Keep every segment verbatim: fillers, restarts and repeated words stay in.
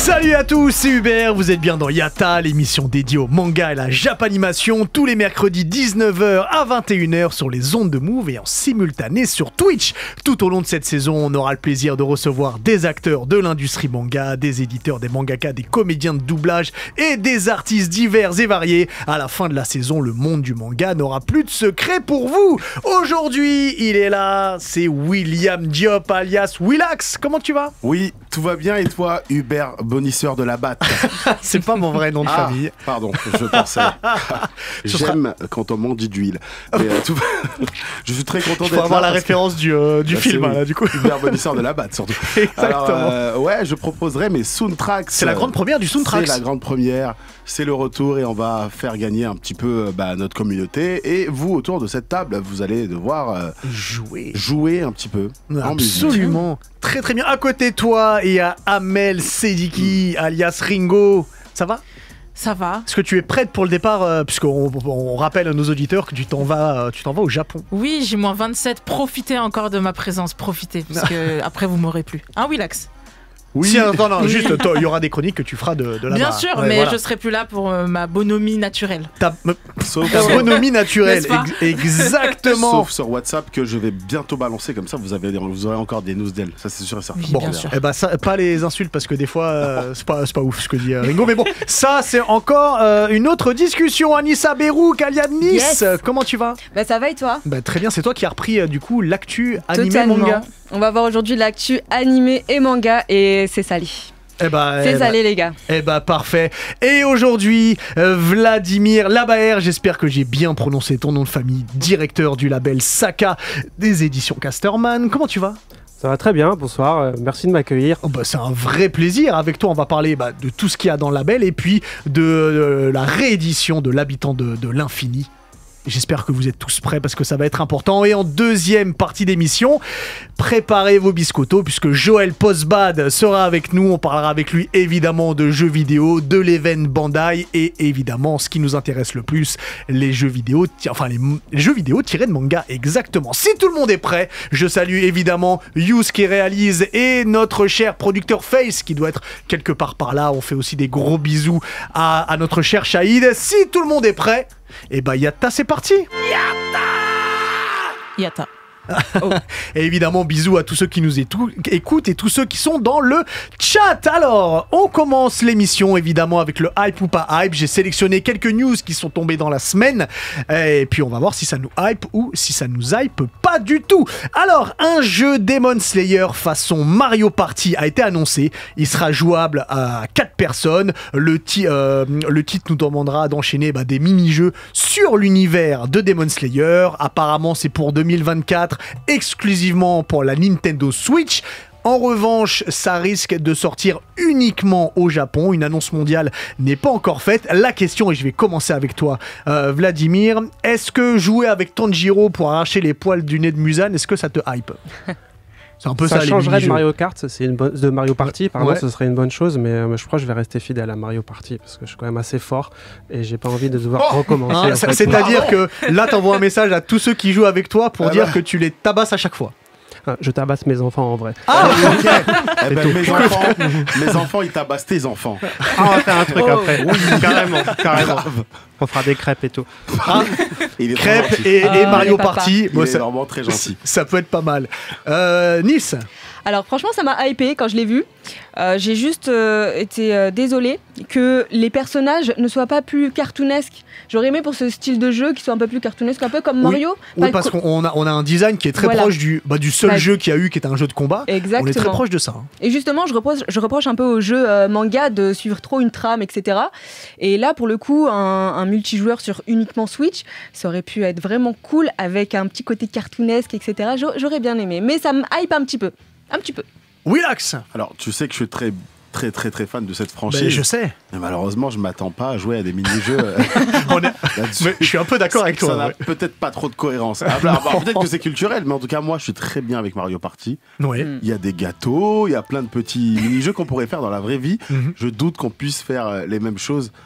Salut à tous, c'est Hubert, vous êtes bien dans Yatta, l'émission dédiée au manga et la Japanimation, tous les mercredis dix-neuf heures à vingt et une heures sur les ondes de Move et en simultané sur Twitch. Tout au long de cette saison, on aura le plaisir de recevoir des acteurs de l'industrie manga, des éditeurs, des mangakas, des comédiens de doublage et des artistes divers et variés. À la fin de la saison, le monde du manga n'aura plus de secret pour vous. Aujourd'hui, il est là, c'est William Diop alias Willax. Comment tu vas? Oui, tout va bien et toi, Hubert Bonisseur de la batte? C'est pas mon vrai nom de ah, famille. Pardon, je pensais. J'aime sera... quand on m'en dit d'huile. Mais, euh, tout... je suis très content d'être là. Il faut avoir la référence que... du, euh, du bah, film, oui. là, du coup. Hubert Bonisseur de la batte, surtout. Exactement. Alors, euh, ouais, je proposerai mes soundtracks. C'est la grande première du soundtrack. C'est la grande première. C'est le retour et on va faire gagner un petit peu bah, notre communauté. Et vous, autour de cette table, vous allez devoir euh, jouer. jouer un petit peu. Absolument. Très très bien. À côté de toi, il y a Amel Sediki, mm. alias Ringo. Ça va? Ça va. Est-ce que tu es prête pour le départ euh, puisqu'on on rappelle à nos auditeurs que tu t'en vas, euh, tu t'en vas au Japon. Oui, j'ai moins vingt-sept. Profitez encore de ma présence. Profitez, parce que après vous m'aurez plus. Hein, Willax? Oui, si, attends, non, juste, il y aura des chroniques que tu feras de, de là-bas. Bien sûr, ouais, mais voilà. Je serai plus là pour euh, ma bonhomie naturelle. Ta, Sauf ta bonhomie naturelle, ex exactement. Sauf sur WhatsApp que je vais bientôt balancer, comme ça vous, avez, vous aurez encore des news d'elle. Ça, c'est sûr et certain. Oui, bon, bien sûr. Eh ben, ça, pas les insultes, parce que des fois, euh, c'est pas, pas ouf ce que dit euh, Ringo. Mais bon, ça, c'est encore euh, une autre discussion. Anissa Berouk, alias Nice. Yes. Comment tu vas? Bah, ça va et toi? Bah, très bien, c'est toi qui as repris euh, du coup l'actu animé Totalement. Manga. On va voir aujourd'hui l'actu animé et manga et c'est salé. Eh bah, c'est eh salé bah, les gars. Eh bah parfait. Et aujourd'hui, euh, Vladimir Labaer, j'espère que j'ai bien prononcé ton nom de famille, directeur du label Saka des éditions Casterman. Comment tu vas? Ça va très bien, bonsoir, euh, merci de m'accueillir. Oh bah, c'est un vrai plaisir. Avec toi, on va parler bah, de tout ce qu'il y a dans le label et puis de euh, la réédition de l'habitant de, de l'infini. J'espère que vous êtes tous prêts parce que ça va être important. Et en deuxième partie d'émission, préparez vos biscottos puisque Joël Postbad sera avec nous. On parlera avec lui évidemment de jeux vidéo, de l'event Bandai et évidemment ce qui nous intéresse le plus, les jeux vidéo, enfin les, les jeux vidéo tirés de manga exactement. Si tout le monde est prêt, je salue évidemment Yous qui réalise et notre cher producteur Face qui doit être quelque part par là. On fait aussi des gros bisous à, à notre cher Shahid. Si tout le monde est prêt, et bah Yatta, c'est parti. Yatta Yatta. Oh. Et évidemment, bisous à tous ceux qui nous écoutent et tous ceux qui sont dans le chat. Alors, on commence l'émission évidemment avec le hype ou pas hype. J'ai sélectionné quelques news qui sont tombées dans la semaine et puis on va voir si ça nous hype ou si ça nous hype pas du tout. Alors, un jeu Demon Slayer façon Mario Party a été annoncé. Il sera jouable à quatre personnes. Le, euh, le titre nous demandera d'enchaîner bah, des mini-jeux sur l'univers de Demon Slayer. Apparemment, c'est pour deux mille vingt-quatre. Exclusivement pour la Nintendo Switch. En revanche, ça risque de sortir uniquement au Japon. Une annonce mondiale n'est pas encore faite. La question, et je vais commencer avec toi, euh, Vladimir, est-ce que jouer avec Tanjiro pour arracher les poils du nez de Muzan, est-ce que ça te hype? C'est un peu ça, ça changerait de Mario Kart, c'est une bonne de Mario Party, pardon, ouais. Ce serait une bonne chose, mais euh, je crois que je vais rester fidèle à Mario Party parce que je suis quand même assez fort et j'ai pas envie de devoir oh recommencer. Hein, en fait. C'est-à-dire que là, t'envoies un message à tous ceux qui jouent avec toi pour ah dire bah. que tu les tabasses à chaque fois. Ah, je tabasse mes enfants en vrai. Ah ok. eh ben, mes, enfants, mes enfants, ils tabassent tes enfants. Ah, on va faire un truc oh. après. Oui, carrément, carrément. On fera des crêpes et tout. Ah, il est crêpes et, et ah, Mario Party. Bon, c'est vraiment très gentil. Ça peut être pas mal. Euh, Nice. Alors franchement, ça m'a hypé quand je l'ai vu. Euh, j'ai juste euh, été euh, désolée que les personnages ne soient pas plus cartoonesques. J'aurais aimé pour ce style de jeu qu'ils soient un peu plus cartoonesques, un peu comme Mario. Oui, oui parce qu'on a, on a un design qui est très voilà. proche du, bah, du seul bah, jeu qu'il y a eu, qui est un jeu de combat. Exactement. On est très proche de ça. Hein. Et justement, je reproche, je reproche un peu au jeu euh, manga de suivre trop une trame, et cetera. Et là, pour le coup, un, un multijoueur sur uniquement Switch, ça aurait pu être vraiment cool avec un petit côté cartoonesque, et cetera. J'aurais bien aimé, mais ça me hype un petit peu. Un petit peu. Willax. Alors, tu sais que je suis très, très, très, très fan de cette franchise. Ben, je sais. Mais malheureusement, je m'attends pas à jouer à des mini-jeux. est... je suis un peu d'accord avec toi. Ça n'a ouais. peut-être pas trop de cohérence. Alors, peut-être que c'est culturel, mais en tout cas, moi, je suis très bien avec Mario Party. Oui. Il y a des gâteaux, il y a plein de petits mini-jeux qu'on pourrait faire dans la vraie vie. Mm-hmm. Je doute qu'on puisse faire les mêmes choses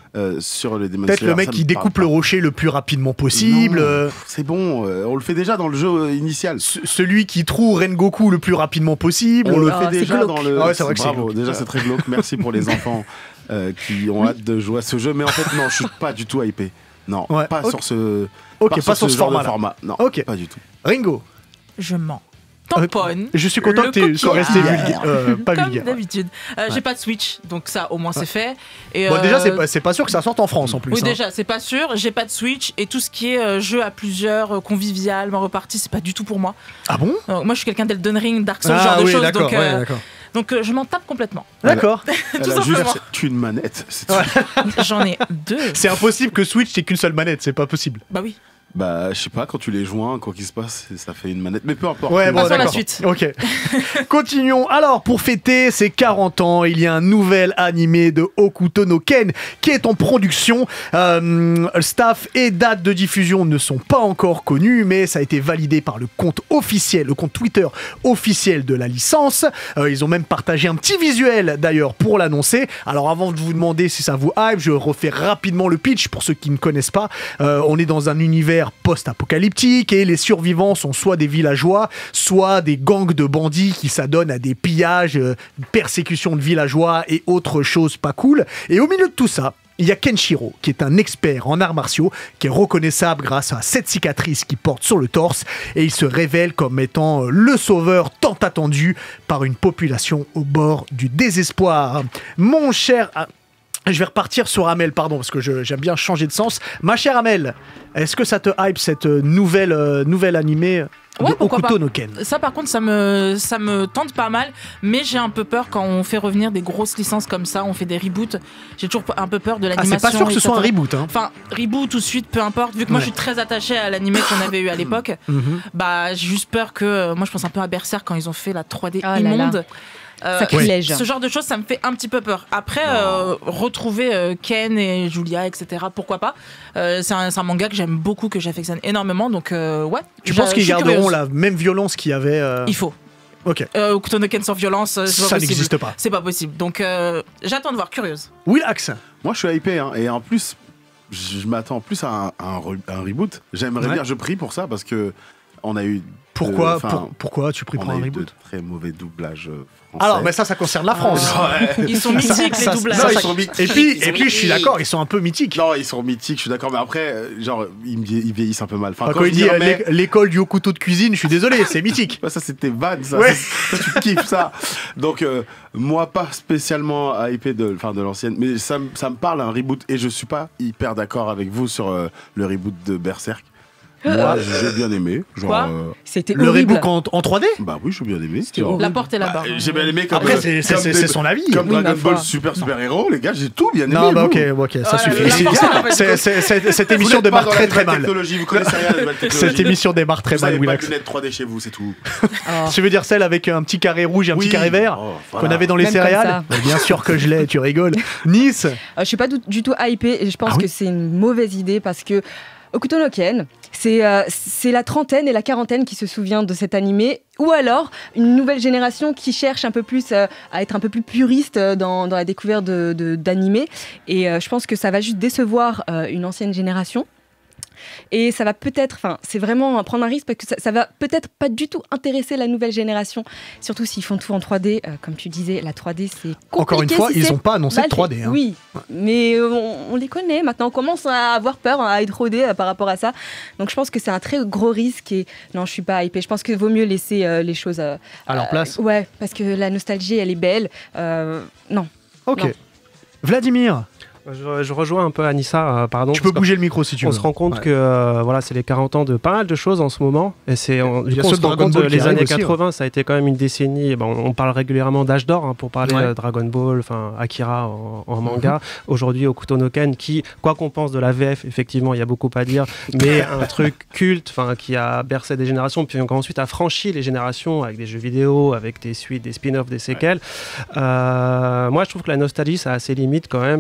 euh, sur les Demon Peut-être Slayer, le mec ça qui me parle découpe pas. le rocher le plus rapidement possible. Non, euh, C'est bon, euh, on le fait déjà dans le jeu initial. ce- celui qui trouve Rengoku le plus rapidement possible. On le Ah, fait c'est déjà glauque. dans le. Ah ouais, c'est vrai que c'est Bravo, glauque. déjà c'est très glauque. Merci pour les enfants euh, qui ont hâte de jouer à ce jeu. Mais en fait, non, je suis pas du tout hypé. Non, Ouais, pas ok. sur ce. Ok, pas, sur sur ce genre de format-là. format. Non, Ok. pas du tout. Ringo. Je mens. Tamponne. Je suis content Le que tu sois resté coquillage. vulgaire. euh, pas Comme vulgaire. d'habitude. Euh, J'ai pas de Switch, donc ça au moins c'est fait. Et, Bon, déjà, euh, c'est pas, c'est pas sûr que ça sorte en France en plus. Oui, hein. déjà, c'est pas sûr. J'ai pas de Switch et tout ce qui est euh, jeu à plusieurs, euh, convivial, en repartie, c'est pas du tout pour moi. Ah bon Euh, moi, je suis quelqu'un d'Elden Ring, Dark Souls, Ah genre de oui, choses. d'accord. Donc, ouais, euh, d'accord. donc euh, je m'en tape complètement. D'accord. Elle Tout a simplement. juste une manette. C'est tout. J'en ai deux. C'est impossible que Switch ait qu'une seule manette, c'est pas possible. Bah oui. Bah, je sais pas, quand tu les joins, quoi qu'il se passe, ça fait une manette. Mais peu importe. Ouais, bon, Passons à la d'accord. suite. Ok. Continuons. Alors, pour fêter ses quarante ans, il y a un nouvel animé de Hokuto no Ken qui est en production. Euh, staff et date de diffusion ne sont pas encore connus, mais ça a été validé par le compte officiel, le compte Twitter officiel de la licence. Euh, ils ont même partagé un petit visuel d'ailleurs pour l'annoncer. Alors, avant de vous demander si ça vous hype, je refais rapidement le pitch pour ceux qui ne connaissent pas. Euh, on est dans un univers post-apocalyptique et les survivants sont soit des villageois, soit des gangs de bandits qui s'adonnent à des pillages, euh, persécutions de villageois et autres choses pas cool. Et au milieu de tout ça, il y a Kenshiro, qui est un expert en arts martiaux, qui est reconnaissable grâce à cette cicatrice qu'il porte sur le torse, et il se révèle comme étant le sauveur tant attendu par une population au bord du désespoir. Mon cher... ah, je vais repartir sur Amel, pardon, parce que je- j'aime bien changer de sens. Ma chère Amel, est-ce que ça te hype cette nouvelle, euh, nouvelle animée de Ouais, pourquoi Hokuto pas. no Ken? Ça, par contre, ça me, ça me tente pas mal, mais j'ai un peu peur quand on fait revenir des grosses licences comme ça, on fait des reboots. J'ai toujours un peu peur de Ah, l'animation. c'est pas sûr que ce soit un et cetera. reboot, hein. Enfin, reboot ou suite, peu importe. Vu que moi, Ouais. je suis très attachée à l'animé qu'on avait eu à l'époque, Mhm. bah, j'ai juste peur que. euh, Moi, je pense un peu à Berserk quand ils ont fait la trois D Ah là immonde. là. Euh, Sacrilège. Ce genre de choses, ça me fait un petit peu peur. Après, euh, retrouver euh, Ken et Julia, et cetera, pourquoi pas. Euh, c'est un, c'est un manga que j'aime beaucoup, que j'affectionne énormément. Donc, euh, ouais. Tu j'a- penses qu'ils je suis garderont curieuse. la même violence qu'il y avait euh, Il faut. Ok, Euh, Hokuto no Ken sans violence, euh, c'est pas ça possible. n'existe pas. C'est pas possible. Donc, euh, j'attends de voir, curieuse. Willax. Moi, je suis hypé, hein, et en plus, je je m'attends plus à un, à un re- un reboot. J'aimerais Ouais. bien, je prie pour ça, parce que on a eu. Pourquoi, de- enfin, pour- pourquoi tu pries on pour a un eu de reboot? très mauvais doublages euh, français. Alors, mais ça, ça concerne la France. Ouais. Ils sont mythiques, ça- les doublages. Non, ça- ils sont mythiques. Et puis, Ils sont et puis, je suis mythiques. d'accord, ils sont un peu mythiques. Non, ils sont mythiques, je suis d'accord, mais après, euh, genre, ils, me vie- ils vieillissent un peu mal. Enfin, Enfin, quand quand je il dit dis, euh, mais- l'é- l'école du haut couteau de cuisine, je suis désolé, c'est mythique. Ouais, ça c'était van, ça. Ouais. Ça, ça, tu kiffes ça. Donc, euh, moi, pas spécialement hypé de, enfin, de l'ancienne, mais ça, me- ça me parle un reboot et je suis pas hyper d'accord avec vous sur euh, le reboot de Berserk. Moi, j'ai bien aimé. Genre, Quoi euh, C'était Le horrible. reboot en, en trois D? bah oui, j'ai bien aimé. C'était Genre, horrible. La porte est là-bas. bah, j'ai bien aimé comme. Après, euh, c'est c'est- comme c'est- des- c'est son avis. Comme Oui, Dragon ma foi. Ball Super Super Héros, les gars, j'ai tout bien aimé. Non, bah vous. ok, ok, ça Voilà, suffit. la C'est- porte est là-bas. c'est- c'est- c'est- Cette Vous émission n'êtes pas démarre dans la très nouvelle très mal. technologie, vous connaissez rien de la nouvelle technologie. Cette émission démarre très Vous mal, avez pas de Willax. lunettes trois D chez vous, c'est tout. Oh. Tu veux dire celle avec un petit carré rouge et un Oui. petit carré vert Oh, qu'on voilà. avait dans les Même comme céréales? ça. Mais bien sûr que je l'ai, tu rigoles. Nice. Euh, je suis pas du, du tout hypée et je pense Ah oui que c'est une mauvaise idée parce que Hokuto no Ken, c'est euh, c'est la trentaine et la quarantaine qui se souvient de cet animé, ou alors une nouvelle génération qui cherche un peu plus euh, à être un peu plus puriste euh, dans, dans la découverte de- de- d'animés. Et euh, je pense que ça va juste décevoir euh, une ancienne génération. Et ça va peut-être, enfin, c'est vraiment prendre un risque parce que ça, ça va peut-être pas du tout intéresser la nouvelle génération, surtout s'ils font tout en trois D. Euh, comme tu disais, la trois D, c'est compliqué. Encore une fois, si ils c'est n'ont pas annoncé mal de trois D. fait. hein. Oui, mais euh, on, on les connaît maintenant. On commence à avoir peur, à être rodé euh, par rapport à ça. Donc je pense que c'est un très gros risque. Et non, je suis pas hypée. Je pense qu'il vaut mieux laisser euh, les choses euh, À leur euh, place. Ouais, parce que la nostalgie, elle est belle. Euh, non. Ok. Non. Vladimir, Je, je rejoins un peu Anissa, euh, pardon. tu peux parce que bouger le micro si tu on veux. se rend compte Ouais. que euh, voilà, c'est les quarante ans de pas mal de choses en ce moment. Et c'est, on, Il y du a coup, on ceux se de rend Dragon compte Ball que qui les arrivent années aussi, quatre-vingts, ça a été quand même une décennie. Bon, on parle régulièrement d'âge d'or hein, pour parler Ouais. de Dragon Ball, enfin Akira en, en manga. Aujourd'hui, Hokuto no Ken, qui, quoi qu'on pense de la V F, effectivement, il y a beaucoup à dire, mais un truc culte, enfin, qui a bercé des générations, puis ensuite a franchi les générations avec des jeux vidéo, avec des suites, des spin-offs, des séquelles. Euh, moi, je trouve que la nostalgie, ça a ses limites quand même, parce que je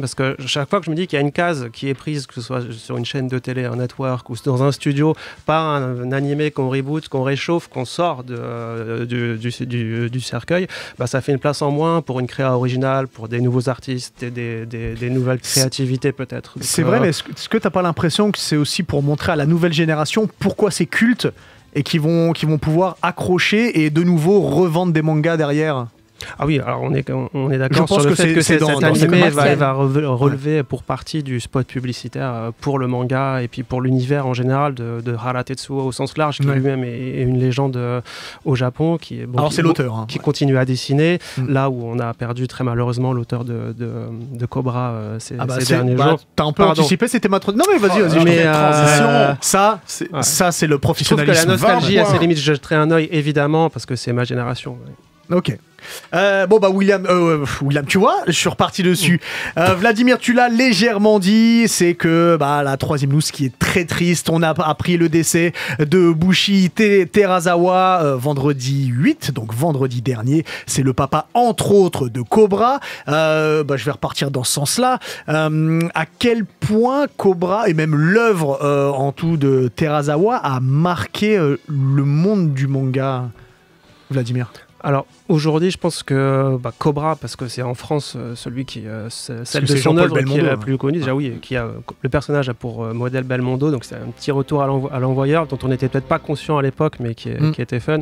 chaque fois que je me dis qu'il y a une case qui est prise, que ce soit sur une chaîne de télé, un network ou dans un studio, par un, un animé qu'on reboot, qu'on réchauffe, qu'on sort de, euh, du, du, du, du cercueil, bah, ça fait une place en moins pour une créa originale, pour des nouveaux artistes et des, des, des nouvelles créativités peut-être. Donc, C'est euh, vrai, mais est-ce que est-ce que t'as pas l'impression que c'est aussi pour montrer à la nouvelle génération pourquoi c'est culte et qu'ils vont, qu'ils vont pouvoir accrocher et de nouveau revendre des mangas derrière? Ah oui, alors on est, on est Je d'accord pense sur le que fait c'est- que c'est cet dans- dans animé ce va, commercial. va relever, relever pour partie du spot publicitaire euh, pour le manga et puis pour l'univers en général de, de Hara Tetsuo au sens large, qui Ouais. lui-même est, est une légende euh, au Japon, qui est bon, Alors qui- c'est l'auteur. Hein. qui continue à dessiner, Mm. là où on a perdu très malheureusement l'auteur de, de, de Cobra euh, ces, Ah bah, ces c'est- derniers bah, jours. T'as un peu Pardon. anticipé, c'était ma trop. Non mais vas-y, vas-y. Oh, je mais, t'en prie. euh, Ça, C'est- Ouais. ça c'est le Je trouve que la professionnalisme. nostalgie, vingt à ses points. limites, je jetterai un œil évidemment parce que c'est ma génération. ouais. Ok. Euh, bon bah William, euh, William, tu vois, je suis reparti dessus. Euh, Vladimir, tu l'as légèrement dit, c'est que bah, la troisième news qui est très triste, on a appris le décès de Bushi Te- Terazawa euh, vendredi huit, donc vendredi dernier. C'est le papa entre autres de Cobra. Euh, bah, je vais repartir dans ce sens-là. Euh, à quel point Cobra et même l'œuvre euh, en tout de Terazawa a marqué euh, le monde du manga, Vladimir? Alors aujourd'hui, je pense que bah, Cobra, parce que c'est en France euh, celui qui, euh, c'est- celle que de c'est son Jean-Paul œuvre qui est Belmondo, la hein. plus connue, déjà oui, qui a, le personnage a pour euh, modèle Belmondo, donc c'est un petit retour à l'envo- à l'envoyeur dont on n'était peut-être pas conscient à l'époque, mais qui, est- Mm. qui était fun.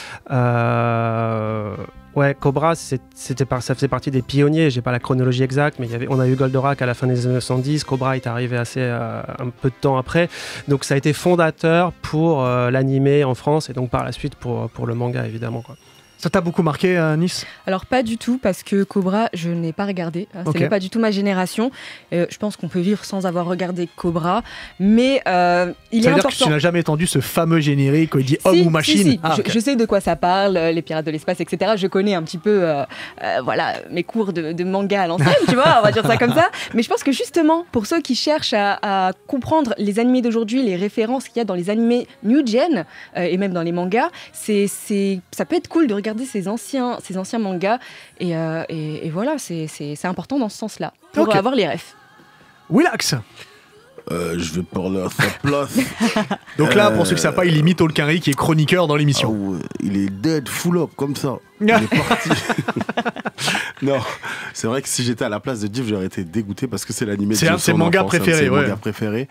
Euh, ouais, Cobra, c'est- c'était par, ça faisait partie des pionniers. J'ai pas la chronologie exacte, mais il y avait, on a eu Goldorak à la fin des années soixante-dix. Cobra est arrivé assez euh, un peu de temps après, donc ça a été fondateur pour euh, l'animé en France et donc par la suite pour pour le manga évidemment quoi. Ça t'a beaucoup marqué, euh, Nice? Alors pas du tout, parce que Cobra, je n'ai pas regardé. Euh, Ce Ok. n'est pas du tout ma génération. Euh, je pense qu'on peut vivre sans avoir regardé Cobra. Mais euh, il Ça est veut dire important. que tu n'as jamais entendu ce fameux générique où il dit homme Si, ou machine? si, si. Ah, je, ok. je sais de quoi ça parle, euh, les pirates de l'espace, et cetera. Je connais un petit peu euh, euh, voilà, mes cours de, de manga à l'ancienne, tu vois, on va dire ça comme ça. Mais je pense que justement, pour ceux qui cherchent à, à comprendre les animés d'aujourd'hui, les références qu'il y a dans les animés new gen, euh, et même dans les mangas, c'est, c'est, ça peut être cool de regarder ces anciens, ces anciens mangas. Et, euh, et, et voilà, c'est, c'est, c'est important dans ce sens-là, pour Ok. avoir les refs. Willax. Euh, je vais parler à sa place. Donc là, Euh, pour ceux qui ne savent pas, il imite Tolkien qui est chroniqueur dans Ah l'émission. ouais, il est dead, full up, comme ça. Il est parti. Non, c'est vrai que si j'étais à la place de Div, j'aurais été dégoûté parce que c'est l'animé C'est de un de ses son mangas enfance, c'est un de préférés, ses ouais. mangas préférés.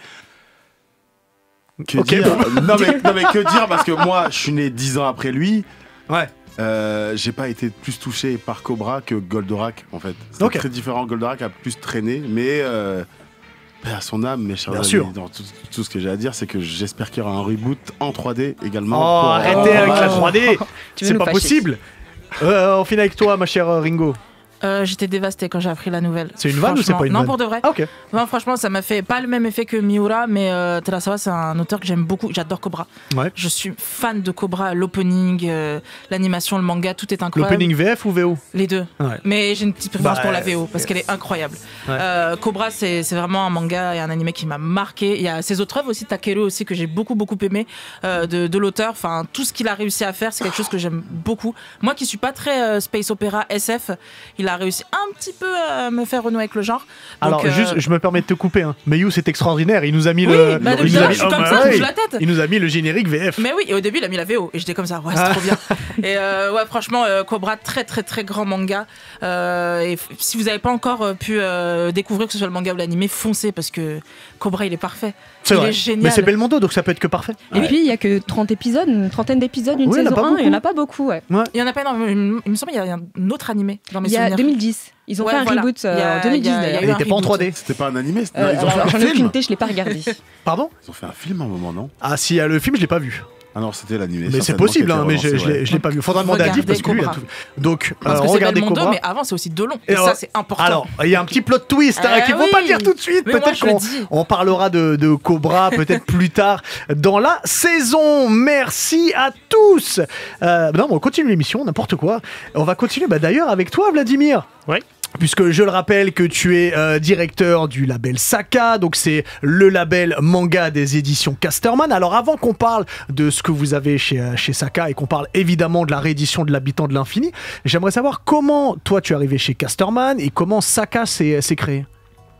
Que Ok. dire non, mais, non mais que dire, parce que moi, je suis né dix ans après lui. Ouais. Euh, j'ai pas été plus touché par Cobra que Goldorak, en fait. C'est Ok. très différent. Goldorak a plus traîné, mais euh, paix à son âme, mes chers Bien amis. sûr. Dans tout, tout ce que j'ai à dire, c'est que j'espère qu'il y aura un reboot en trois D également. Oh, pour- arrêtez Oh, avec la dommage. trois D. Tu veux C'est nous pas fâcher. possible. Euh, on finit avec toi, ma chère euh, Ringo. Euh, J'étais dévastée quand j'ai appris la nouvelle. C'est une vanne ou c'est Franchement. pas une Non, vanne pour de vrai. Ah, ok. Non, franchement, ça m'a fait pas le même effet que Miura, mais euh, Terasawa, c'est un auteur que j'aime beaucoup. J'adore Cobra. Ouais. Je suis fan de Cobra, l'opening, euh, l'animation, le manga, tout est incroyable. L'opening V F ou V O? Les deux. Ouais. Mais j'ai une petite préférence Bah, pour la V O parce qu'elle est incroyable. Ouais. Euh, Cobra, c'est c'est vraiment un manga et un animé qui m'a marqué. Il y a ses autres œuvres aussi, Takeru aussi, que j'ai beaucoup, beaucoup aimé euh, de, de l'auteur. Enfin, tout ce qu'il a réussi à faire, c'est quelque chose que j'aime beaucoup. Moi qui suis pas très euh, space opéra S F, il a réussi un petit peu à me faire renouer avec le genre. Donc, Alors, euh, juste, je me permets de te couper. Hein. Mais You, c'est extraordinaire. Il nous a mis oui, le. bah, il depuis nous a là, mis- je suis oh, comme bah ça, ouais. je bouge la tête. Il nous a mis le générique V F. Mais oui, et au début, il a mis la V O. Et j'étais comme ça, ouais, c'est trop bien. Et euh, ouais, franchement, euh, Cobra, très, très, très grand manga. Euh, et f- si vous n'avez pas encore euh, pu euh, découvrir que ce soit le manga ou l'animé, foncez parce que Cobra, il est parfait. C'est il vrai. est génial. Mais c'est Belmondo, donc ça peut être que parfait. Et puis, il n'y a que trente épisodes, une trentaine d'épisodes, une Oui, il y en a saison pas un, il n'y en a beaucoup. pas beaucoup, ouais. Il y en a pas énormément. Il me semble qu'il y a un autre animé dans mes Il y a souvenirs. deux mille dix. Ils ont Ouais, fait un voilà. reboot euh, Il y a- en deux mille dix il y a- il y a d'ailleurs. eu Il un était pas en reboot. trois D. C'était pas un animé, c'était- Euh, ils ont fait alors, un j'en ai film. aucune idée, je l'ai pas regardé. Pardon? Ils ont fait un film à un moment, non? Ah, si, euh, le film, je l'ai pas vu. Ah non, c'était l'animé. Mais c'est certainement, possible, qui a hein, été mais je, relancé, je l'ai ouais. je l'ai pas vu. Faudra demander à Div parce que lui, il a Regardez tout. Donc, Parce euh, que c'est regardez Belmondo, Cobra. mais avant, c'est aussi Delon. Et Et, ça, alors- c'est important. Alors, il y a un petit plot twist hein, Ah qu'il ne faut oui. pas dire tout de suite. Mais moi, Peut-être je le qu'on dis. on parlera de, de Cobra peut-être plus tard dans la saison. Merci à tous. Euh, non, mais on continue l'émission, n'importe quoi. On va continuer bah, d'ailleurs avec toi, Vladimir. Oui. Puisque je le rappelle que tu es euh, directeur du label Saka, donc c'est le label manga des éditions Casterman. Alors avant qu'on parle de ce que vous avez chez, euh, chez Saka et qu'on parle évidemment de la réédition de l'Habitant de l'Infini, j'aimerais savoir comment toi tu es arrivé chez Casterman et comment Saka s'est s'est créé.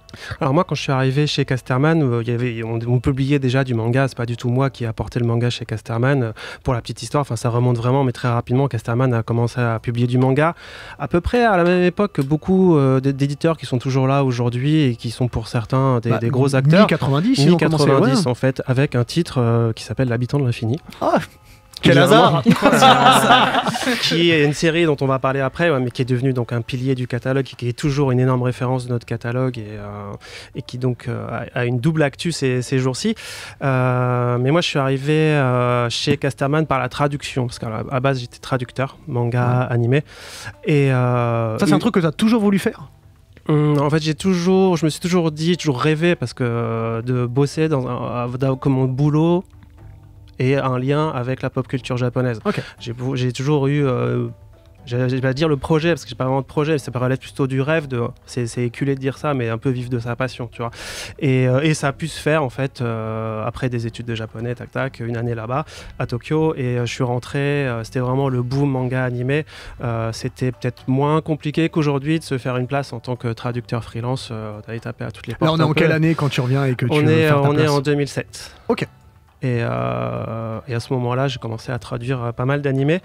Alors moi, quand je suis arrivé chez Casterman, euh, y avait, on, on publiait déjà du manga. C'est pas du tout moi qui ai apporté le manga chez Casterman. Euh, pour la petite histoire, enfin ça remonte vraiment, mais très rapidement, Casterman a commencé à publier du manga à peu près à la même époque que beaucoup euh, d'éditeurs qui sont toujours là aujourd'hui et qui sont pour certains des, bah, des gros acteurs. mi quatre-vingt-dix, mi quatre-vingt-dix ouais. En fait, avec un titre euh, qui s'appelle L'habitant de l'infini. Ah. Quel hasard. Qui est une série dont on va parler après, ouais, mais qui est devenue donc un pilier du catalogue, qui est toujours une énorme référence de notre catalogue et, euh, et qui donc euh, a, a une double actu ces, ces jours-ci. Euh, mais moi, je suis arrivé euh, chez Casterman par la traduction, parce qu'à la à base, j'étais traducteur, manga, ouais. animé. Et, euh, Ça, c'est un truc que tu as toujours voulu faire ? Hum, en fait, j'ai toujours, je me suis toujours dit, toujours rêvé, parce que euh, de bosser dans un, dans, comme mon boulot, et un lien avec la pop culture japonaise. Okay. J'ai toujours eu, euh, je vais pas dire le projet, parce que j'ai pas vraiment de projet, ça relève plutôt du rêve, de, c'est éculé de dire ça, mais un peu vivre de sa passion, tu vois. Et, euh, et ça a pu se faire, en fait, euh, après des études de japonais, tac tac, une année là-bas, à Tokyo, et euh, je suis rentré, euh, c'était vraiment le boom manga animé, euh, c'était peut-être moins compliqué qu'aujourd'hui de se faire une place en tant que traducteur freelance, euh, d'aller taper à toutes les portes. Là, on est en peu. Quelle année quand tu reviens et que tu on veux est, faire ta On place est en deux mille sept. Ok. Et, euh, et à ce moment-là, j'ai commencé à traduire euh, pas mal d'animés,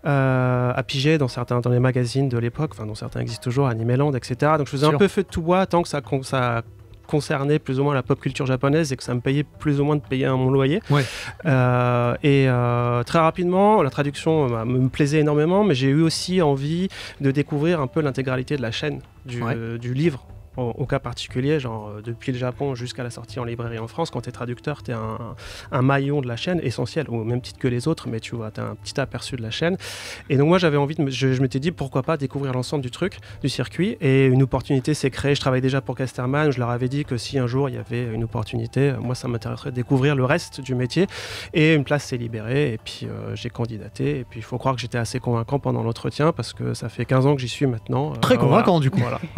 euh, à piger dans certains, dans les magazines de l'époque, enfin dont certains existent toujours, Animeland, et cetera. Donc je faisais Sûr. un peu feu de tout bois tant que ça, ça concernait plus ou moins la pop culture japonaise et que ça me payait plus ou moins de payer mon loyer. Ouais. Euh, et euh, très rapidement, la traduction euh, me plaisait énormément, mais j'ai eu aussi envie de découvrir un peu l'intégralité de la chaîne du, ouais. euh, du livre. Au, au cas particulier, genre euh, depuis le Japon jusqu'à la sortie en librairie en France, quand tu es traducteur, tu es un, un maillon de la chaîne essentiel, au même titre que les autres, mais tu vois, tu as un petit aperçu de la chaîne. Et donc moi j'avais envie, de me, je, je m'étais dit pourquoi pas découvrir l'ensemble du truc, du circuit, et une opportunité s'est créée. Je travaillais déjà pour Casterman, je leur avais dit que si un jour il y avait une opportunité, moi ça m'intéresserait de découvrir le reste du métier, et une place s'est libérée, et puis euh, j'ai candidaté, et puis il faut croire que j'étais assez convaincant pendant l'entretien, parce que ça fait quinze ans que j'y suis maintenant. Très euh, convaincant voilà. du coup. Voilà.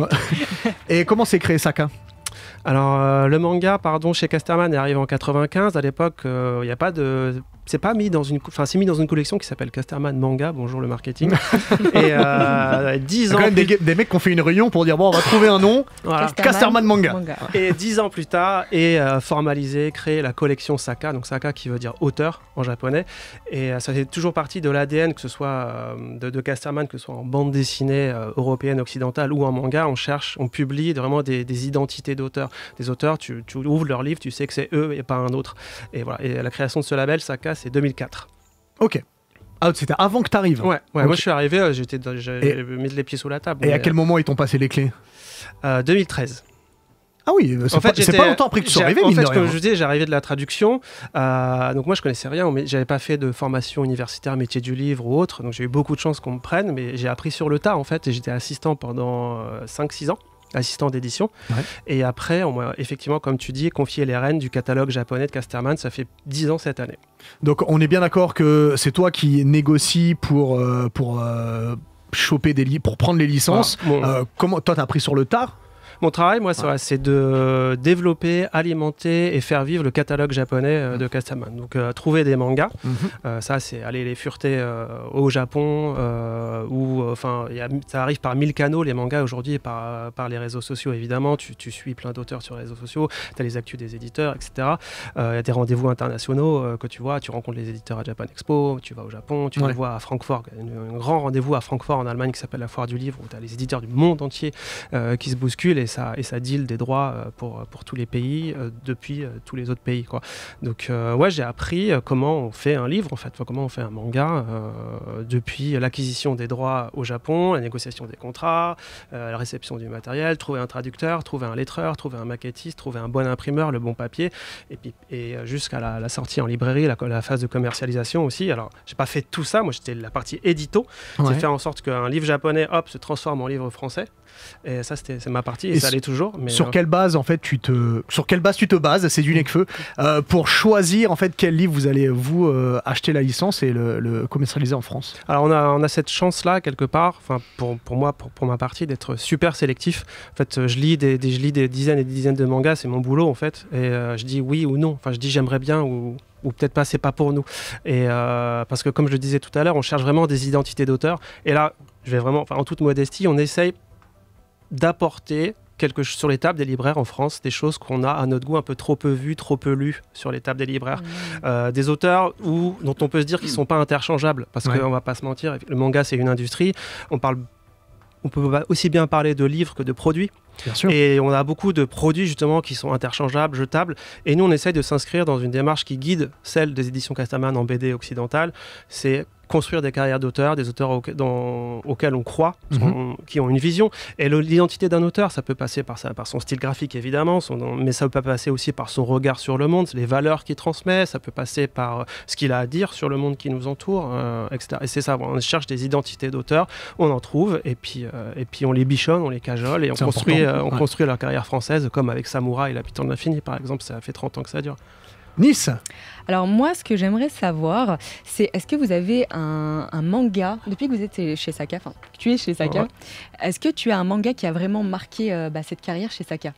Et comment s'est créé Saka ? Alors, euh, le manga, pardon, chez Casterman est arrivé en quatre-vingt-quinze. À l'époque, il euh, n'y a pas de... C'est pas mis dans une, enfin c'est mis dans une collection qui s'appelle Casterman Manga. Bonjour le marketing. Et euh, dix ans. Quand même plus... des, des mecs qui ont fait une réunion pour dire bon, on va trouver un nom. Voilà. Casterman, Casterman Manga. Manga. Et dix ans plus tard, et euh, formalisé, créé la collection Saka. Donc Saka qui veut dire auteur en japonais. Et euh, ça fait toujours partie de l'A D N, que ce soit euh, de, de Casterman, que ce soit en bande dessinée euh, européenne, occidentale ou en manga. On cherche, on publie vraiment des, des identités d'auteurs. Des auteurs, tu, tu ouvres leur livre, tu sais que c'est eux et pas un autre. Et voilà. Et la création de ce label Saka, c'est deux mille quatre. Ok. Ah, c'était avant que tu arrives. Ouais, ouais okay. Moi je suis arrivé, j'étais, j'ai mis les pieds sous la table. Et mais... à quel moment ils t'ont passé les clés ? euh, deux mille treize. Ah oui, c'est en fait, pas, pas longtemps après que tu sois arrivé, en mine fait, de rien. Comme je vous disais, j'arrivais de la traduction, euh, donc moi je connaissais rien, mais j'avais pas fait de formation universitaire, métier du livre ou autre, donc j'ai eu beaucoup de chance qu'on me prenne, mais j'ai appris sur le tas en fait, et j'étais assistant pendant euh, cinq six ans. Assistant d'édition. Ouais. Et après, on m'a effectivement, comme tu dis, confié les rênes du catalogue japonais de Casterman. Ça fait dix ans cette année. Donc, on est bien d'accord que c'est toi qui négocies pour, euh, pour euh, choper des li- pour prendre les licences. Voilà. Bon. Euh, comment, toi, t'as appris sur le tard ? Mon travail, moi, ouais. c'est de développer, alimenter et faire vivre le catalogue japonais euh, de Casterman. Donc, euh, trouver des mangas, mm-hmm. euh, ça, c'est aller les fureter euh, au Japon, euh, ou enfin, ça arrive par mille canaux, les mangas aujourd'hui, par, par les réseaux sociaux, évidemment. Tu, tu suis plein d'auteurs sur les réseaux sociaux, tu as les actus des éditeurs, et cetera. Il euh, y a des rendez-vous internationaux euh, que tu vois, tu rencontres les éditeurs à Japan Expo, tu vas au Japon, tu ouais. les vois à Francfort, un grand rendez-vous à Francfort en Allemagne qui s'appelle la Foire du Livre, où tu as les éditeurs du monde entier euh, qui se bousculent, et ça, et ça deal des droits euh, pour, pour tous les pays euh, depuis euh, tous les autres pays, quoi. Donc euh, ouais, j'ai appris euh, comment on fait un livre en fait, enfin, comment on fait un manga euh, depuis l'acquisition des droits au Japon, la négociation des contrats, euh, la réception du matériel, trouver un traducteur, trouver un lettreur, trouver un maquettiste, trouver un bon imprimeur, le bon papier, et puis et jusqu'à la, la sortie en librairie, la, la phase de commercialisation aussi. Alors j'ai pas fait tout ça, moi j'étais la partie édito, ouais. J'ai fait en sorte qu'un livre japonais hop se transforme en livre français. Et ça, c'était, c'est ma partie, et, et ça allait toujours. Mais sur euh... quelle base, en fait, tu te, sur quelle base tu te bases, c'est du Necfeu, euh, pour choisir en fait quel livre vous allez vous euh, acheter la licence et le, le commercialiser en France? Alors on a, on a cette chance-là quelque part, enfin pour, pour moi, pour, pour ma partie, d'être super sélectif. En fait, je lis des, des, je lis des dizaines et des dizaines de mangas, c'est mon boulot en fait, et euh, je dis oui ou non. Enfin, je dis j'aimerais bien ou ou peut-être pas, c'est pas pour nous. Et euh, parce que comme je le disais tout à l'heure, on cherche vraiment des identités d'auteurs. Et là, je vais vraiment, enfin en toute modestie, on essaye d'apporter quelque chose sur les tables des libraires en France, des choses qu'on a à notre goût un peu trop peu vues, trop peu lues sur les tables des libraires. Mmh. Euh, des auteurs où, dont on peut se dire qu'ils ne sont pas interchangeables, parce ouais. qu'on ne va pas se mentir, le manga c'est une industrie, on parle, on peut aussi bien parler de livres que de produits. Bien sûr. Et on a beaucoup de produits justement qui sont interchangeables, jetables, et nous on essaye de s'inscrire dans une démarche qui guide celle des éditions Castaman en B D occidentale, c'est construire des carrières d'auteurs, des auteurs au, dans, auxquels on croit, mm-hmm. on, qui ont une vision. Et le, l'identité d'un auteur, ça peut passer par, sa, par son style graphique évidemment, son, mais ça peut passer aussi par son regard sur le monde, les valeurs qu'il transmet, ça peut passer par ce qu'il a à dire sur le monde qui nous entoure, euh, et cetera. Et c'est ça, on cherche des identités d'auteurs, on en trouve, et puis, euh, et puis on les bichonne, on les cajole, et on, construit, euh, on ouais. construit leur carrière française, comme avec Samouraï et l'habitant de l'infini par exemple, ça fait trente ans que ça dure. Nice. Alors moi, ce que j'aimerais savoir, c'est est-ce que vous avez un, un manga, depuis que vous êtes chez Saka, enfin que tu es chez Saka, ouais. est-ce que tu as un manga qui a vraiment marqué euh, bah, cette carrière chez Saka?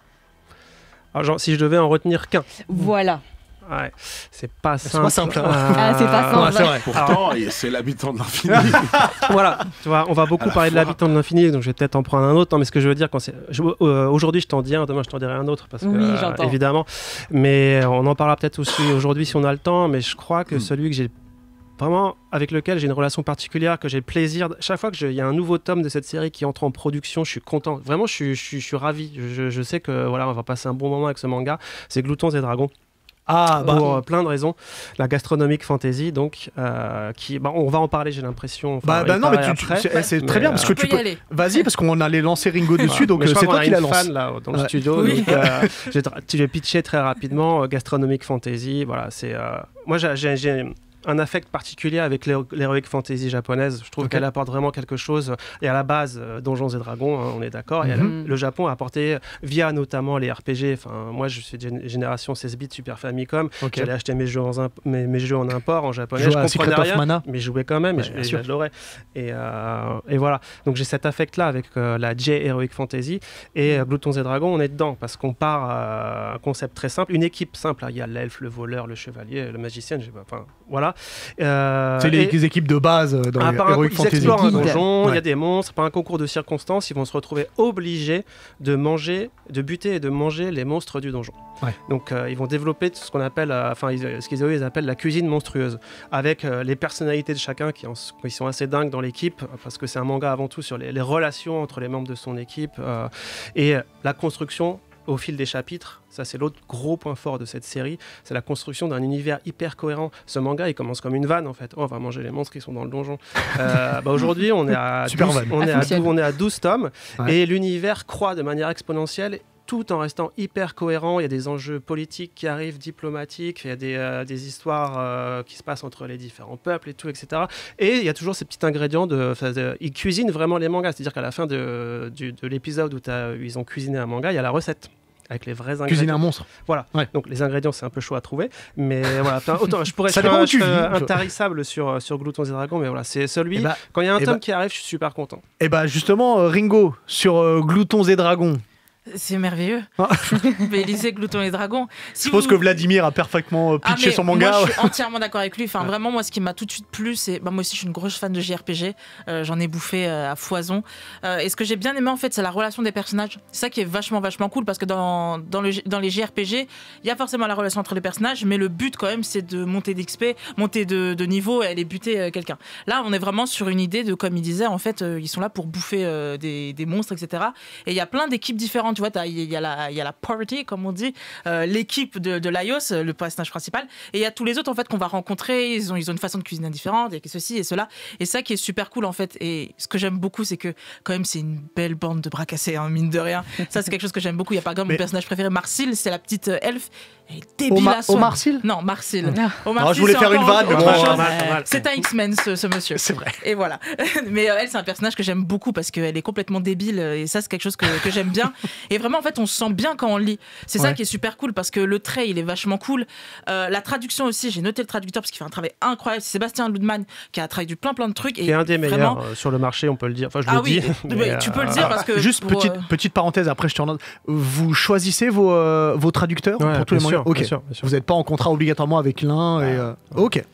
Alors, genre, si je devais en retenir qu'un. Voilà. Ouais, c'est pas simple. C'est pas simple. Euh... Ah, c'est pas simple. Ouais, c'est vrai. Pourtant, Alors... c'est l'habitant de l'infini. Voilà, tu vois, on va beaucoup parler fois. de l'habitant de l'infini, donc je vais peut-être en prendre un autre. Non, mais ce que je veux dire, quand c'est... Je... Euh, aujourd'hui, je t'en dis un, demain, je t'en dirai un autre, parce que, oui, j'entends. Euh, évidemment. Mais on en parlera peut-être aussi aujourd'hui si on a le temps, mais je crois que mm. celui que j'ai vraiment avec lequel j'ai une relation particulière, que j'ai le plaisir. Chaque fois qu'il y a un nouveau tome de cette série qui entre en production, je suis content. Vraiment, je suis, je suis, je suis ravi. Je, je sais que voilà, on va passer un bon moment avec ce manga. C'est Gloutons et Dragons. Ah, bah. Pour euh, plein de raisons. La gastronomique fantasy, donc, euh, qui, bah, on va en parler, j'ai l'impression. Bah, bah non, mais tu, tu, c'est, c'est très bien, parce que tu peux. Vas-y, parce qu'on allait lancer Ringo dessus, donc c'est toi qui la lance. Fan là dans le ouais. studio. Oui. Donc, euh, j'ai, j'ai pitché très rapidement euh, gastronomique fantasy. Voilà, c'est. Euh, moi, j'ai. j'ai, j'ai un affect particulier avec l'heroic fantasy japonaise. Je trouve okay. qu'elle apporte vraiment quelque chose. Et à la base, euh, Donjons et Dragons, hein, on est d'accord. Mm-hmm. Et le Japon a apporté, via notamment les R P G, enfin, moi je suis de génération seize bits Super Famicom, okay. j'allais acheter mes jeux, en imp- mes, mes jeux en import en japonais, je comprenais rien, Mana. mais je jouais quand même, ouais, et j'adorais. Et, euh, et voilà, donc j'ai cet affect-là avec euh, la J Heroic Fantasy. Et euh, Gloutons et Dragons, on est dedans, parce qu'on part à un concept très simple, une équipe simple. Il y a l'elfe, le voleur, le chevalier, le magicien, enfin, voilà. Euh, c'est les, les équipes de base dans ah, les Heroic Fantasy. Ils explorent un donjon, il ouais. y a des monstres, par un concours de circonstances, ils vont se retrouver obligés de manger, de buter et de manger les monstres du donjon. Ouais. Donc euh, ils vont développer ce qu'on appelle, enfin euh, ce qu'ils ils appellent la cuisine monstrueuse, avec euh, les personnalités de chacun qui, en, qui sont assez dingues dans l'équipe, parce que c'est un manga avant tout sur les, les relations entre les membres de son équipe euh, et la construction au fil des chapitres. Ça, c'est l'autre gros point fort de cette série, c'est la construction d'un univers hyper cohérent. Ce manga, il commence comme une vanne, en fait. Oh, on va manger les monstres qui sont dans le donjon. Euh, bah, aujourd'hui, on est à douze, on est à douze, on est à douze tomes, ouais. et l'univers croît de manière exponentielle, tout en restant hyper cohérent. Il y a des enjeux politiques qui arrivent, diplomatiques, il y a des, euh, des histoires euh, qui se passent entre les différents peuples et tout, et cetera. Et il y a toujours ces petits ingrédients de... de ils cuisinent vraiment les mangas, c'est-à-dire qu'à la fin de, de, de l'épisode où ils ont cuisiné un manga, il y a la recette. Avec les vrais ingrédients. Cuisiner un monstre. Voilà. Ouais. Donc les ingrédients, c'est un peu chaud à trouver. Mais voilà, autant, je pourrais être un, je intarissable sur, sur Gloutons et Dragons, mais voilà, c'est celui. Bah, quand il y a un tome bah, qui arrive, je suis super content. Et bah justement, euh, Ringo, sur euh, Gloutons et Dragons. C'est merveilleux. Ah. Mais lisez Gloutons et Dragons. Si je pense vous... que Vladimir a parfaitement pitché ah, son manga. Moi, je suis entièrement d'accord avec lui. Enfin, ouais. Vraiment, moi, ce qui m'a tout de suite plu, c'est. Bah, moi aussi, je suis une grosse fan de J R P G. Euh, j'en ai bouffé euh, à foison. Euh, et ce que j'ai bien aimé, en fait, c'est la relation des personnages. C'est ça qui est vachement, vachement cool parce que dans, dans, le, dans les J R P G, il y a forcément la relation entre les personnages, mais le but, quand même, c'est de monter d'X P, monter de, de niveau et aller buter euh, quelqu'un. Là, on est vraiment sur une idée de, comme il disait, en fait, euh, ils sont là pour bouffer euh, des, des monstres, et cetera. Et il y a plein d'équipes différentes. Tu vois, il y a la il y a la party, comme on dit, euh, l'équipe de, de Laios, le personnage principal, et il y a tous les autres en fait qu'on va rencontrer. Ils ont, ils ont une façon de cuisiner différente, il y a ceci et cela, et ça qui est super cool en fait. Et ce que j'aime beaucoup, c'est que quand même c'est une belle bande de bras cassés, hein, mine de rien. Ça c'est quelque chose que j'aime beaucoup. Il y a par exemple Mais... mon personnage préféré, Marcille, c'est la petite euh, elfe. Elle est débile Oma- à son. Marcille Non, Marcille. Ah. Oh, je voulais faire une vanne. Bon, euh, c'est un X-Men ce, ce monsieur. C'est vrai. Et voilà. Mais euh, elle c'est un personnage que j'aime beaucoup parce qu'elle est complètement débile et ça c'est quelque chose que, que j'aime bien. Et vraiment en fait on se sent bien quand on lit. C'est ouais. ça qui est super cool parce que le trait il est vachement cool. Euh, la traduction aussi, j'ai noté le traducteur parce qu'il fait un travail incroyable. C'est Sébastien Ludman qui a traduit plein plein de trucs. Et qui est un des vraiment... meilleurs euh, sur le marché, on peut le dire. Enfin, je ah le oui, dis. Mais mais tu peux le dire parce que. Juste pour, petite, euh... petite parenthèse, après je te rends. Vous choisissez vos, euh, vos traducteurs ouais, pour tous les moyens. Ok. Bien sûr, bien sûr. Vous n'êtes pas en contrat obligatoirement avec l'un. Ah, et, euh... Ok.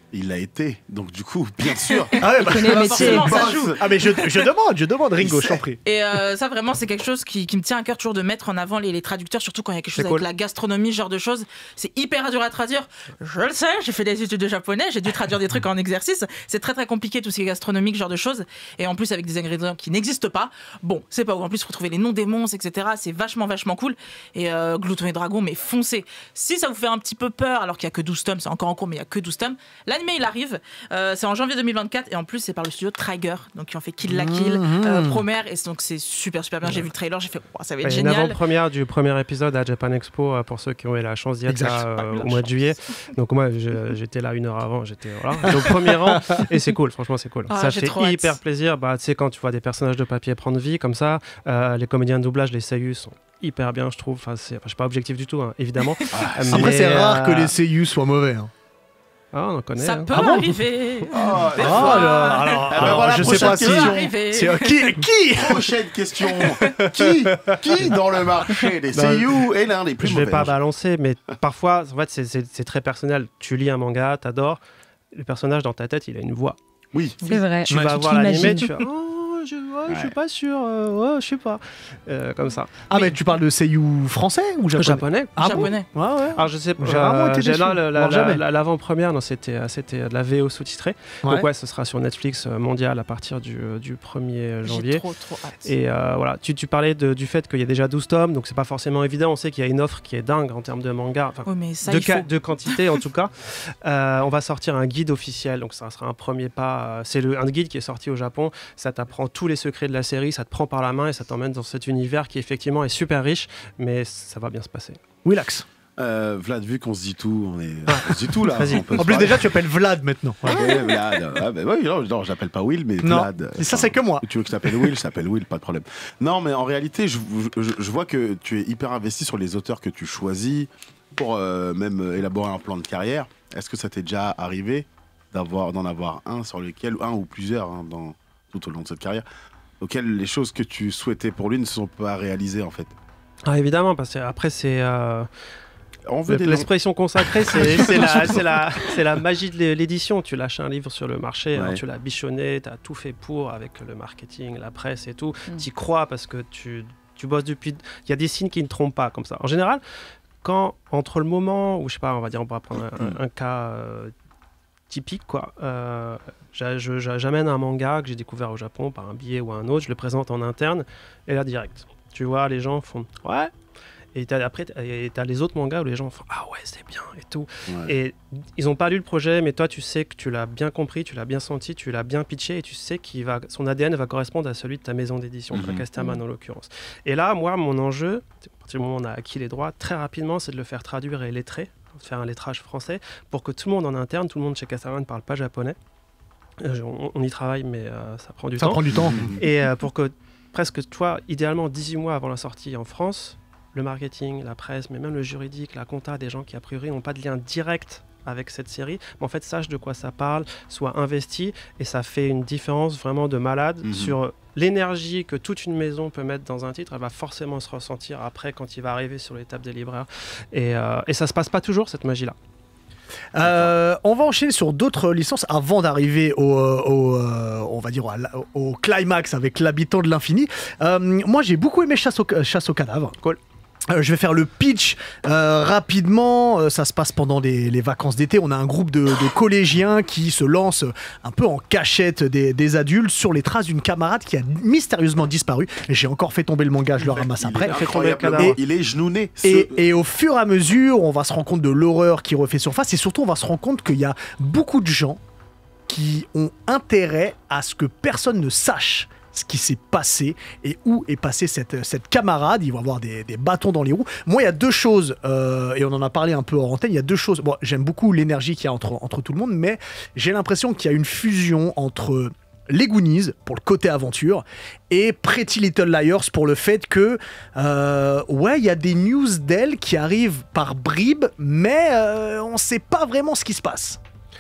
Il l'a été, donc du coup, bien sûr. Ah ouais, bah, connaît le métier. forcément, ça joue. ah mais je, je demande, je demande Ringo, je t'en prie. Et euh, ça, vraiment, c'est quelque chose qui, qui me tient à cœur toujours de mettre en avant les, les traducteurs, surtout quand il y a quelque chose C'est avec cool. la gastronomie, ce genre de choses. C'est hyper dur à traduire. Je le sais, j'ai fait des études de japonais, j'ai dû traduire des trucs en exercice. C'est très très compliqué, tout ce qui est gastronomique, ce genre de choses. Et en plus, avec des ingrédients qui n'existent pas. Bon, c'est pas ouf. En plus, retrouver les noms des monstres, et cetera. C'est vachement, vachement cool. Et euh, Glouton et Dragon, mais foncez. Si ça vous fait un petit peu peur, alors qu'il y a que douze tomes, c'est encore en cours, mais il y a que douze tomes, l'animé il arrive. Euh, c'est en janvier deux mille vingt-quatre et en plus c'est par le studio Trigger, donc qui ont fait Kill la Kill, Mmh. euh, Promare, et donc c'est super super bien. J'ai vu le trailer, j'ai fait oh, ça va être Il y a une génial. avant-première du premier épisode à Japan Expo euh, pour ceux qui ont eu la chance d'y être Exact. là, euh, Pas eu la au mois de chance. juillet. Donc moi je- j'étais là une heure avant, j'étais voilà, j'étais au premier rang et c'est cool, franchement c'est cool. Ah, ça j'ai fait trop hâte. hyper plaisir. Bah, tu sais, quand tu vois des personnages de papier prendre vie comme ça, euh, les comédiens de doublage, les seiyuu sont hyper bien, je trouve. Enfin, c'est, enfin, je suis pas objectif du tout, hein, évidemment. Après, Mais, c'est rare que euh, les seiyuu soient mauvais. Hein. Ah, on en connaît. Ça hein. peut Ah bon arriver. Oh, Des Ah, fois. là, alors, Ah, alors, voilà, je sais prochaine pas si. Ça peut question. arriver. C'est, euh, qui, qui Prochaine question. Qui, qui dans le marché des seiyuu est l'un des plus Je mauvais vais pas en général. balancer, mais parfois, en fait, c'est, c'est, c'est très personnel. Tu lis un manga, t'adores. Le personnage dans ta tête, il a une voix. Oui. C'est vrai. Tu Ouais, vas tu voir l'animé, t'imagines. tu fais oh, je, ouais, je suis Ouais. pas sûr, euh, ouais, je sais pas, Euh, comme ça. Ah, mais tu parles de seiyuu français ou japonais? Japonais. Ah bon Japonais. Ouais, ouais. Alors je sais pas. J'ai rarement été j'ai déçu. là le- la- Voire jamais. la- la- l'avant-première, non, c'était euh, c'était de la V O sous-titrée. Ouais. Donc ouais, ce sera sur Netflix euh, mondial à partir du, euh, du premier J'ai janvier. trop trop hâte. Et euh, voilà, tu, tu parlais de- du fait qu'il y a déjà douze tomes, donc c'est pas forcément évident. On sait qu'il y a une offre qui est dingue en termes de manga, enfin, Oui, mais ça de, il faut. ca- de quantité en tout cas. Euh, on va sortir un guide officiel, donc ça sera un premier pas. euh, C'est le, un guide qui est sorti au Japon. Ça t'apprend tous les secrets de la série, ça te prend par la main et ça t'emmène dans cet univers qui effectivement est super riche, mais ça va bien se passer. Willax. Euh, Vlad, vu qu'on se dit tout, on, est... on se dit tout là. Vas-y. on peut se En plus, parler. déjà, tu appelles Vlad maintenant. Ouais. Ouais, Vlad. Ah, bah, oui, non, non, j'appelle pas Will, mais Non, Vlad. et ça, c'est que moi. Tu veux que je t'appelle Will, je t'appelle Will, pas de problème. Non, mais en réalité, je, je- je vois que tu es hyper investi sur les auteurs que tu choisis pour euh, même euh, élaborer un plan de carrière. Est-ce que ça t'est déjà arrivé d'avoir, d'en avoir un sur lequel, un ou plusieurs hein, dans, tout au long de cette carrière, auquel les choses que tu souhaitais pour lui ne se sont pas réalisées en fait? Ah, évidemment, parce que après c'est euh, On veut des noms. l'expression consacrée, c'est c'est la, c'est la, c'est la magie de l'é- l'édition. Tu lâches un livre sur le marché, Ouais. hein, tu l'as bichonné, tu as tout fait pour avec le marketing, la presse et tout. Mm. Tu y crois parce que tu, tu bosses depuis. Il y a des signes qui ne trompent pas comme ça. En général, quand entre le moment où, je sais pas, on va dire, on va prendre un, un- un cas euh, typique, quoi. Euh, j'a- je- j'a- J'amène un manga que j'ai découvert au Japon par un billet ou un autre, je le présente en interne et là direct. Tu vois, les gens font ouais. Et t'as- après, t'as et t'as les autres mangas où les gens font ah ouais, c'est bien et tout. Ouais. Et ils n'ont pas lu le projet, mais toi, tu sais que tu l'as bien compris, tu l'as bien senti, tu l'as bien pitché et tu sais qu'il va, son A D N va correspondre à celui de ta maison d'édition, Mhm. de Casterman en l'occurrence. Et là, moi, mon enjeu, à partir du moment où on a acquis les droits, très rapidement, c'est de le faire traduire et lettrer, de faire un lettrage français pour que tout le monde en interne, tout le monde chez Casterman ne parle pas japonais. Euh, on, on y travaille, mais euh, ça prend du Ça temps. prend du temps. Et euh, pour que presque, toi, idéalement dix-huit mois avant la sortie en France, le marketing, la presse, mais même le juridique, la compta, des gens qui a priori n'ont pas de lien direct avec cette série, mais en fait sachent de quoi ça parle, soient investis, et ça fait une différence vraiment de malade Mhm. sur l'énergie que toute une maison peut mettre dans un titre. Elle va forcément se ressentir après quand il va arriver sur l'étape des libraires. Et, euh, et ça se passe pas toujours, cette magie-là. Euh, on va enchaîner sur d'autres licences avant d'arriver au, au, euh, on va dire au, au climax avec l'habitant de l'infini. Euh, moi, j'ai beaucoup aimé Chasse au, Chasse au cadavre. Cool. Euh, je vais faire le pitch euh, rapidement. Euh, ça se passe pendant les, les vacances d'été. On a un groupe de, de collégiens qui se lancent un peu en cachette des, des adultes sur les traces d'une camarade qui a mystérieusement disparu. Et j'ai encore fait tomber le manga, je le ramasse Il après. est Fait tomber le incroyablement- cadavre. il est genouné. Et, Ce- et au fur et à mesure, on va se rendre compte de l'horreur qui refait surface et surtout, on va se rendre compte qu'il y a beaucoup de gens qui ont intérêt à ce que personne ne sache ce qui s'est passé et où est passée cette, cette camarade. Ils vont avoir des, des bâtons dans les roues. Moi, il y a deux choses, euh, et on en a parlé un peu en antenne, il y a deux choses. Bon, j'aime beaucoup l'énergie qu'il y a entre, entre tout le monde, mais j'ai l'impression qu'il y a une fusion entre les Goonies pour le côté aventure et Pretty Little Liars pour le fait que euh, ouais, il y a des news d'elle qui arrivent par bribes, mais euh, on sait pas vraiment ce qui se passe.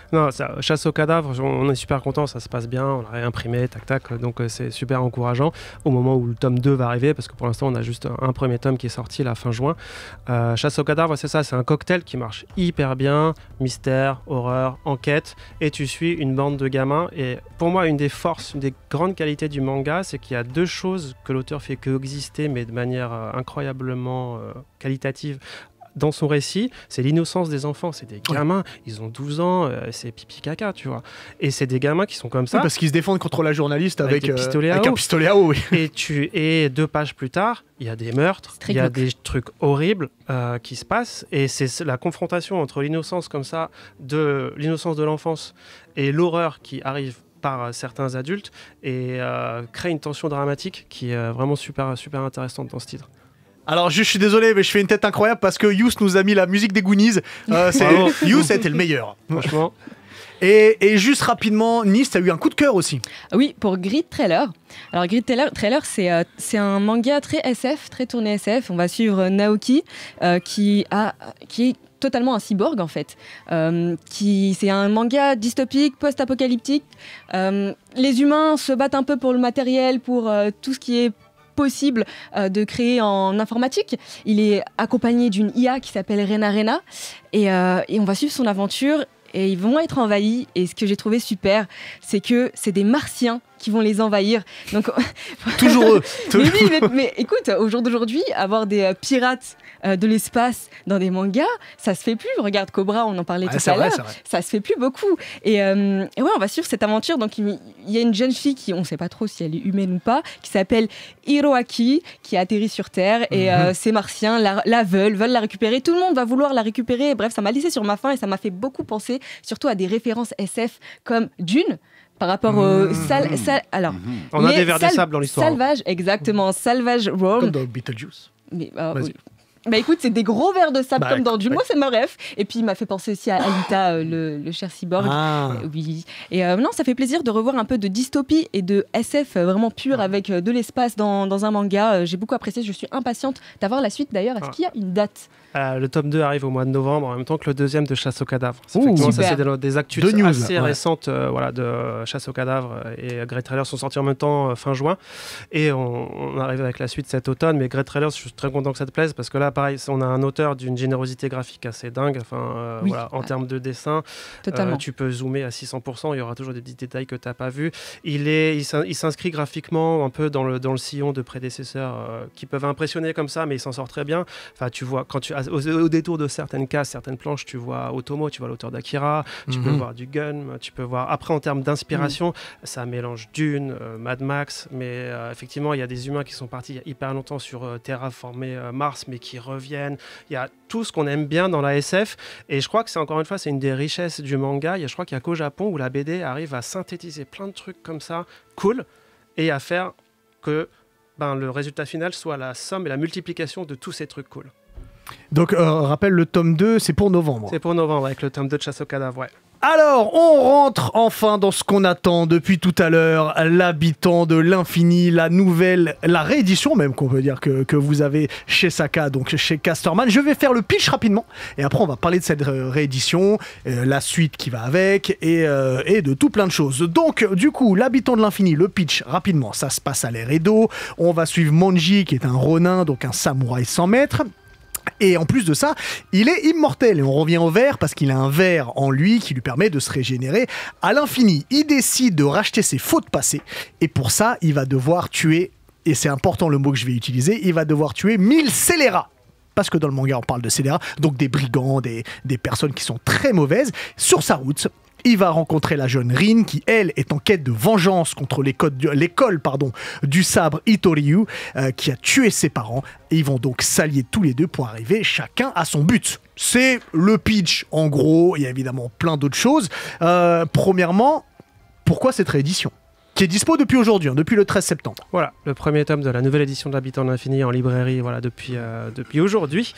Non, ça, chasse aux cadavres, on, on est super content, ça se passe bien, on l'a réimprimé, tac tac, donc euh, c'est super encourageant au moment où le tome deux va arriver, parce que pour l'instant on a juste un, un premier tome qui est sorti la fin juin. Euh, chasse aux cadavres, c'est ça, c'est un cocktail qui marche hyper bien, mystère, horreur, enquête, et tu suis une bande de gamins. Et pour moi, une des forces, une des grandes qualités du manga, c'est qu'il y a deux choses que l'auteur fait coexister, mais de manière euh, incroyablement euh, qualitative dans son récit. C'est l'innocence des enfants, c'est des gamins, oui. Ils ont douze ans, euh, c'est pipi caca, tu vois. Et c'est des gamins qui sont comme ça. Oui, parce qu'ils se défendent contre la journaliste avec, avec, euh, pistolets avec à un eau. pistolet à eau. Oui. Et, tu, et deux pages plus tard, il y a des meurtres, il y a des trucs horribles euh, qui se passent, et c'est la confrontation entre l'innocence comme ça, de l'innocence de l'enfance et l'horreur qui arrive par certains adultes, et euh, crée une tension dramatique qui est euh, vraiment super, super intéressante dans ce titre. Alors je, je suis désolé, mais je fais une tête incroyable parce que Yous nous a mis la musique des Goonies. Euh, Yous a été le meilleur. Franchement. Et, et juste rapidement, Nice, t'as eu un coup de cœur aussi. Oui, pour Grid Trailer. Alors Grid Trailer, trailer c'est euh, c'est un manga très S F, très tourné S F. On va suivre Naoki, euh, qui, a, qui est totalement un cyborg en fait. Euh, qui, c'est un manga dystopique, post-apocalyptique. Euh, les humains se battent un peu pour le matériel, pour euh, tout ce qui est possible euh, de créer en informatique. Il est accompagné d'une I A qui s'appelle Rena Rena et, euh, et on va suivre son aventure et ils vont être envahis. Et ce que j'ai trouvé super, c'est que c'est des Martiens qui vont les envahir. Donc toujours eux. mais oui, mais, mais écoute, au jour d'aujourd'hui, avoir des euh, pirates euh, de l'espace dans des mangas, ça se fait plus. Regarde Cobra, on en parlait ah, tout à l'heure. Ça se fait plus beaucoup. Et, euh, et ouais, on va suivre cette aventure. Donc il y a une jeune fille qui, on ne sait pas trop si elle est humaine ou pas, qui s'appelle Hiroaki, qui a atterri sur Terre. Et mm-hmm. euh, ces Martiens la, la veulent, veulent la récupérer. Tout le monde va vouloir la récupérer. Bref, ça m'a laissé sur ma faim et ça m'a fait beaucoup penser, surtout à des références S F comme Dune. Par rapport au mmh, sal, sal, alors, mmh. On a des vers sal, des sables dans l'histoire. Salvage, exactement, Salvage World. Comme dans Beetlejuice. Mais, euh, oui. Bah écoute, c'est des gros vers de sable bah, comme dans Dune. Ouais. Moi, c'est ma ref. Et puis, il m'a fait penser aussi à Alita, euh, le, le cher cyborg. Ah. Euh, oui. Et euh, non, ça fait plaisir de revoir un peu de dystopie et de S F euh, vraiment pur avec euh, de l'espace dans, dans un manga. Euh, j'ai beaucoup apprécié. Je suis impatiente d'avoir la suite. D'ailleurs, est-ce ah. qu'il y a une date? Euh, le tome deux arrive au mois de novembre, en même temps que le deuxième de Chasse aux cadavres. Effectivement, ça, c'est des, des actus de news, assez ouais. récentes euh, voilà, de Chasse aux cadavres et Great Trailers sont sortis en même temps euh, fin juin. Et on, on arrive avec la suite cet automne. Mais Great Trailers, je suis très content que ça te plaise parce que là, pareil, on a un auteur d'une générosité graphique assez dingue. Enfin, euh, oui. voilà, en termes de dessin, euh, tu peux zoomer à six cents pour cent. Il y aura toujours des petits détails que tu n'as pas vus. Il, est, il s'inscrit graphiquement un peu dans le, dans le sillon de prédécesseurs euh, qui peuvent impressionner comme ça, mais il s'en sort très bien. Enfin, tu vois, quand tu, au, au détour de certaines cases, certaines planches, tu vois Otomo, tu vois l'auteur d'Akira, tu mm-hmm. peux voir du Gun, tu peux voir... Après, en termes d'inspiration, mm. ça mélange Dune, euh, Mad Max, mais euh, effectivement, il y a des humains qui sont partis il y a hyper longtemps sur euh, terraformer euh, Mars, mais qui reviennent. Il y a tout ce qu'on aime bien dans la S F, et je crois que c'est encore une fois, c'est une des richesses du manga. Il y a, je crois qu'il n'y a qu'au Japon où la B D arrive à synthétiser plein de trucs comme ça, cool, et à faire que ben, le résultat final soit la somme et la multiplication de tous ces trucs cool. Donc, euh, rappelle, le tome deux, c'est pour novembre. C'est pour novembre, avec le tome deux de Chasse aux cadavres, ouais. Alors, on rentre enfin dans ce qu'on attend depuis tout à l'heure, l'habitant de l'infini, la nouvelle, la réédition même qu'on peut dire que, que vous avez chez Saka, donc chez Casterman. Je vais faire le pitch rapidement et après on va parler de cette réédition, euh, la suite qui va avec et, euh, et de tout plein de choses. Donc du coup, l'habitant de l'infini, le pitch rapidement, ça se passe à l'ère Edo. On va suivre Monji qui est un ronin, donc un samouraï sans maître. Et en plus de ça, il est immortel. Et on revient au ver parce qu'il a un ver en lui qui lui permet de se régénérer à l'infini. Il décide de racheter ses fautes passées. Et pour ça, il va devoir tuer, et c'est important le mot que je vais utiliser, il va devoir tuer mille scélérats. Parce que dans le manga, on parle de scélérats, donc des brigands, des, des personnes qui sont très mauvaises. Sur sa route, il va rencontrer la jeune Rin qui, elle, est en quête de vengeance contre l'école pardon, du sabre Itoryu euh, qui a tué ses parents. Et ils vont donc s'allier tous les deux pour arriver chacun à son but. C'est le pitch, en gros. Il y a évidemment plein d'autres choses. Euh, premièrement, pourquoi cette réédition ? Qui est dispo depuis aujourd'hui, hein, depuis le treize septembre. Voilà, le premier tome de la nouvelle édition de l'Habitant de l'Infini en librairie, voilà, depuis, euh, depuis aujourd'hui.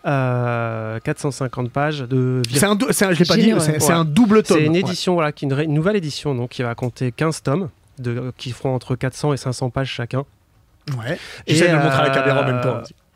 Euh, quatre cent cinquante pages de... C'est un, c'est un, je l'ai pas dit, c'est, ouais. c'est un double tome. C'est une édition, ouais. voilà, qui, une, une nouvelle édition, donc, qui va compter quinze tomes, de, qui feront entre quatre cents et cinq cents pages chacun. Ouais, j'essaie de le montrer à la caméra en même temps.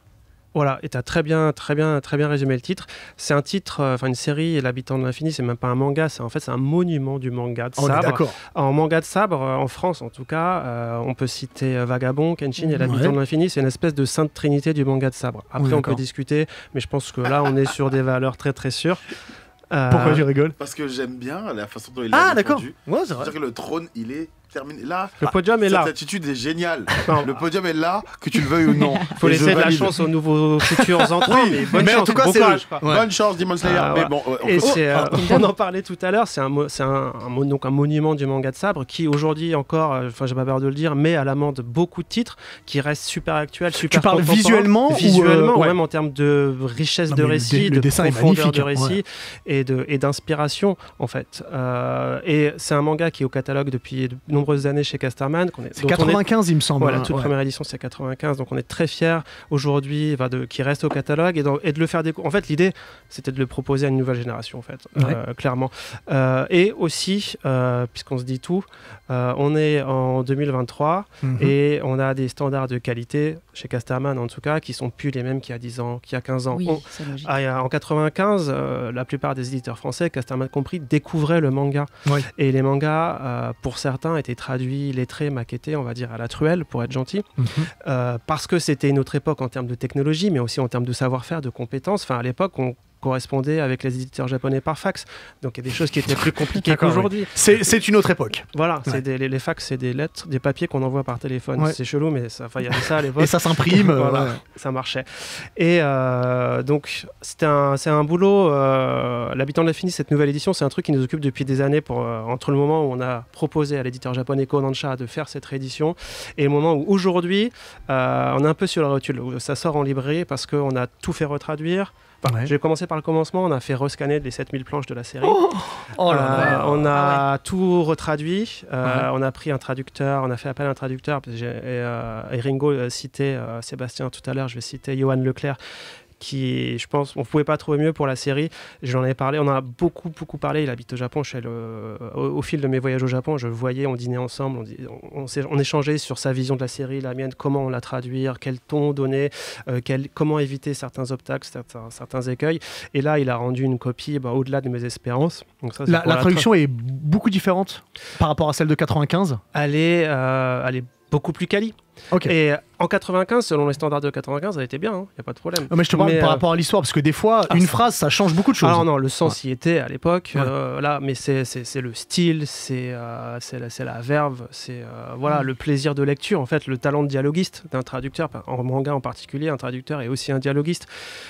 Voilà, et tu as très bien, très, bien, très bien résumé le titre. C'est un titre, enfin euh, une série, L'Habitant de l'Infini, c'est même pas un manga, c'est en fait c'est un monument du manga de On est sabre. d'accord. En manga de sabre, euh, en France en tout cas, euh, on peut citer euh, Vagabond, Kenshin et L'Habitant Ouais. de l'Infini, c'est une espèce de sainte trinité du manga de sabre. Après, Ouais, on d'accord. peut discuter, mais je pense que là, on est sur des valeurs très très sûres. Euh, Pourquoi tu rigoles? Parce que j'aime bien la façon dont il Ah, l'a d'accord. défendu. Ouais, c'est vrai. C'est-à-dire que le trône, il est terminé. Là, Le podium est cette là. attitude est géniale. Non. Le podium est là, que tu le veuilles ou non. Il faut Et je laisser de la valide. chance aux nouveaux futurs entrants, mais bonne mais en chance, tout cas, bon c'est courage, eux. quoi. Ouais. Bonne chance, Demon Slayer. Ah, mais ouais. bon, on Et peut- c'est, euh, Ah, on en parlait tout à l'heure, c'est un, mo- c'est un, un, mo- donc un monument du manga de sabre qui aujourd'hui encore, euh, enfin j'ai pas peur de le dire, met à l'amende beaucoup de titres qui restent super actuels, super Tu parles contemporains. visuellement ou, visuellement, euh, ou ouais. même en termes de richesse Non, de mais le récit, dé- le de dessin est profondeur magnifique, de hein, récit ouais. et, de, et d'inspiration en fait. Euh, et c'est un manga qui est au catalogue depuis de nombreuses années chez Casterman. Qu'on est, C'est dont on est- quatre-vingt-quinze, il me semble. Voilà, hein, toute ouais. première édition, c'est quatre-vingt-quinze, donc on est très fiers aujourd'hui bah, de, qu'il reste au catalogue et, dans- et de le faire découvrir. En fait, l'idée, c'était de le proposer à une nouvelle génération, en fait, Ouais. euh, clairement. Euh, et aussi, euh, puisqu'on se dit tout, euh, on est en deux mille vingt-trois Mhm. et on a des standards de qualité, chez Casterman en tout cas, qui sont plus les mêmes qu'il y a dix ans, qu'il y a quinze ans. Oui, On- c'est logique. ah, il y a- en quatre-vingt-quinze, euh, la plupart des éditeurs français, Casterman compris, découvraient le manga. Ouais. Et les mangas, euh, pour certains, étaient traduits, lettrés, maquettés, on va dire, à la truelle, pour être gentil. Mhm. Euh, parce que c'était une autre époque en termes de technologie, mais aussi en termes de savoir-faire, de compétences. Enfin, à l'époque, on correspondait avec les éditeurs japonais par fax. Donc il y a des choses qui étaient plus compliquées D'accord, qu'aujourd'hui. C'est c'est une autre époque. Voilà, c'est Ouais. des, les, les fax, c'est des lettres, des papiers qu'on envoie par téléphone. Ouais. C'est chelou, mais ça- enfin, il y avait ça à l'époque. Et ça s'imprime. euh, Voilà, ouais. ça marchait. Et euh, donc, c'était un, c'est un boulot. Euh, L'Habitant de l'Infini, cette nouvelle édition, c'est un truc qui nous occupe depuis des années. Pour, euh, entre le moment où on a proposé à l'éditeur japonais Kodansha de faire cette réédition et le moment où aujourd'hui, euh, on est un peu sur la rotule. Où ça sort en librairie parce qu'on a tout fait retraduire. Enfin, Ouais. Je vais commencer par le commencement. On a fait rescanner les sept mille planches de la série. Oh là Euh, là. on a Ah tout retraduit. Euh, Ouais. On a pris un traducteur. On a fait appel à un traducteur. Parce que j'ai- et, euh, et Ringo euh, citait euh, Sébastien tout à l'heure. Je vais citer Johan Leclerc, qui, je pense, on ne pouvait pas trouver mieux pour la série. J'en avais parlé. On en a beaucoup, beaucoup parlé. Il habite au Japon. Je suis allé, euh, au, au fil de mes voyages au Japon, je le voyais. On dînait ensemble. On, dit- on, on s'est- on échangeait sur sa vision de la série, la mienne, comment on la traduire, quel ton donner, euh, quel- comment éviter certains obstacles, certains, certains écueils. Et là, il a rendu une copie bah, au-delà de mes espérances. Donc ça, c'est La, pour la tra- traduction est beaucoup différente par rapport à celle de quatre-vingt-quinze. elle est, euh, elle est beaucoup plus quali. Ok. Et en quatre-vingt-quinze, selon les standards de quatre-vingt-quinze, elle était bien, il n'y a pas de problème. Non, mais je te parle Mais, par euh, rapport à l'histoire, parce que des fois, ah, une ça- phrase, ça change beaucoup de choses. Alors non, le sens y était à l'époque, Ouais. euh, là, mais c'est, c'est, c'est le style, c'est, euh, c'est, la, c'est la verve, c'est euh, voilà, Mm. le plaisir de lecture, en fait, le talent de dialoguiste d'un traducteur, en manga en particulier, un traducteur est aussi un dialoguiste.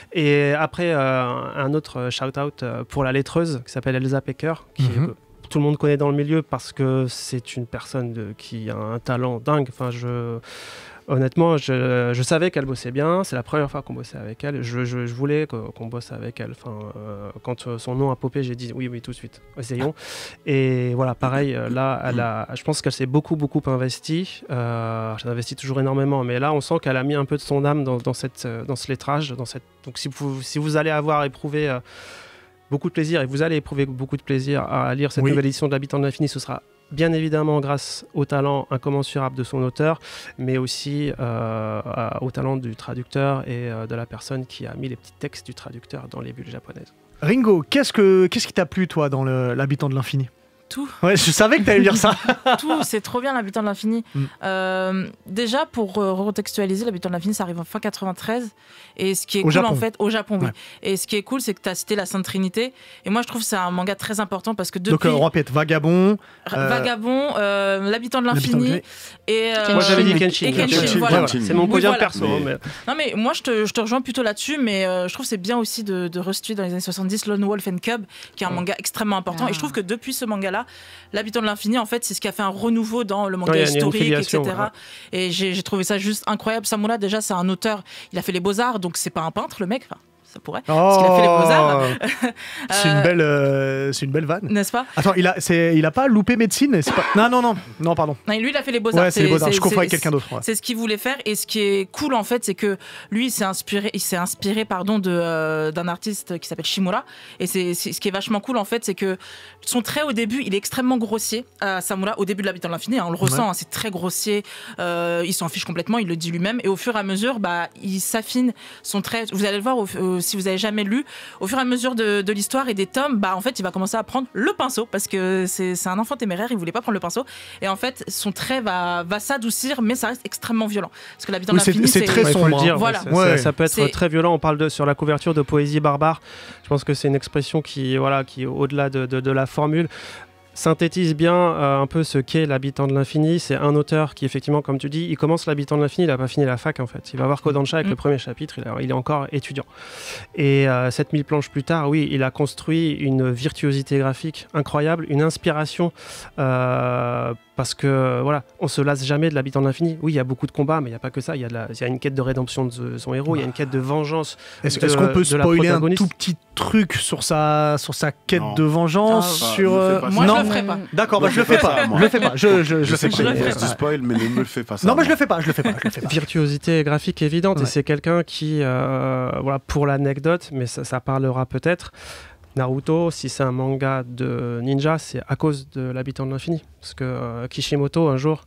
Et après, euh, un autre shout-out euh, pour la lettreuse qui s'appelle Elsa Pecker, qui Mhm. que tout le monde connaît dans le milieu parce que c'est une personne de, qui a un talent dingue. Enfin, je... Honnêtement, je, je savais qu'elle bossait bien. C'est la première fois qu'on bossait avec elle. Je, je, je voulais que- qu'on bosse avec elle. Enfin, euh, quand euh, son nom a popé, j'ai dit oui, oui, tout de suite. Essayons. Et voilà, pareil. euh, Là, elle a, je pense qu'elle s'est beaucoup, beaucoup investie. Euh, elle investit toujours énormément, mais là, on sent qu'elle a mis un peu de son âme dans, dans, cette, euh, dans ce lettrage. Dans cette... Donc, si vous, si vous allez avoir éprouvé euh, beaucoup de plaisir et vous allez éprouver beaucoup de plaisir à lire cette Oui. nouvelle édition de l'Habitant de l'Infini, ce sera bien évidemment grâce au talent incommensurable de son auteur, mais aussi euh, à- au talent du traducteur et euh, de la personne qui a mis les petits textes du traducteur dans les bulles japonaises. Ringo, qu'est-ce, que, qu'est-ce qui t'a plu, toi, dans le- l'Habitant de l'Infini? Tout. Ouais, je savais que t'allais me dire ça. Tout, c'est trop bien l'Habitant de l'Infini. Mm. Euh, déjà, pour euh, recontextualiser, l'Habitant de l'Infini, ça arrive en fin quatre-vingt-treize. Et ce qui est Au cool, Japon. en fait, au Japon, oui. Ouais. Et ce qui est cool, c'est que tu as cité la Sainte Trinité. Et moi, je trouve que c'est un manga très important parce que depuis Donc, euh, on répète, Vagabond. euh, Vagabond, euh, l'Habitant de l'Habitant de l'Infini. l'Infini. Et, euh, Moi j'avais dit et Kenshin. et Kenshin, Kenshin, voilà. Kenshin. C'est mon Oui, podium voilà. perso. Mais- mais- Non mais moi je te, je te rejoins plutôt là-dessus, mais euh, je trouve que c'est bien aussi de, de restituer dans les années soixante-dix Lone Wolf and Cub, qui est un manga extrêmement important. Ah. Et je trouve que depuis ce manga-là, l'Habitant de l'Infini, en fait, c'est ce qui a fait un renouveau dans le manga Ouais, il y a une historique, filiation, et cetera. Et j'ai j'ai trouvé ça juste incroyable. Samura, déjà, c'est un auteur, il a fait les beaux-arts, donc c'est pas un peintre, le mec. Enfin, ça pourrait. Parce qu'il a fait les Beaux-Arts. C'est une belle, euh, c'est une belle vanne. N'est-ce pas? Attends, il a, c'est, il a pas loupé médecine. C'est pas... Non, non, non, non, pardon. Non, lui, il a fait les Beaux-Arts. Ouais, c'est les Beaux-Arts. Je confonds c'est- avec quelqu'un d'autre. ouais. C'est ce qu'il voulait faire, et ce qui est cool en fait, c'est que lui, il s'est inspiré, il s'est inspiré pardon de euh, d'un artiste qui s'appelle Shimura, et c'est c'est- ce qui est vachement cool en fait, c'est que son trait au début, il est extrêmement grossier. À Samura, au début de l'Habitant de l'Infini, hein, on le ressent, Ouais. hein, c'est très grossier. Euh, il s'en fiche complètement, il le dit lui-même, et au fur et à mesure, bah, il s'affine son trait. Vous allez le voir au- au- si vous avez jamais lu, au fur et à mesure de, de l'histoire et des tomes, bah en fait, il va commencer à prendre le pinceau parce que c'est c'est un enfant téméraire, il voulait pas prendre le pinceau, et en fait, son trait va va s'adoucir, mais ça reste extrêmement violent. Parce que l'Habitant Oui, de c'est- l'Infini, c'est très Ouais, il faut sombre, le dire, hein. Voilà. ça, Ouais. ça- ça peut être C'est- très violent. On parle de, sur la couverture de Poésie barbare. Je pense que c'est une expression qui, voilà, qui au-delà de, de- de la formule, synthétise bien euh, un peu ce qu'est l'Habitant de l'Infini. C'est un auteur qui, effectivement, comme tu dis, il commence l'Habitant de l'Infini, il n'a pas fini la fac en fait. Il va voir Kodansha avec Mm. le premier chapitre, il, a- il est encore étudiant. Et euh, sept mille planches plus tard, oui, il a construit une virtuosité graphique incroyable, une inspiration, euh, parce que voilà, on se lasse jamais de l'Habitant de l'Infini. Oui, il y a beaucoup de combats, mais il n'y a pas que ça. Il y, a de la- il y a une quête de rédemption de son héros, il y a une quête de vengeance. Est-ce de- est-ce qu'on peut de la spoiler un protagoniste. tout petit truc sur sa, sur sa quête Non. de vengeance Ah, sur, ne fais euh, pas Moi, non. je le ferai pas. D'accord, bah, Ne je le fais fais pas pas. ça, moi. Je le fais pas. Je, je, je Je le sais fais que pas. je le ferai tu pas. spoil, mais ne me le fais pas ça. Non, mais je moi. le fais pas. Je le fais pas. Je le fais pas. Virtuosité graphique évidente, Ouais. et c'est quelqu'un qui, euh, voilà, pour l'anecdote, mais ça, ça parlera peut-être. Naruto, si c'est un manga de ninja, c'est à cause de l'Habitant de l'Infini, parce que euh, Kishimoto un jour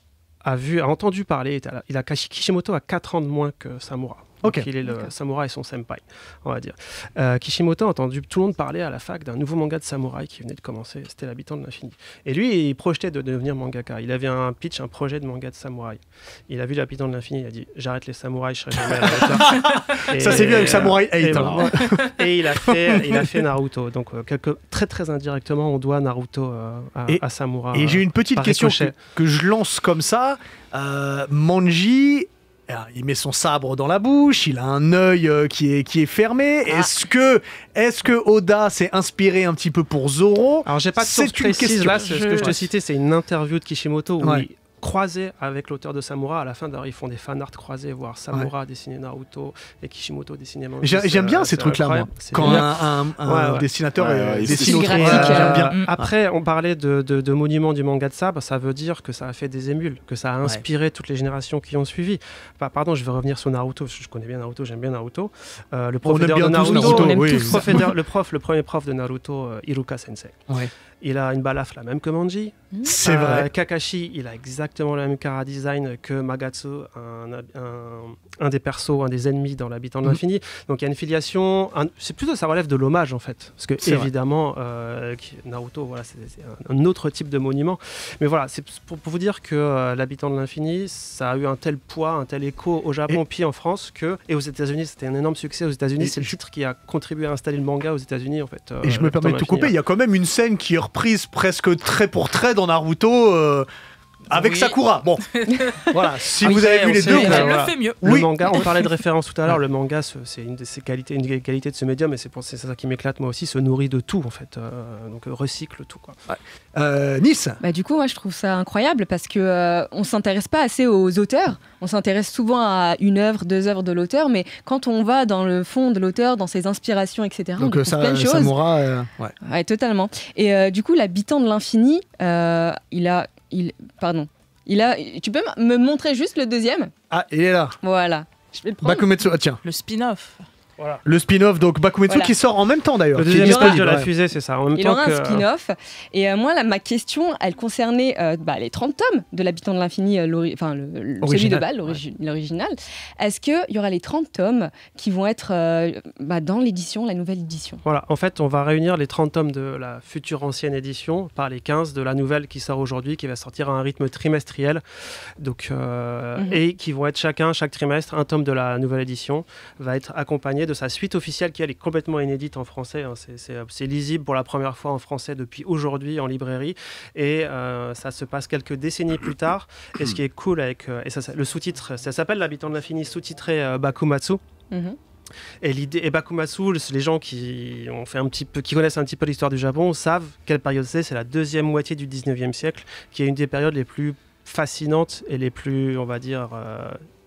a vu, a entendu parler. Il a, il a Kishimoto a quatre ans de moins que Samura. Donc Ok. il est le D'accord. samouraï et son senpai, on va dire. Euh, Kishimoto a entendu tout le monde parler à la fac d'un nouveau manga de samouraï qui venait de commencer, c'était l'Habitant de l'Infini. Et lui, il projetait de devenir mangaka. Il avait un pitch, un projet de manga de samouraï. Il a vu l'Habitant de l'Infini, il a dit j'arrête les samouraïs, je serai jamais à la hauteur. Et- Ça s'est vu avec Samurai et, huit. hein. voilà. Et il a fait, il a fait Naruto. Donc euh, quelque, très très indirectement, on doit Naruto euh, à, Et- à Samura. Et j'ai une petite par question que, ricochet. que je lance comme ça. Euh, Manji, alors, il met son sabre dans la bouche, il a un œil euh, qui, est, qui est fermé. Ah. Est-ce que, est-ce que Oda s'est inspiré un petit peu pour Zoro? Alors j'ai pas de C'est source une précise question. là, ce, ce que je te citais, c'est une interview de Kishimoto où Ouais. il croisé avec l'auteur de Samura. À la fin, d'ailleurs, ils font des fanarts croisés, voir Samura dessiner Naruto et Kishimoto dessiner Manji. J'ai- J'aime bien C'est- ces c'est trucs-là, moi. incroyable. C'est Quand génial. un, un- un Ouais, ouais. dessinateur Ouais, euh, ouais, dessine c'est autre chose, graphique, j'aime euh, bien. Mm. Après, on parlait de, de, de monuments du manga de sabre, ça veut dire que ça a fait des émules, que ça a inspiré toutes les générations qui ont suivi. Enfin, pardon, je vais revenir sur Naruto, parce que je connais bien Naruto, j'aime bien Naruto. Euh, le On aime professeur bien de tous Naruto, Naruto, on aime oui. tous. professeur- le prof, le premier prof de Naruto, euh, Iruka Sensei. Ouais. Il a une balafre la même que Manji. C'est Euh, vrai. Kakashi, il a exactement le même chara design que Magatsu, un, un- un des persos, un des ennemis dans l'Habitant de Mhm. l'Infini. Donc il y a une filiation. un- c'est plutôt ça relève de l'hommage en fait, parce que C'est vrai. évidemment euh, qui- Naruto, voilà, c'est c'est un, un autre type de monument. Mais voilà, c'est pour, pour vous dire que euh, l'Habitant de l'Infini, ça a eu un tel poids, un tel écho au Japon, puis en France, que et aux États-Unis, c'était un énorme succès. Aux États-Unis, Et c'est le je- titre qui a contribué à installer le manga aux États-Unis en fait. euh, Et je me l'Habitant permets de tout l'Infini. couper, il y a quand même une scène qui est reprise presque trait pour trait dans Naruto euh, avec Oui. Sakura. Bon, voilà, si Ah vous oui, avez on vu les sait, deux, mais vous- Elle voilà. le fait mieux. Le Oui. manga, on parlait de référence tout à l'heure, le manga, ce- c'est une de ses qualités, une des qualités de ce médium, et c'est pour c'est ça qui m'éclate moi aussi, se nourrit de tout en fait, euh, donc euh, recycle tout quoi. Euh, Nice. Bah, du coup, moi, je trouve ça incroyable parce que euh, on s'intéresse pas assez aux auteurs. On s'intéresse souvent à une œuvre, deux œuvres de l'auteur, mais quand on va dans le fond de l'auteur, dans ses inspirations, et cetera, on Donc euh, découvre ça, plein de choses. Samura, euh, ouais. Ouais, totalement. Et euh, du coup, l'habitant de l'infini, euh, il a, il, pardon, il a. Tu peux m- me montrer juste le deuxième? Ah, il est là. Voilà. Je vais le prendre. Bakumetsu, ah, tiens, Le spin-off. Voilà. le spin-off, donc Bakumetsu Voilà. qui sort en même temps d'ailleurs. Le qui est deuxième aura- stage de la disponible, ouais. fusée, c'est ça. En même Il temps aura que un spin-off. Et euh, moi, là, ma question, elle concernait euh, bah, les trente tomes de l'habitant de l'infini, euh, l'ori- enfin, le, le- celui de Original. Bâle, l'origi- l'original. Est-ce qu'il y aura les trente tomes qui vont être euh, bah, dans l'édition, la nouvelle édition? Voilà, en fait, on va réunir les trente tomes de la future ancienne édition par les quinze de la nouvelle qui sort aujourd'hui, qui va sortir à un rythme trimestriel, donc, euh, Mhm. et qui vont être chacun, chaque trimestre, un tome de la nouvelle édition va être accompagné de sa suite officielle qui elle est complètement inédite en français. hein. C'est- C'est c'est lisible pour la première fois en français depuis aujourd'hui en librairie, et euh, ça se passe quelques décennies plus tard. Et ce qui est cool avec euh, et ça, ça- le sous-titre, ça s'appelle l'habitant de l'infini, sous-titré euh, Bakumatsu. Mhm. Et l'idée, et Bakumatsu, le- les gens qui ont fait un petit peu, qui connaissent un petit peu l'histoire du Japon savent quelle période c'est. C'est la deuxième moitié du dix-neuvième siècle, qui est une des périodes les plus fascinantes et les plus, on va dire, euh,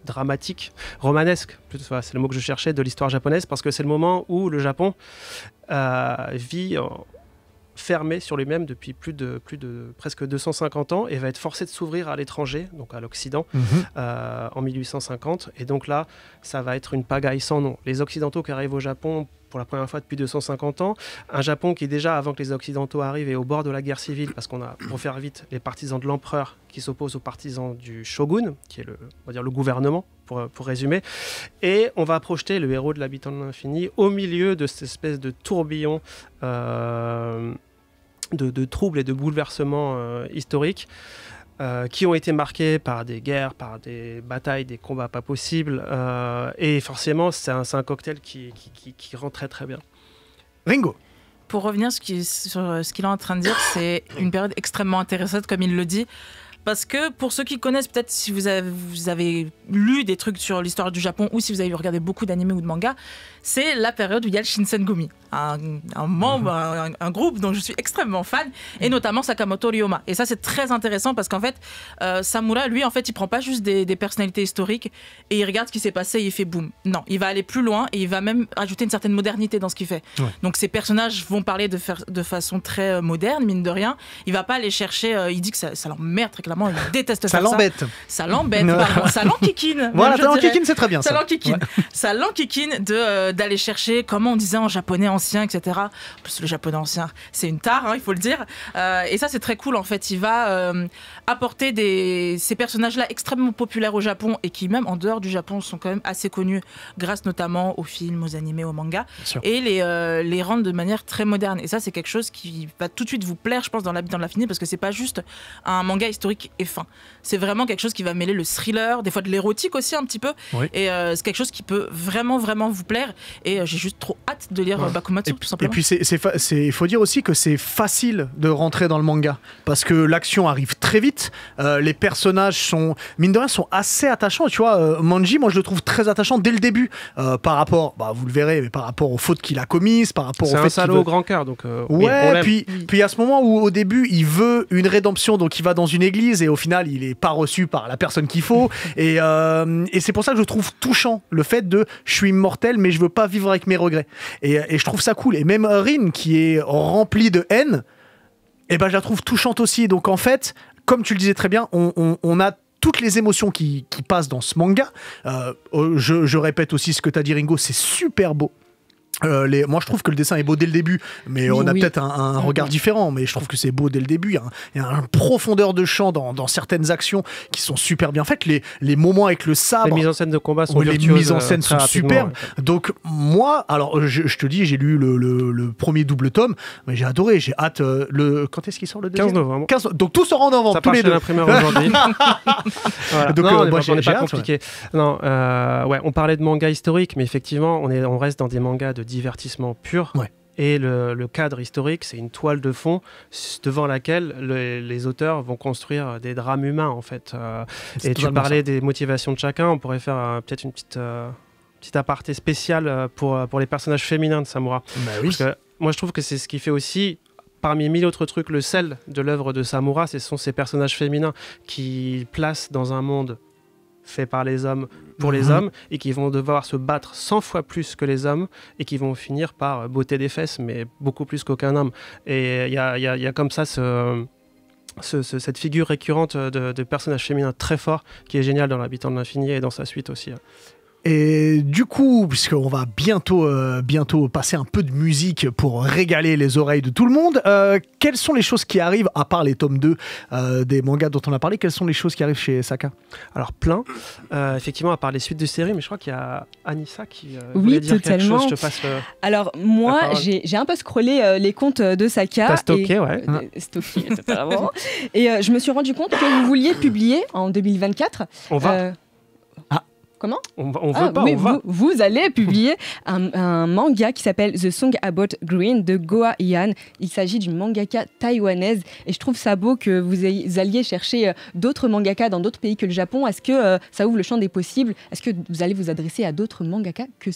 dramatique, romanesque, plutôt, voilà, c'est le mot que je cherchais, de l'histoire japonaise, parce que c'est le moment où le Japon euh, vit en fermé sur lui-même depuis plus de, plus de presque deux cent cinquante ans et va être forcé de s'ouvrir à l'étranger, donc à l'Occident, mmh. euh, en mille huit cent cinquante. Et donc là, ça va être une pagaille sans nom. Les Occidentaux qui arrivent au Japon pour la première fois depuis deux cent cinquante ans, un Japon qui déjà, avant que les Occidentaux arrivent, est au bord de la guerre civile, parce qu'on a, pour faire vite, les partisans de l'empereur qui s'opposent aux partisans du shogun, qui est le, on va dire le gouvernement, pour, pour résumer. Et on va projeter le héros de l'habitant de l'infini au milieu de cette espèce de tourbillon euh, De, de troubles et de bouleversements euh, historiques euh, qui ont été marqués par des guerres, par des batailles, des combats pas possibles. Euh, et forcément, c'est un, c'est un cocktail qui, qui, qui, qui rend très très bien. Ringo. Pour revenir sur ce qu'il est en train de dire, c'est une période extrêmement intéressante, comme il le dit. Parce que pour ceux qui connaissent, peut-être si vous avez, vous avez lu des trucs sur l'histoire du Japon ou si vous avez regardé beaucoup d'animés ou de mangas, c'est la période où il y a le Shinsengumi, un, un membre, un, un groupe dont je suis extrêmement fan, et notamment Sakamoto Ryoma. Et ça, c'est très intéressant parce qu'en fait, euh, Samura, lui, en fait, il prend pas juste des, des personnalités historiques et il regarde ce qui s'est passé et il fait boum. Non, il va aller plus loin et il va même ajouter une certaine modernité dans ce qu'il fait. Ouais. Donc ces personnages vont parler de, faire, de façon très moderne, mine de rien. Il va pas aller chercher, euh, il dit que ça, ça l'emmerde très clairement, il déteste ça. L'embête. Ça l'embête. Ça l'embête. Ça l'enquiquine. Voilà, ça l'enquiquine, c'est très bien. Ça l'enquiquine. Ouais. Ça l'enquiquine de, euh, d'aller chercher, comment on disait en japonais ancien, et cetera. En plus, le japonais ancien, c'est une tare, hein, il faut le dire. Euh, et ça, c'est très cool, en fait. Il va euh, apporter des... ces personnages-là extrêmement populaires au Japon et qui, même en dehors du Japon, sont quand même assez connus grâce notamment aux films, aux animés, aux mangas. Et les, euh, les rendre de manière très moderne. Et ça, c'est quelque chose qui va tout de suite vous plaire, je pense, dans l'habitant de l'infini, parce que c'est pas juste un manga historique et fin. C'est vraiment quelque chose qui va mêler le thriller, des fois de l'érotique aussi un petit peu. Oui. Et euh, c'est quelque chose qui peut vraiment, vraiment vous plaire. Et euh, j'ai juste trop hâte de lire ouais. Bakumatsu, et, tout simplement. Et puis, c'est, c'est fa- c'est, il faut dire aussi que c'est facile de rentrer dans le manga. Parce que l'action arrive très vite. Euh, les personnages sont, mine de rien, sont assez attachants. Tu vois, euh, Manji, moi, je le trouve très attachant dès le début. Euh, par rapport, bah, vous le verrez, mais par rapport aux fautes qu'il a commises, par rapport c'est au fait fait qu'il un salaud veut... au grand cœur. Donc, euh, ouais, oui, puis, oui. puis à ce moment où, au début, il veut une rédemption, donc il va dans une église et au final, il est pas reçu par la personne qu'il faut. et, euh, et c'est pour ça que je trouve touchant le fait de je suis immortel, mais je veux pas vivre avec mes regrets. Et, et je trouve ça cool. Et même Rin, qui est remplie de haine, et ben, je la trouve touchante aussi. Donc en fait, comme tu le disais très bien, on, on, on a toutes les émotions qui, qui passent dans ce manga. Euh, je, je répète aussi ce que tu as dit, Ringo, c'est super beau. Euh, les... Moi je trouve que le dessin est beau dès le début, mais oui, on a oui. peut-être un, un mmh. regard différent, mais je trouve que c'est beau dès le début. Il y a, un, il y a une profondeur de champ dans, dans certaines actions qui sont super bien faites. Les, les moments avec le sabre, les mises en scène de combat sont oui, les mises en scène euh, sont superbes. Ouais. Donc moi, alors je, je te dis, j'ai lu le, le, le premier double tome, mais j'ai adoré. J'ai hâte. Euh, le quand est-ce qu'il sort le deuxième ? quinze novembre. quinze Donc tout sort en novembre, ça tous les deux. L'imprimeur aujourd'hui. Voilà. Donc non, euh, moi, j'ai, n'est j'ai pas hâte, compliqué. Ouais. Non, euh, ouais, on parlait de manga historique, mais effectivement, on est, on reste dans des mangas de divertissement pur. Ouais. Et le, le cadre historique, c'est une toile de fond devant laquelle le, les auteurs vont construire des drames humains, en fait. Euh, et tu parlais ça. Des motivations de chacun. On pourrait faire euh, peut-être une petite, euh, petite aparté spéciale pour, pour les personnages féminins de Samura. Bah oui. Parce que moi, je trouve que c'est ce qui fait aussi, parmi mille autres trucs, le sel de l'œuvre de Samura. Ce sont ces personnages féminins qui placent dans un monde fait par les hommes pour mmh. les hommes et qui vont devoir se battre cent fois plus que les hommes et qui vont finir par botter des fesses, mais beaucoup plus qu'aucun homme. Et il y a, y a, y a comme ça ce, ce, ce, cette figure récurrente de, de personnages féminins très forts qui est géniale dans l'Habitant de l'Infini et dans sa suite aussi. Et du coup, puisqu'on va bientôt, euh, bientôt passer un peu de musique pour régaler les oreilles de tout le monde, euh, quelles sont les choses qui arrivent, à part les tomes deux euh, des mangas dont on a parlé, quelles sont les choses qui arrivent chez Saka ? Alors plein, euh, effectivement, à part les suites de séries, mais je crois qu'il y a Anissa qui euh, oui, voulait dire totalement. quelque chose. Je te passe le... Alors moi, j'ai, j'ai un peu scrollé euh, les comptes de Saka. T'as stocké, et, ouais. Euh, stocké, totalement. Et euh, je me suis rendu compte que vous vouliez publier en deux mille vingt-quatre. On va euh, Ah Comment ? On, va, on veut ah, pas, oui, on vous, va. vous allez publier un, un manga qui s'appelle The Song About Green de Goa Yan. Il s'agit d'une mangaka taïwanaise et je trouve ça beau que vous, ayez, vous alliez chercher d'autres mangakas dans d'autres pays que le Japon. Est-ce que euh, ça ouvre le champ des possibles ? Est-ce que vous allez vous adresser à d'autres mangakas que ceux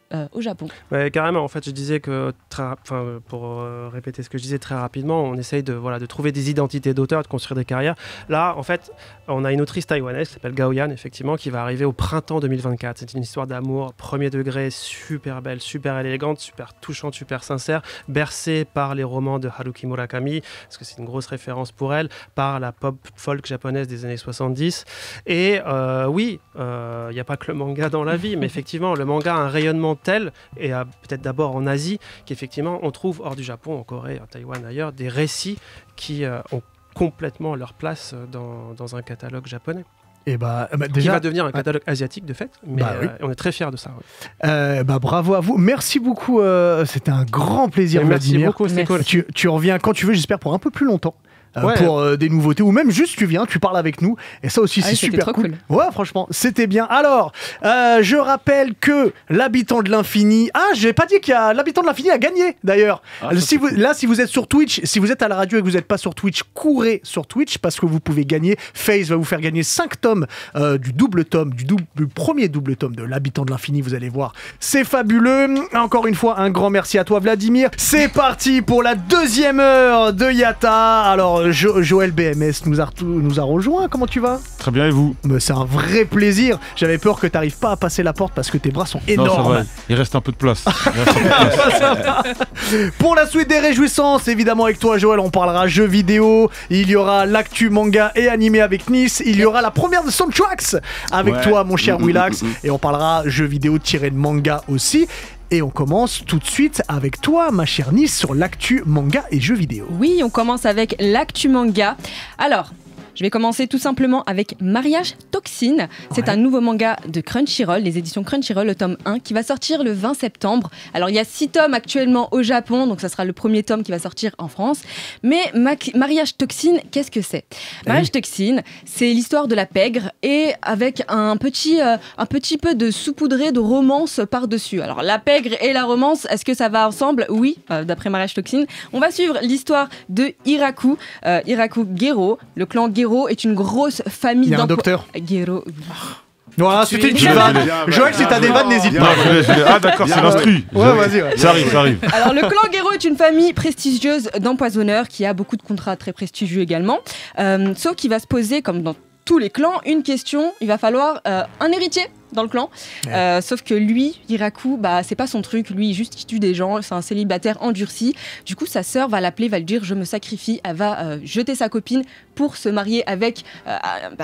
euh, au Japon. Ouais, carrément. En fait, je disais que, très, enfin, pour euh, répéter ce que je disais très rapidement, on essaye de, voilà, de trouver des identités d'auteurs, de construire des carrières. Là, en fait, on a une autrice taïwanaise qui s'appelle Gao Yan, effectivement, qui va arriver au printemps deux mille vingt-quatre. C'est une histoire d'amour, premier degré, super belle, super élégante, super touchante, super sincère, bercée par les romans de Haruki Murakami, parce que c'est une grosse référence pour elle, par la pop folk japonaise des années soixante-dix. Et euh, oui, il euh, n'y a pas que le manga dans la vie, mais effectivement, le manga a un rayonnement tel, et euh, peut-être d'abord en Asie, qu'effectivement, on trouve hors du Japon, en Corée, en Taïwan, ailleurs, des récits qui euh, ont complètement leur place dans, dans un catalogue japonais. Et bah, bah Qui déjà, va devenir un catalogue asiatique de fait, mais Bah oui. euh, on est très fiers de ça. Oui. euh, bah, bravo à vous. Merci beaucoup. euh, C'était un grand plaisir, Et merci Vladimir. beaucoup, c'était cool. Tu, tu reviens quand tu veux, j'espère, pour un peu plus longtemps. euh, Ouais. Pour euh, des nouveautés, ou même juste tu viens, tu parles avec nous, et ça aussi Ah c'est oui, c'était super trop cool. cool. Ouais, franchement, c'était bien. Alors, euh, je rappelle que l'habitant de l'infini. Ah, j'ai pas dit qu'il y a l'habitant de l'infini a gagné d'ailleurs. Ah, Alors, ça, si c'est vous, cool. là, si vous êtes sur Twitch, si vous êtes à la radio et que vous n'êtes pas sur Twitch, courez sur Twitch parce que vous pouvez gagner. FaZe va vous faire gagner cinq tomes euh, du double tome, du, double, du premier double tome de l'habitant de l'infini. Vous allez voir, c'est fabuleux. Encore une fois, un grand merci à toi, Vladimir. C'est parti pour la deuxième heure de Yata. Alors, Jo- Joël B M S nous a, nous a rejoint. Comment tu vas? Très bien, et vous? Mais c'est un vrai plaisir. J'avais peur que tu n'arrives pas à passer la porte parce que tes bras sont Non, ça énormes. va, il reste un peu de place. Il reste un peu de place. Pour la suite des réjouissances, évidemment avec toi Joël, on parlera jeux vidéo, il y aura l'actu manga et animé avec Nice, il y aura la première de Soundtracks avec Ouais. toi mon cher Mm, mm, Willax, mm, mm. et on parlera jeux vidéo tiré de manga aussi. Et on commence tout de suite avec toi ma chère Nice sur l'actu manga et jeux vidéo. Oui, on commence avec l'actu manga. Alors, je vais commencer tout simplement avec Mariage Toxine. C'est Ouais. un nouveau manga de Crunchyroll, les éditions Crunchyroll, le tome un, qui va sortir le vingt septembre. Alors, il y a six tomes actuellement au Japon, donc ça sera le premier tome qui va sortir en France. Mais Mac- Mariage Toxine, qu'est-ce que c'est? Mariage Toxine, c'est l'histoire de la pègre et avec un petit, euh, un petit peu de saupoudré de romance par-dessus. Alors, la pègre et la romance, est-ce que ça va ensemble? Oui, euh, d'après Mariage Toxine. On va suivre l'histoire de Hiraku, euh, Hiraku Gero. Le clan Gero est une grosse famille Il y a un d'empo- docteur. Gero. Voilà, Tu c'était une es- petite vanne. Bien, Joël, si bien, t'as des bien. vannes, n'hésite Bien. pas. Non, je l'ai, je l'ai. Ah, d'accord, c'est Bien, l'instru. Ouais, vas-y, ouais. Ça arrive, ça arrive. Alors, le clan Gero est une famille prestigieuse d'empoisonneurs qui a beaucoup de contrats très prestigieux également. Euh, sauf qu'il va se poser, comme dans tous les clans, une question. Il va falloir euh, un héritier dans le clan. Ouais. Euh, sauf que lui, Hiraku, bah, c'est pas son truc. Lui, il juste il tue des gens. C'est un célibataire endurci. Du coup, sa sœur va l'appeler, va lui dire je me sacrifie. Elle va euh, jeter sa copine pour se marier avec. euh, bah,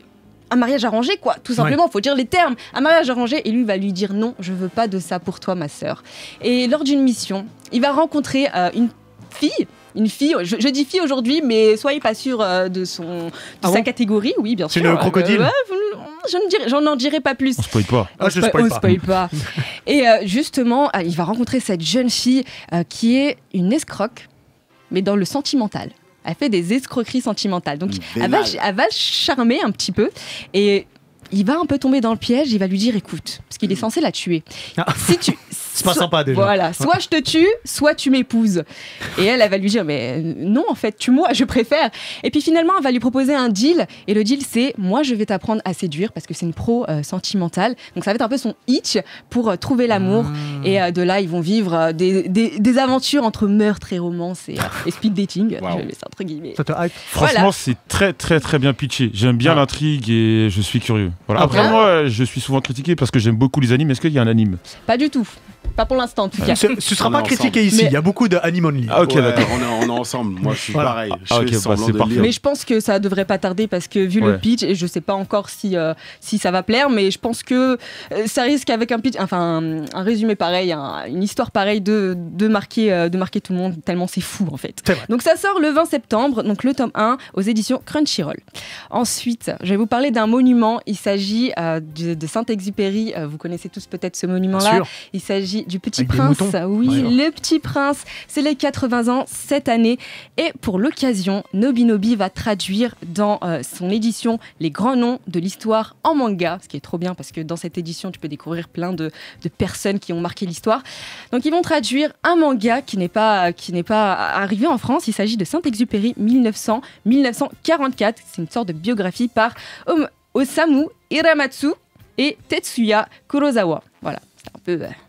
un mariage arrangé, quoi, tout simplement, faut dire les termes. Un mariage arrangé, et lui va lui dire non, je veux pas de ça pour toi, ma sœur. Et lors d'une mission, il va rencontrer euh, une fille. Une fille, je, je dis fille aujourd'hui, mais soyez pas sûr euh, de, son, de Ah sa bon catégorie, oui, bien C'est sûr. une crocodile. Euh, ouais, vous- je ne dirai- j'en n'en dirai pas plus. On spoil pas. Ah, je On spo- spoil on pas. spoil pas. Et euh, justement, euh, il va rencontrer cette jeune fille euh, qui est une escroque, mais dans le sentimental. Elle fait des escroqueries sentimentales. Donc, elle va, Vénale. elle va le charmer un petit peu. Et il va un peu tomber dans le piège. Il va lui dire écoute, parce qu'il est censé la tuer. Ah. Si tu. C'est pas soit- sympa déjà. Voilà, soit je te tue, soit tu m'épouses. Et elle, elle va lui dire mais euh, non, en fait, tue-moi, je préfère. Et puis finalement, elle va lui proposer un deal. Et le deal, c'est moi, je vais t'apprendre à séduire parce que c'est une pro euh, sentimentale. Donc ça va être un peu son hitch pour euh, trouver l'amour. Et euh, de là, ils vont vivre euh, des, des, des aventures entre meurtre et romance et, euh, et speed dating. Wow. Je vais mettre ça entre guillemets. Ça te hype? Franchement, Voilà. c'est très, très, très bien pitché. J'aime bien Ah. l'intrigue et je suis curieux. Voilà. Ah, Après, vraiment moi, je suis souvent critiqué parce que j'aime beaucoup les animes. Est-ce qu'il y a un anime? Pas du tout. Pas pour l'instant, en tout cas. Ce, ce sera On pas est critiqué ensemble. ici, Mais- il y a beaucoup de anime only. Ah, ok, Ouais, d'accord. on, est, on est ensemble. Moi, je suis Voilà. pareil. Je Ah, fais ok, bah, semblant c'est de parfait. lire. Mais je pense que ça devrait pas tarder parce que vu Ouais. le pitch, et je sais pas encore si, euh, si ça va plaire, mais je pense que euh, ça risque avec un pitch, enfin un, un résumé pareil, un- une histoire pareille de, de, marquer, euh, de marquer tout le monde, tellement c'est fou en fait. C'est vrai. Donc ça sort le vingt septembre, donc le tome un aux éditions Crunchyroll. Ensuite, je vais vous parler d'un monument, il s'agit euh, de, de Saint-Exupéry, euh, vous connaissez tous peut-être ce Bien monument-là. sûr. Il s'agit du Petit Avec des Prince. moutons. Oui, Ouais. le Petit Prince. C'est les quatre-vingts ans cette année. Et pour l'occasion, Nobinobi va traduire dans euh, son édition les grands noms de l'histoire en manga, ce qui est trop bien parce que dans cette édition, tu peux découvrir plein de, de personnes qui ont marqué l'histoire. Donc, ils vont traduire un manga qui n'est pas, qui n'est pas arrivé en France. Il s'agit de Saint-Exupéry mille neuf cents à mille neuf cent quarante-quatre. C'est une sorte de biographie par Om- Osamu Hiramatsu et Tetsuya Kurosawa. Voilà, c'est un peu, euh,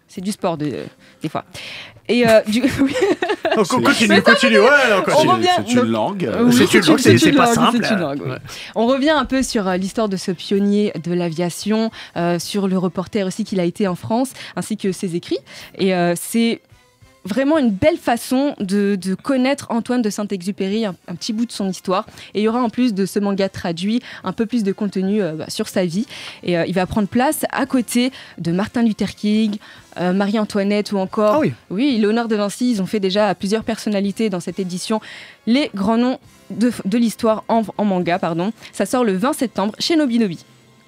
c'est du sport de, des fois. Et euh, du oui. Donc, on continue, continue. Ouais, alors, On continue. revient- C'est une donc- langue. Oui, C'est une langue, c'est- c'est pas langue, simple. c'est une langue, oui. Ouais. On revient un peu sur euh, l'histoire de ce pionnier de l'aviation, euh, sur le reporter aussi qu'il a été en France, ainsi que ses écrits. Et euh, c'est vraiment une belle façon de, de connaître Antoine de Saint-Exupéry, un, un petit bout de son histoire. Et il y aura en plus de ce manga traduit un peu plus de contenu euh, bah, sur sa vie. Et euh, il va prendre place à côté de Martin Luther King, euh, Marie-Antoinette ou encore... Ah oui. Oui, Léonard de Vinci, ils ont fait déjà plusieurs personnalités dans cette édition. Les grands noms de, de l'histoire en, en manga, pardon. Ça sort le vingt septembre chez Nobinobi.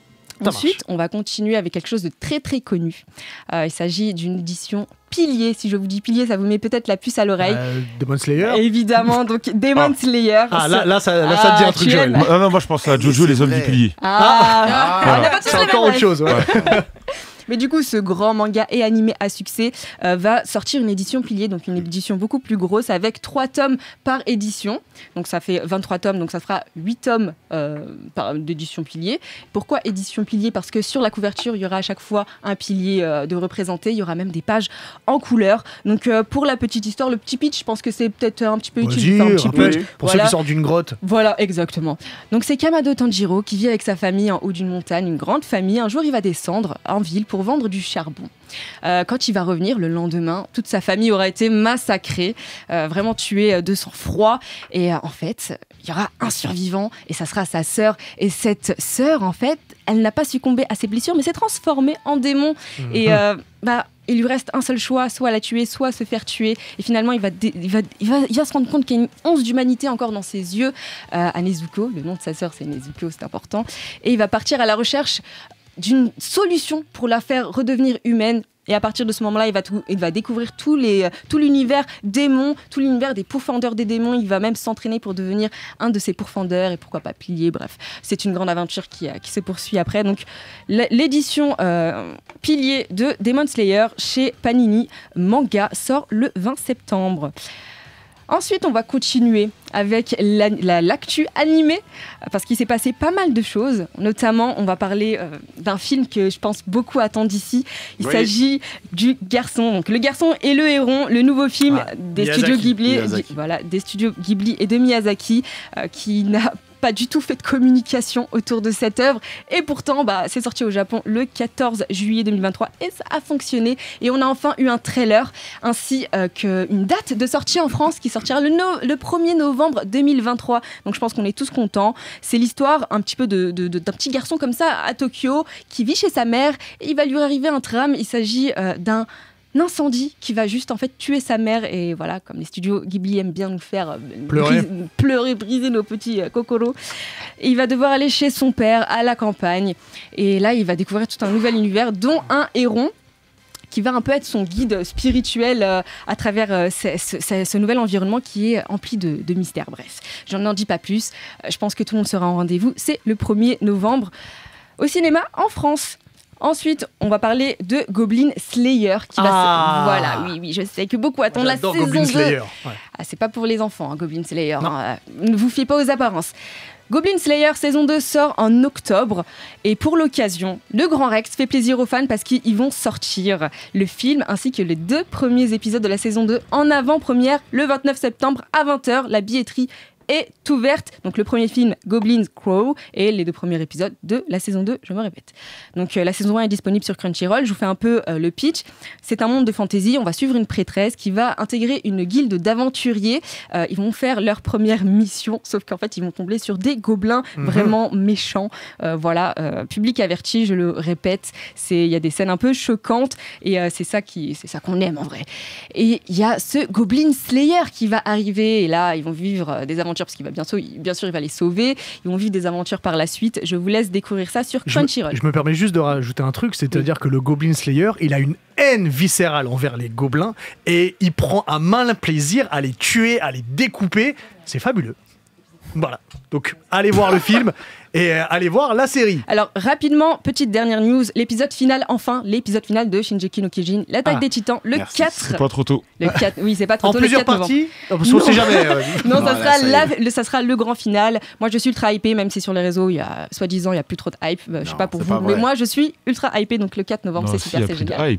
Ça Ensuite, marche. on va continuer avec quelque chose de très très connu. Euh, il s'agit d'une édition pilier. Si je vous dis pilier, ça vous met peut-être la puce à l'oreille. Euh, Demon Slayer. Évidemment, donc Demon Ah. Slayer. Ah, là, là, ça, là, ça te dit un Ah, truc, tu Joël. aimes. Ah non, moi je pense à Jojo, les hommes du pilier. Ah, Ah. on n'a pas tous C'est les encore mêmes autre chose. Ouais. Mais du coup, ce grand manga et animé à succès euh, va sortir une édition pilier, donc une édition beaucoup plus grosse avec trois tomes par édition. Donc ça fait vingt-trois tomes, donc ça fera huit tomes euh, par- d'édition pilier. Pourquoi édition pilier ? Parce que sur la couverture, il y aura à chaque fois un pilier euh, de représenté. Il y aura même des pages en couleur. Donc euh, pour la petite histoire, le petit pitch, je pense que c'est peut-être un petit peu utile. de faire un Vas-y, petit rappelle, pitch. pour Voilà. ceux qui sortent d'une grotte. Voilà, exactement. Donc c'est Kamado Tanjiro qui vit avec sa famille en haut d'une montagne, une grande famille. Un jour, il va descendre en ville pour vendre du charbon. Euh, quand il va revenir le lendemain, toute sa famille aura été massacrée, euh, vraiment tuée de sang-froid. Et euh, en fait, il y aura un survivant et ça sera sa sœur. Et cette sœur, en fait, elle n'a pas succombé à ses blessures, mais s'est transformée en démon. Et euh, bah, il lui reste un seul choix, soit la tuer, soit se faire tuer. Et finalement, il va, dé- il va, il va, il va se rendre compte qu'il y a une once d'humanité encore dans ses yeux. Euh, à Nezuko, le nom de sa sœur, c'est Nezuko, c'est important. Et il va partir à la recherche d'une solution pour la faire redevenir humaine. Et à partir de ce moment-là, il va, tout, il va découvrir tous les, tout l'univers démon, tout l'univers des pourfendeurs des démons. Il va même s'entraîner pour devenir un de ces pourfendeurs et pourquoi pas pilier. Bref, c'est une grande aventure qui, qui se poursuit après. Donc, l'édition euh, pilier de Demon Slayer chez Panini Manga sort le vingt septembre. Ensuite, on va continuer avec la- la- l'actu animée, parce qu'il s'est passé pas mal de choses. Notamment, on va parler euh, d'un film que je pense beaucoup attendent ici. Il Oui. s'agit du Garçon. Donc, Le Garçon et le Héron, le nouveau film Ah, des Miyazaki. studios Ghibli, Miyazaki. du- voilà, des studios Ghibli et de Miyazaki, euh, qui n'a pas du tout fait de communication autour de cette œuvre. Et pourtant, bah, c'est sorti au Japon le quatorze juillet deux mille vingt-trois et ça a fonctionné. Et on a enfin eu un trailer ainsi euh, qu'une date de sortie en France qui sortira le, no- le premier novembre deux mille vingt-trois. Donc je pense qu'on est tous contents. C'est l'histoire un petit peu de, de- de- d'un petit garçon comme ça à Tokyo qui vit chez sa mère et il va lui arriver un drame. Il s'agit euh, d'un incendie qui va juste en fait tuer sa mère et voilà, comme les studios Ghibli aiment bien nous faire euh, Pleurer. brise- pleurer, briser nos petits euh, kokoros. Et il va devoir aller chez son père à la campagne et là il va découvrir tout un nouvel univers dont un héron qui va un peu être son guide spirituel euh, à travers euh, ce, ce- ce- ce nouvel environnement qui est empli de, de mystères. Bref, je n'en dis pas plus. Euh, je pense que tout le monde sera en rendez-vous. C'est le premier novembre au cinéma en France. Ensuite, on va parler de Goblin Slayer qui va Ah. se... Voilà, oui, oui, je sais que beaucoup attendent la J'adore saison Goblin deux. Slayer. Ouais. Ah, c'est pas pour les enfants, hein, Goblin Slayer. Non. hein. Ne vous fiez pas aux apparences. Goblin Slayer saison deux sort en octobre et pour l'occasion, le Grand Rex fait plaisir aux fans parce qu'ils vont sortir le film ainsi que les deux premiers épisodes de la saison deux en avant-première le vingt-neuf septembre à vingt heures. La billetterie est ouverte. Donc le premier film, Goblin's Crow, et les deux premiers épisodes de la saison deux, je me répète. Donc euh, la saison un est disponible sur Crunchyroll. Je vous fais un peu euh, le pitch. C'est un monde de fantasy. On va suivre une prêtresse qui va intégrer une guilde d'aventuriers. Euh, ils vont faire leur première mission, sauf qu'en fait, ils vont tomber sur des gobelins Mhm. vraiment méchants. Euh, voilà, euh, public averti, je le répète. C'est- Il y a des scènes un peu choquantes et euh, c'est ça qui, c'est ça qu'on aime en vrai. Et il y a ce Goblin Slayer qui va arriver et là, ils vont vivre euh, des aventures parce qu'il va bien sûr, bien sûr, il va les sauver. Ils vont vivre des aventures par la suite. Je vous laisse découvrir ça sur Je me, Crunchyroll. je me permets juste de rajouter un truc, c'est-à-dire que le Goblin Slayer, il a une haine viscérale envers les gobelins et il prend un malin plaisir à les tuer, à les découper. C'est fabuleux. Voilà. Donc, allez voir le film et euh, allez voir la série. Alors rapidement, petite dernière news, l'épisode final, enfin l'épisode final de Shingeki no Kyojin, l'attaque Ah, des Titans, le merci. quatre. C'est pas trop tôt. Le quatre, oui, c'est pas trop En tôt, le plusieurs quatre novembre. parties. Oh, parce qu'on Non. sait jamais. euh, Non, ça, Voilà, sera ça y la- est. le, ça sera le grand final. Moi, je suis ultra hypée, même si sur les réseaux, il y a soi-disant, il y a plus trop de hype. Euh, je sais Non, pas pour c'est vous, pas mais vrai. moi, je suis ultra hypée. Donc le quatre novembre, Non, c'est si, super, y a c'est plus de génial. hype.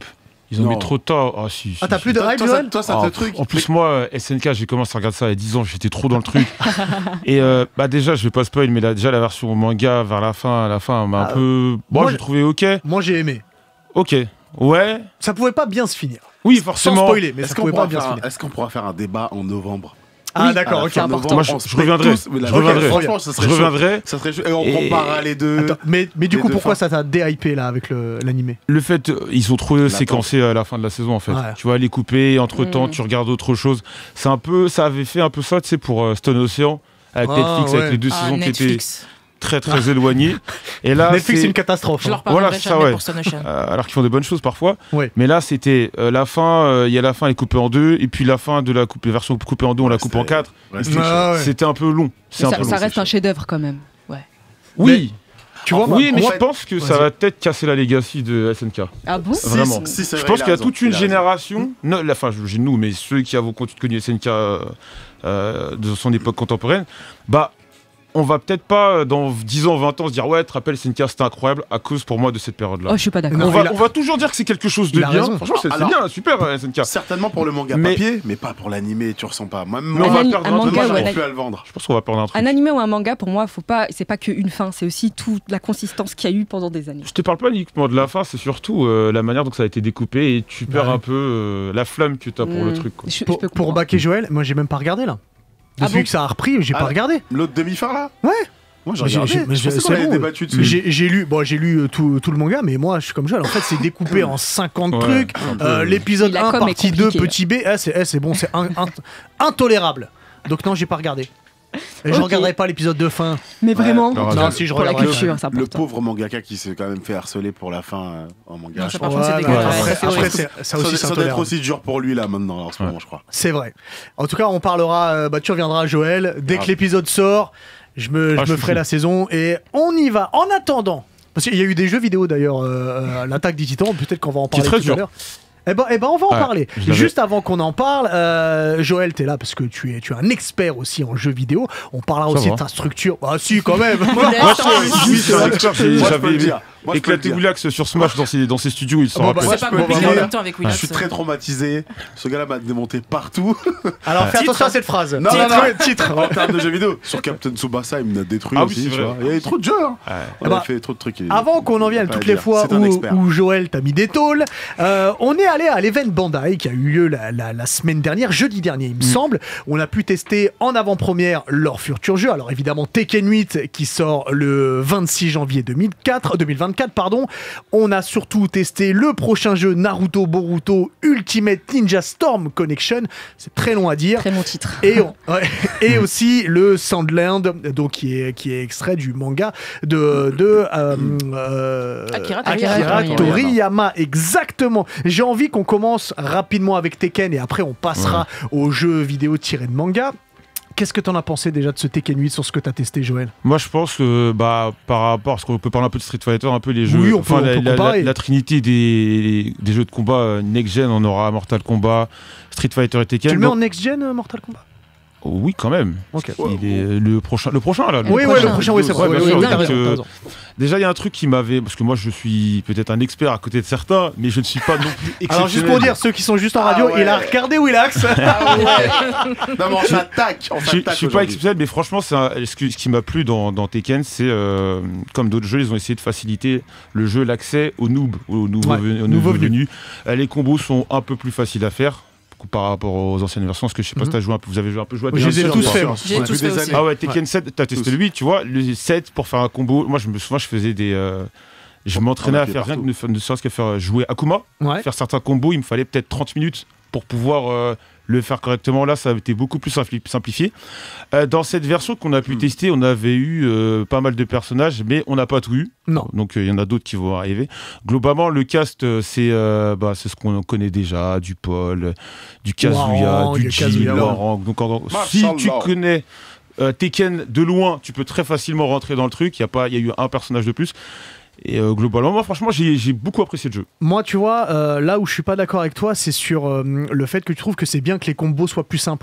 Ils ont Non. mis trop tard. Ah, si, si, Ah, t'as si. plus de Toi, hype, toi, ça, Joël? toi, ça Ah, te truc. En plus, moi, euh, S N K, j'ai commencé à regarder ça il y a dix ans, j'étais trop dans le truc. Et euh, bah déjà, je vais pas spoil, mais là, déjà, la version manga vers la fin, à la fin, m'a Ah, un peu. Bon, moi, j'ai trouvé ok. Moi, j'ai aimé. Ok. Ouais. Ça pouvait pas bien se finir. Oui, Sans forcément. spoiler, mais Est-ce ça qu'on pouvait pas pourra, bien se faire un- finir. est-ce qu'on pourra faire un débat en novembre? Ah, À d'accord, la ok. fin C'est novembre, important. Moi, je- on je split reviendrai. tous, mais la- Je reviendrai. Franchement, ça serait Je chaud. reviendrai. Ça serait chaud. Et on Et- comparera les deux. Attends, mais, mais du les coup, deux pourquoi fins. ça t'a déhypé là avec le- l'animé? Le fait, euh, ils ont trop L'attente. séquencé à la fin de la saison en fait. Ouais. Tu vois, les couper, entre temps, Mm. tu regardes autre chose. C'est un peu, ça avait fait un peu ça, tu sais, pour euh, Stone Ocean avec Ah, Netflix, ouais. avec les deux Ah, saisons qui étaient Netflix. très très éloignées. Et là, Netflix, c'est c'est une catastrophe. Je hein. leur pardonnerai Voilà, c'est ça, jamais ouais. pour Stone Ocean. euh, alors qu'ils font des bonnes choses parfois. Ouais. Mais là, c'était euh, la fin. euh, Il y a la fin, elle est coupée en deux, et puis la fin de la coupe, la version coupée en deux, on la coupe en quatre. Restez chaud. Ah, ouais. C'était un peu long. C'est un Ça, peu ça long. reste un chef-d'œuvre quand même. Ouais. Oui, Tu vois, oui, moi, mais moi- je pense que ça Vas-y. va peut-être casser la legacy de S N K. Ah bon? Si, Vraiment. si, c'est Je vrai, pense il a qu'il y a raison, toute une il a raison. génération, non, la, enfin, je- nous, mais ceux qui avons connu S N K euh, euh, de son époque contemporaine, bah, on va peut-être pas, dans dix ans, vingt ans, se dire, ouais, tu te rappelles, S N K, c'était incroyable, à cause pour moi de cette période-là. Oh, je suis pas d'accord. Non, on, va, il a- on va toujours dire que c'est quelque chose de Il a bien. raison. Franchement, c'est c'est Alors- bien, super, euh, S N K. Certainement pour le manga Mais- papier, mais pas pour l'animé, tu ressens pas. Moi, Mais moi, on va Un- perdre un un moi, truc. manga ou un j'arrive a- plus à le vendre. Je pense qu'on va perdre un truc. Un animé ou un manga, pour moi, faut pas, c'est pas qu'une fin, c'est aussi toute la consistance qu'il y a eu pendant des années. Je te parle pas uniquement de la fin, c'est surtout euh, la manière dont ça a été découpé et tu perds Ouais. un peu euh, la flamme que tu as pour le Mm. truc. quoi. Je- je Pour, peux pour comprendre. baquer Joël, moi, j'ai même pas regardé là. Ah Depuis bon que ça a repris, j'ai Ah, pas regardé. L'autre demi-fin là Ouais. Moi j'ai Mais j'ai- regardé. j'ai- mais Je pensais c'est qu'on avait bon. débattu dessus. J'ai j'ai lu, bon, j'ai lu euh, tout, tout le manga, mais moi, je suis comme Joël. En fait, c'est découpé en cinquante Ouais, trucs. c'est un peu- Euh, L'épisode Oui, la un, com est partie deux, compliquée. petit B, eh, c'est eh, c'est bon, c'est un- un- intolérable. Donc non, j'ai pas regardé. Et je Ok. regarderai pas l'épisode de fin. Mais vraiment, alors, Non, si je pour la regarderai. culture, c'est Le important. pauvre mangaka qui s'est quand même fait harceler pour la fin euh, en manga. Non, ça, Je par crois. contre, c'est Voilà, dégueulasse. après, Ça, c'est après, horrible. c'est- ça Ça, aussi, ça c'est doit être intolérable. aussi dur pour lui là maintenant en ce moment, je crois. C'est vrai. En tout cas, on parlera. euh, bah, tu reviendras, Joël. Dès Grave. que l'épisode sort, je me, Ah, je je me suis ferai chaud. la saison et on y va. En attendant, parce qu'il y a eu des jeux vidéo d'ailleurs, euh, l'attaque des Titans. Peut-être qu'on va en Qui est parler très tout à dur. l'heure. Eh ben, eh ben, on va en Ouais, parler. je l'avais. Juste avant qu'on en parle, euh, Joël, t'es là parce que tu es, tu es un expert aussi en jeux vidéo. On parlera Ça aussi va. de ta structure. Ah si, quand même. Moi, je suis un expert, j'ai- Moi, je peux le j'avais dire. Moi, je peux le éclaté dire. Willax sur Smash dans ses, dans ses studios, il s'en bon, bah, rappelle. moi, C'est pas je peux compliqué dire- en même temps avec Willax. Je suis très traumatisé. Ce gars-là m'a démonté partout. Alors fais attention à cette phrase. Non, Titre, non, non. titre. En termes de jeux vidéo. Sur Captain Tsubasa, il me l'a détruit Ah oui, aussi. c'est tu vrai. vois. Il y avait trop de jeux. Hein. Ouais. On Eh bah, a fait trop de trucs. il- Avant qu'on en vienne Pas à toutes les dire. fois C'est un où, expert. où Joël t'a mis des tôles, euh, on est allé à l'event Bandai qui a eu lieu la, la- la semaine dernière, jeudi dernier il me semble. On a pu tester en avant-première leurs futurs jeux. Alors évidemment Tekken huit qui sort le vingt-six janvier deux mille quatre, deux mille vingt-quatre. Pardon. On a surtout testé le prochain jeu Naruto Boruto Ultimate Ninja Storm Connection. C'est très long à dire. Très bon titre. Et, on- ouais, et aussi le Sandland, donc qui est, qui est extrait du manga de, de euh, euh, Akira Toriyama. Toriyama. Exactement. J'ai envie qu'on commence rapidement avec Tekken et après on passera aux jeux vidéo tirés de manga. Qu'est-ce que t'en as pensé déjà de ce Tekken huit sur ce que t'as testé, Joël? Moi, je pense que bah, par rapport, parce qu'on peut parler un peu de Street Fighter, un peu les jeux, Oui, on peut- enfin, on la, peut la- comparer. la- la trinité des, des jeux de combat euh, next-gen, on aura Mortal Kombat, Street Fighter et Tekken. Tu le mets Donc- en next-gen, euh, Mortal Kombat? Oui, quand même. Ok. Il est le prochain, le prochain là. le Oui, prochain. ouais, le prochain, oui, c'est vrai. Ouais, Oui, bien oui, sûr, oui, donc, t'as raison, euh, t'as raison. Déjà, il y a un truc qui m'avait, parce que moi, je suis peut-être un expert à côté de certains, mais je ne suis pas non plus exceptionnel. Alors juste pour dire, ceux qui sont juste en Ah radio, ouais. il a regardé Willax. Ah ouais. Non, mais on s'attaque. On Je, je s'attaque suis pas aujourd'hui. exceptionnel, mais franchement, c'est un- ce, que- ce qui m'a plu dans, dans Tekken, c'est euh, comme d'autres jeux, ils ont essayé de faciliter le jeu, l'accès aux noobs, aux nouveaux, Ouais, ven- aux nouveaux nouveaux venus. Euh, les combos sont un peu plus faciles à faire par rapport aux anciennes versions, parce que je sais pas si t'as joué un peu, vous avez joué un peu joué à Je les ai Tekken tous sept, faits, quoi. moi. J'ai Ouais. tous Depuis fait des aussi. années. Ah ouais, Tekken sept, t'as testé Tous. le huit, tu vois, le sept pour faire un combo. Moi, je me souviens, je faisais des. euh, je m'entraînais on a à fait faire rien que partout. ne, ne serait-ce qu'à faire jouer Akuma, Ouais. faire certains combos, il me fallait peut-être trente minutes pour pouvoir euh, le faire correctement. Là, ça a été beaucoup plus simpli- simplifié. Euh, dans cette version qu'on a pu Mm. tester, on avait eu euh, pas mal de personnages, mais on n'a pas tout eu. Non. Donc il y en a d'autres qui vont arriver. Globalement, le cast, euh, c'est euh, bah, c'est ce qu'on connaît déjà, du Paul, du Kazuya, Warang, du Jin, Kazuya. Warang. Donc en- si Mashallah. tu connais euh, Tekken de loin, tu peux très facilement rentrer dans le truc. Il y a pas, il y a eu un personnage de plus. Et euh, globalement, moi, franchement, j'ai j'ai beaucoup apprécié le jeu. Moi, tu vois, euh, là où je suis pas d'accord avec toi, c'est sur euh, le fait que tu trouves que c'est bien que les combos soient plus simples.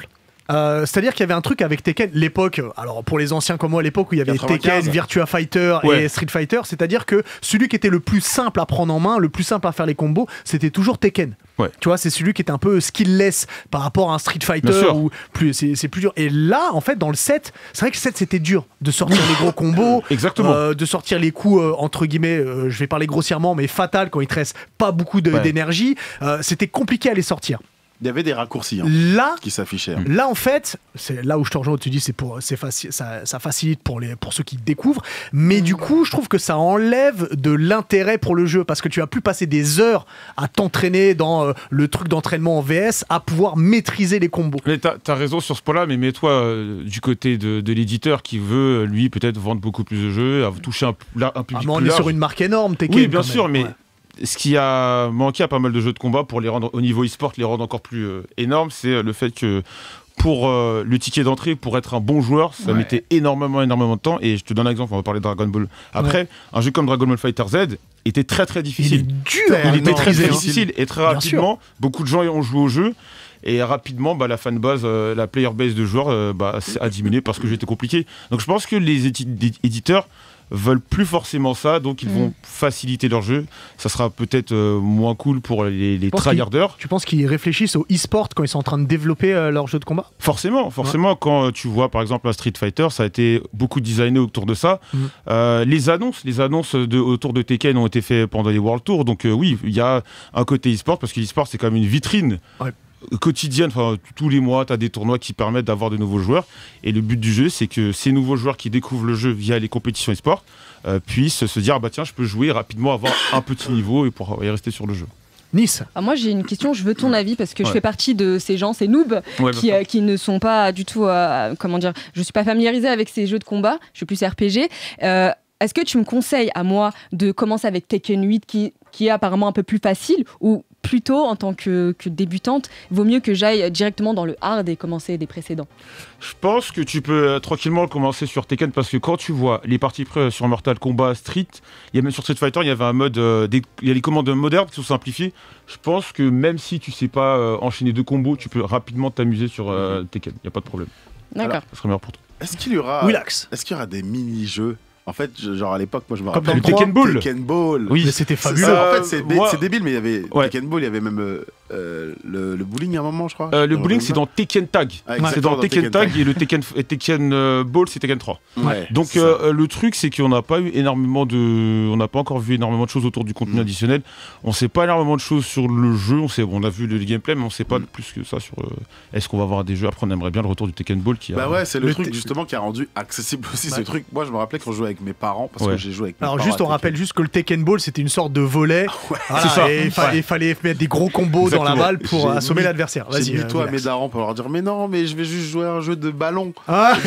Euh, c'est-à-dire qu'il y avait un truc avec Tekken, l'époque, alors pour les anciens comme moi, l'époque où il y avait quatre-vingt-quinze. Tekken, Virtua Fighter Ouais. et Street Fighter, c'est-à-dire que celui qui était le plus simple à prendre en main, le plus simple à faire les combos, c'était toujours Tekken. Ouais. Tu vois, c'est celui qui était un peu skillless par rapport à un Street Bien Fighter sûr. ou plus, c'est, c'est plus dur. Et là, en fait, dans le set, c'est vrai que le set c'était dur de sortir les gros combos, Exactement. euh, de sortir les coups euh, entre guillemets, euh, je vais parler grossièrement, mais fatal quand il te reste pas beaucoup de- Ouais. d'énergie. Euh, c'était compliqué à les sortir. Il y avait des raccourcis hein, Là, qui s'affichaient. hein. Là, en fait, c'est là où je te rejoins, où tu dis c'est pour, c'est facile, ça, ça facilite pour les, pour ceux qui découvrent. Mais du coup, je trouve que ça enlève de l'intérêt pour le jeu parce que tu vas plus passer des heures à t'entraîner dans euh, le truc d'entraînement en V S, à pouvoir maîtriser les combos. Mais t'as as raison sur ce point-là, mais mets-toi euh, du côté de, de l'éditeur qui veut, lui, peut-être vendre beaucoup plus de jeux, à toucher un, un Ah, public mais on plus est large. sur une marque énorme, Tekken. Oui, bien quand sûr, même. mais Ouais. ce qui a manqué à pas mal de jeux de combat pour les rendre au niveau e-sport, les rendre encore plus euh, énormes, c'est euh, le fait que pour euh, le ticket d'entrée, pour être un bon joueur, ça Ouais. mettait énormément, énormément de temps. Et je te donne un exemple, on va parler de Dragon Ball après. Un jeu comme Dragon Ball Fighter Z était très très Il est difficile. dur. Il à était très maîtriser, très hein. difficile et très Bien rapidement, beaucoup de gens y ont joué au jeu. Et rapidement, bah, la fanbase, euh, la player base de joueurs euh, bah, a diminué parce que le jeu était compliqué. Donc je pense que les édi- éditeurs veulent plus forcément ça, donc ils Mm. vont faciliter leur jeu. Ça sera peut-être euh, moins cool pour les, les pense tryharders. Tu penses qu'ils réfléchissent au e-sport quand ils sont en train de développer euh, leur jeu de combat? Forcément, forcément, quand euh, tu vois par exemple un Street Fighter, ça a été beaucoup designé autour de ça. Mm. Euh, les annonces, les annonces de, autour de Tekken ont été faites pendant les World Tours, donc euh, oui, il y a un côté e-sport parce que l'e-sport c'est quand même une vitrine. Ouais. Quotidienne, enfin tous les mois, tu as des tournois qui permettent d'avoir de nouveaux joueurs. Et le but du jeu, c'est que ces nouveaux joueurs qui découvrent le jeu via les compétitions e-sport euh, puissent se dire, ah bah tiens, je peux jouer rapidement, avoir un petit niveau et pour y rester sur le jeu. Nice. Ah, moi, j'ai une question, je veux ton avis parce que je Ouais. fais partie de ces gens, ces noobs Ouais, qui, euh, qui ne sont pas du tout, euh, comment dire, je suis pas familiarisée avec ces jeux de combat, je suis plus R P G. Euh, Est-ce que tu me conseilles à moi de commencer avec Tekken huit qui, qui est apparemment un peu plus facile ou plutôt en tant que, que débutante, vaut mieux que j'aille directement dans le hard et commencer des précédents? Je pense que tu peux euh, tranquillement commencer sur Tekken parce que quand tu vois les parties près sur Mortal Kombat, Street, il y a même sur Street Fighter, il y avait un mode, euh, des- il y a les commandes modernes qui sont simplifiées. Je pense que même si tu sais pas euh, enchaîner deux combos, tu peux rapidement t'amuser sur euh, Tekken. Il y a pas de problème. D'accord. Ça serait meilleur pour toi. Est-ce qu'il y aura, Willax. est-ce qu'il y aura des mini-jeux? En fait, je- genre à l'époque, moi je me Comme rappelle. dans le Tekken Ball. Tekken Ball. Oui. Mais c'était C'est fabuleux. ça, en Euh, fait, c'est dé- moi- c'est débile, mais il y avait Ouais. Tekken Ball, il y avait même euh, euh, le, le bowling à un moment, je crois. Euh, le Je bowling, me c'est dans Tekken Tag. Ah, C'est exactement, dans Tekken Tag et le Tekken, et Tekken euh, Ball, c'est Tekken trois. Ouais, Donc c'est ça. euh, le truc, c'est qu'on n'a pas eu énormément de, on n'a pas encore vu énormément de choses autour du contenu Mm. additionnel. On sait pas énormément de choses sur le jeu. On sait, on a vu le gameplay, mais on sait pas Mm. plus que ça sur. euh, Est-ce qu'on va avoir des jeux? Après, on aimerait bien le retour du Tekken Ball qui a. Bah ouais, c'est le, le truc Te- justement qui a rendu accessible aussi ce Ouais. truc. Moi, je me rappelais quand je jouais avec mes parents, parce Ouais. que j'ai joué avec mes Alors parents. juste, à on rappelle Tekken. juste que le Tekken Ball, c'était une sorte de volet. Voilà, C'est ça. Et il fa- Ouais. il fallait mettre des gros combos dans la Exactement. balle pour J'ai assommer mis- l'adversaire. J'ai Vas-y. mis euh, toi à Willax. mes darons pour leur dire mais non, mais je vais juste jouer à un jeu de ballon. Ah,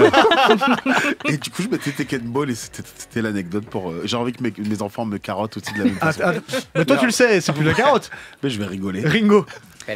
Et du coup, je mettais Tekken Ball et c'était c'était l'anecdote pour. euh, J'ai envie que mes, mes enfants me carottent aussi de la même ah, façon. ah, mais toi, tu le sais, c'est plus la carotte. Mais je vais rigoler. Ringo.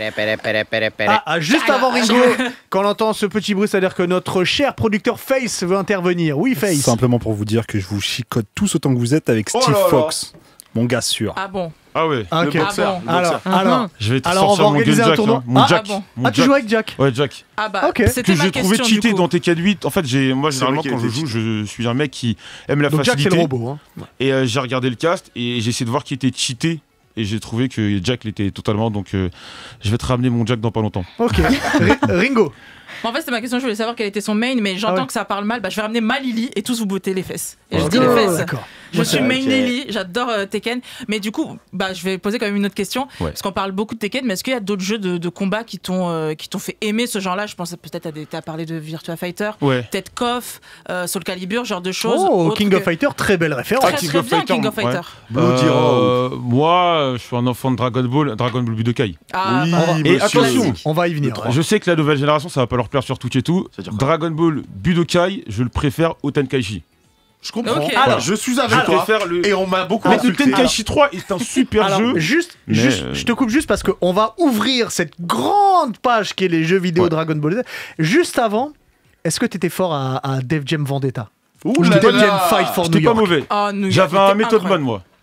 Ah, ah, juste avant Ringo, quand on entend ce petit bruit, c'est-à-dire que notre cher producteur Face veut intervenir. Oui, Face. Simplement pour vous dire que je vous chicote tous autant que vous êtes avec Oh Steve là là. Fox, mon gars sûr. Ah bon. Ah ouais. Ah, Le ok. boxeur, Ah le Alors, boxeur. alors, Je vais te Alors, on sortir va mon gun organiser un Jack. tournoi. hein. Mon Ah, Jack. ah bon. Mon ah, tu Jack. joues avec Jack. Ouais, Jack. Ah bah, Ok. c'était Que ma j'ai trouvé question, cheaté du coup. dans Tekken huit. En fait, j'ai, moi, C'est généralement, vrai quand qu'il je était joue, je suis un mec qui aime la Donc Jack, c'est facilité. le robot. Hein. Et euh, j'ai regardé le cast et j'ai essayé de voir qui était cheaté. Et j'ai trouvé que Jack l'était totalement. Donc, euh, je vais te ramener mon Jack dans pas longtemps. Ok. Ri- Ringo. En fait, c'était ma question, je voulais savoir quel était son main, mais j'entends Ah ouais. que ça parle mal. Bah, je vais ramener ma Lily et tous vous botter les fesses. Et je Ok, dis les fesses. D'accord. Je Moi, suis c'est- main ok. Lily, j'adore euh, Tekken. Mais du coup, bah, je vais poser quand même une autre question. Ouais. Parce qu'on parle beaucoup de Tekken, mais est-ce qu'il y a d'autres jeux de, de combat qui t'ont euh, qui t'ont fait aimer ce genre-là? Je pense peut-être à des, t'as parlé de Virtua Fighter, Ouais. peut-être K O F, euh, Soul Calibur, genre de choses. Oh, autres King que- of Fighter, très belle référence. Très, King très of bien, Fighter, King of ouais. Fighter. Bloody Euh, moi, je suis un enfant de Dragon Ball, Dragon Ball Budokai. Ah, Oui, bah, Et monsieur. attention, On va y venir. Le ouais. je sais que la nouvelle génération, ça va pas leur plaire sur Twitch et tout. Ça veut dire quoi Dragon Ball Budokai, je le préfère au Tenkaichi. Je comprends. Ok. Alors, je suis avec Je toi. préfère le. Et on m'a beaucoup Mais le insulté. Tenkaichi trois est un super Alors, jeu. juste, Mais, juste euh, je te coupe juste parce qu'on va ouvrir cette grande page qui est les jeux vidéo Ouais. Dragon Ball Z. Juste avant, est-ce que tu étais fort à, à Def Jam Vendetta Ouh Ou là Def là. Jam Fight for New C'était pas York mauvais. Oh, New York J'avais un était Method incroyable. Man, moi.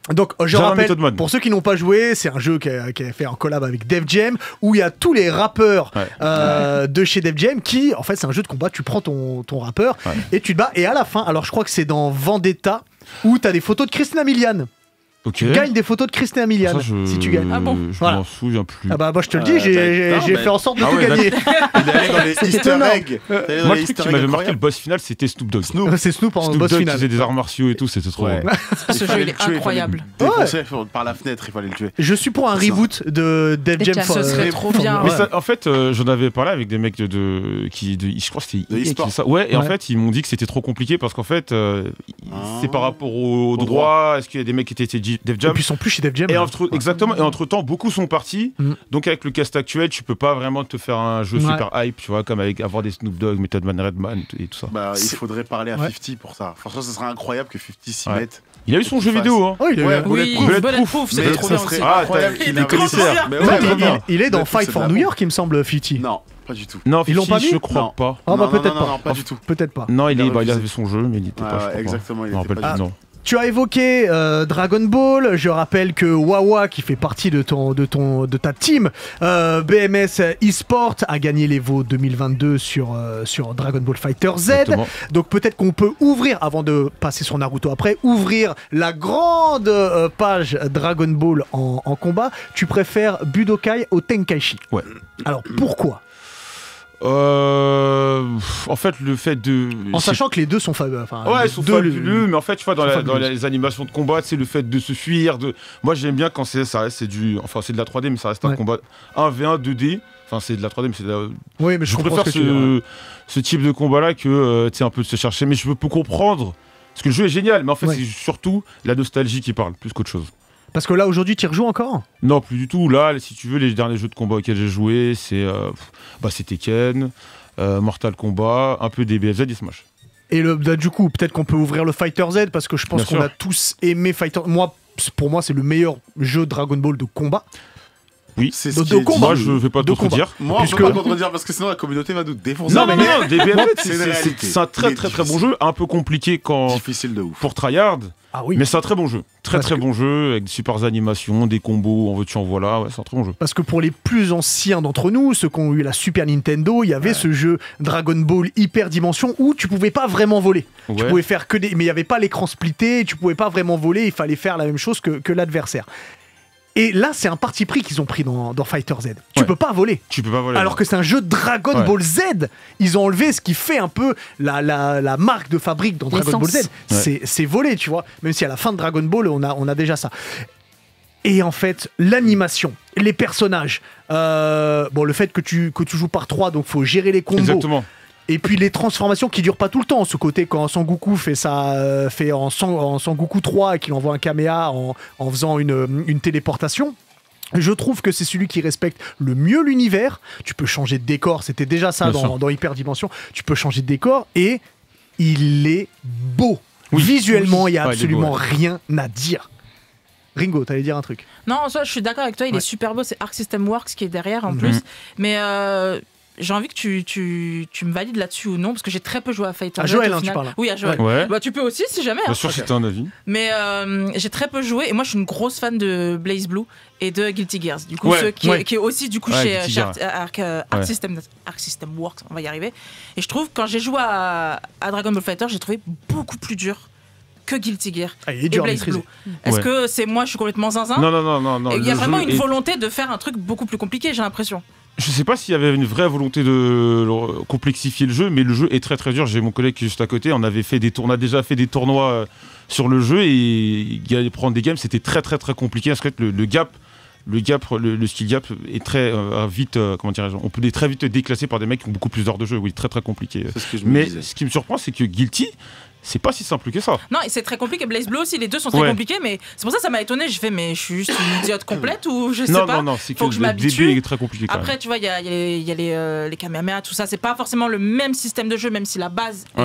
Donc je J'avais un rappelle, Method Man. pour ceux qui n'ont pas joué, c'est un jeu qui a, qui a fait en collab avec Def Jam, où il y a tous les rappeurs Ouais. euh, de chez Def Jam qui, en fait, c'est un jeu de combat, tu prends ton, ton rappeur Ouais. et tu te bats. Et à la fin, alors je crois que c'est dans Vendetta, où tu as des photos de Christina Milian. Ok. Tu gagnes des photos de Christina Milian Ça, je... si tu gagnes. Ah bon Je Voilà. m'en souviens plus. Ah bah moi je te le Euh, dis, j'ai bah, j'ai- non, j'ai bah- fait en sorte de Ah tout ouais, gagner. Il est allé dans les Easter étonnant. eggs. T'es allé dans Moi, les le truc Easter qui eggs m'avait marqué, le incroyables. boss final, c'était Snoop Dogg. Snoop. C'est Snoop en Snoop boss Dogg qui final. faisait des arts martiaux et tout, c'était trop Ouais. drôle. Ce Il jeu, fallait il le est tuer, il fallait incroyable. le défoncer par la fenêtre, il fallait le tuer. Je suis pour un C'est ça. reboot de Def Def Jam. Jam. for- Ce serait euh, trop for- bien. Mais Ouais. ça, en fait, euh, j'en avais parlé avec des mecs de, de- qui, de, je crois que c'était De E A qui e-sport. faisait ça. Ouais, et en Ouais. fait, ils m'ont dit que c'était trop compliqué parce qu'en fait, euh, Ah. c'est par rapport au, Au droit. Est-ce qu'il y a des mecs qui étaient chez Def Et Jam? puis ils sont plus chez Def Jam. Et là. entre, exactement. Et entre temps, beaucoup sont partis. Mm. Donc avec le cast actuel, tu peux pas vraiment te faire un jeu Ouais. super hype, tu vois, comme avec avoir des Snoop Dogg, Method Man, Redman et tout ça. Bah, il C'est- faudrait parler à Ouais. cinquante pour ça. Franchement, ce serait incroyable que cinquante s'y Ouais. mette. Il a eu son Faut jeu qu'il vidéo, hein. Oh, il est- Ouais, Oui, Bulletproof. Bulletproof, c'était Mais trop ça bien serait aussi. Ah, incroyable t'as- qu'il il est arrive. commissaire. Mais Ouais, ouais, mais trop il, bien. il est dans Mais Fight c'est for de la New bombe. York, il me semble, Fifty. Non, pas du tout. Non, Ils l'ont pas Fifty, mis je crois Non. pas. Ah bah Non, non, peut-être non, pas. non, pas du tout. Peut-être pas. Non, il, Il a est, bah, il refusé. avait son jeu, mais il était Ouais, pas. je ouais, crois exactement, pas. il Je me était rappelle pas plus, du non. Tu as évoqué euh, Dragon Ball. Je rappelle que Wawa, qui fait partie de ton, de ton, de ta team euh, B M S eSport, a gagné l'Evo deux mille vingt-deux sur euh, sur Dragon Ball Fighter Z. Exactement. Donc peut-être qu'on peut ouvrir, avant de passer sur Naruto après, ouvrir la grande euh, page Dragon Ball en, en combat. Tu préfères Budokai au Tenkaichi. Ouais. Alors pourquoi? Euh, en fait, le fait de. En c'est- sachant que les deux sont fabuleux. Enfin, Ouais, les ils sont deux, fabuleux, mais en fait, tu vois, dans, sont la- dans fabuleux. les animations de combat, c'est le fait de se fuir. De... Moi, j'aime bien quand c'est, ça reste, c'est du. Enfin, c'est de la trois D, mais ça reste un Ouais. combat un v un, deux D. Enfin, c'est de la trois D, mais c'est de la... Oui, mais je, Je comprends préfère ce que tu veux dire. ce, ce type de combat-là que, euh, tu sais, un peu de se chercher. Mais je peux comprendre. Parce que le jeu est génial, mais en fait, Ouais. c'est surtout la nostalgie qui parle, plus qu'autre chose. Parce que là, aujourd'hui, tu y rejoues encore? Non, plus du tout. Là, si tu veux, les derniers jeux de combat auxquels j'ai joué, c'est. Euh, pff, bah, c'est Tekken, euh, Mortal Kombat, un peu des B F Z et Smash. Et le, bah, du coup, peut-être qu'on peut ouvrir le Fighter Z parce que je pense Bien qu'on sûr. a tous aimé Fighter. Moi, pour moi, c'est le meilleur jeu Dragon Ball de combat. Oui. C'est De- ce qui de est combat. dit. Moi, je vais pas De te combat. dire. Moi, on Puisque- peut pas contredire parce que sinon la communauté va nous défoncer. Non, non, non, non, des B F Z, c'est c'est- une c'est réalité. c'est un très Il est très très bon difficile. jeu, un peu compliqué quand Difficile de ouf. pour tryhard, Ah oui. mais c'est un très bon jeu. Très Parce très que- bon jeu avec des super animations, des combos, en veux-tu en voilà, ouais, c'est un très bon jeu. Parce que pour les plus anciens d'entre nous, ceux qui ont eu la Super Nintendo, il y avait ce jeu Dragon Ball Hyper Dimension où tu pouvais pas vraiment voler. Tu Ouais. pouvais faire que des. Mais il n'y avait pas l'écran splitté, tu pouvais pas vraiment voler, il fallait faire la même chose que, que l'adversaire. Et là, c'est un parti pris qu'ils ont pris dans, dans Fighter Z. Tu Ouais. peux pas voler. Tu peux pas voler. Alors que c'est un jeu Dragon Ouais. Ball Z. Ils ont enlevé ce qui fait un peu la, la, la marque de fabrique dans Dragon Ball Z. L'essence. C'est c'est voler, tu vois. Même si à la fin de Dragon Ball, on a, on a déjà ça. Et en fait, l'animation, les personnages, euh, bon, le fait que tu, que tu joues par trois, donc faut gérer les combos. Exactement. Et puis les transformations qui durent pas tout le temps. Ce côté quand Sangoku fait ça, euh, fait en, Sang- en Sangoku trois et qu'il envoie un Kameha en, en faisant une, une téléportation. Je trouve que c'est celui qui respecte le mieux l'univers. Tu peux changer de décor, c'était déjà ça Bien dans, sûr. dans Hyper Dimension. Tu peux changer de décor et il est beau. Oui. Visuellement, il n'y a Ouais, il est absolument beau, rien à dire. Ringo, t'allais dire un truc. Non, ça, je suis d'accord avec toi, il Ouais. est super beau. C'est Arc System Works qui est derrière en Mhm. plus. Mais euh, j'ai envie que tu, tu, tu me valides là-dessus ou non, parce que j'ai très peu joué à Fighter À Z, Joël, au hein, tu final. parles. Oui, à Joël. Ouais. Bah, tu peux aussi si jamais. hein. Bien sûr, c'était un avis. Mais euh, j'ai très peu joué et moi je suis une grosse fan de Blaze Blue et de Guilty Gears. Du coup, Ouais, ceux qui, ouais. qui est aussi du coup Ouais, chez, Guilty chez Gear. Arc, Arc, euh, Arc Ouais. System, Arc System Works, on va y arriver. Et je trouve quand j'ai joué à, à Dragon Ball Fighter, j'ai trouvé beaucoup plus dur que Guilty Gear Ah, il est et dur à Blaze maîtriser. Blue. Est-ce Ouais. que c'est moi, je suis complètement zinzin? Non, non, non, non, non. Et il y a le vraiment jeu une est- volonté de faire un truc beaucoup plus compliqué, j'ai l'impression. Je sais pas s'il y avait une vraie volonté de le- complexifier le jeu, mais le jeu est très très dur. J'ai mon collègue qui est juste à côté. On avait fait des tournois, on a déjà fait des tournois euh, sur le jeu et y aller prendre des games, c'était très très très compliqué. Parce que le, le gap, le gap, le, le skill gap est très euh, vite, euh, comment dirais-je, on peut être très vite déclassé par des mecs qui ont beaucoup plus d'heures de jeu. Oui, très très compliqué. C'est ce que je me Mais disais. ce qui me surprend, c'est que Guilty, c'est pas si simple que ça. Non, et c'est très compliqué. Blaze Blue aussi, les deux sont très Ouais. compliqués, mais c'est pour ça que ça m'a étonné. J'ai fait, mais je suis juste une idiote complète ou je sais non, pas. non, non, c'est que, Faut que je le m'habitue. début est très compliqué quand même. Après, tu vois, il y a, il y a les, il y a les, euh, les Kamehameha, tout ça. C'est pas forcément le même système de jeu, même si la base Ouais. est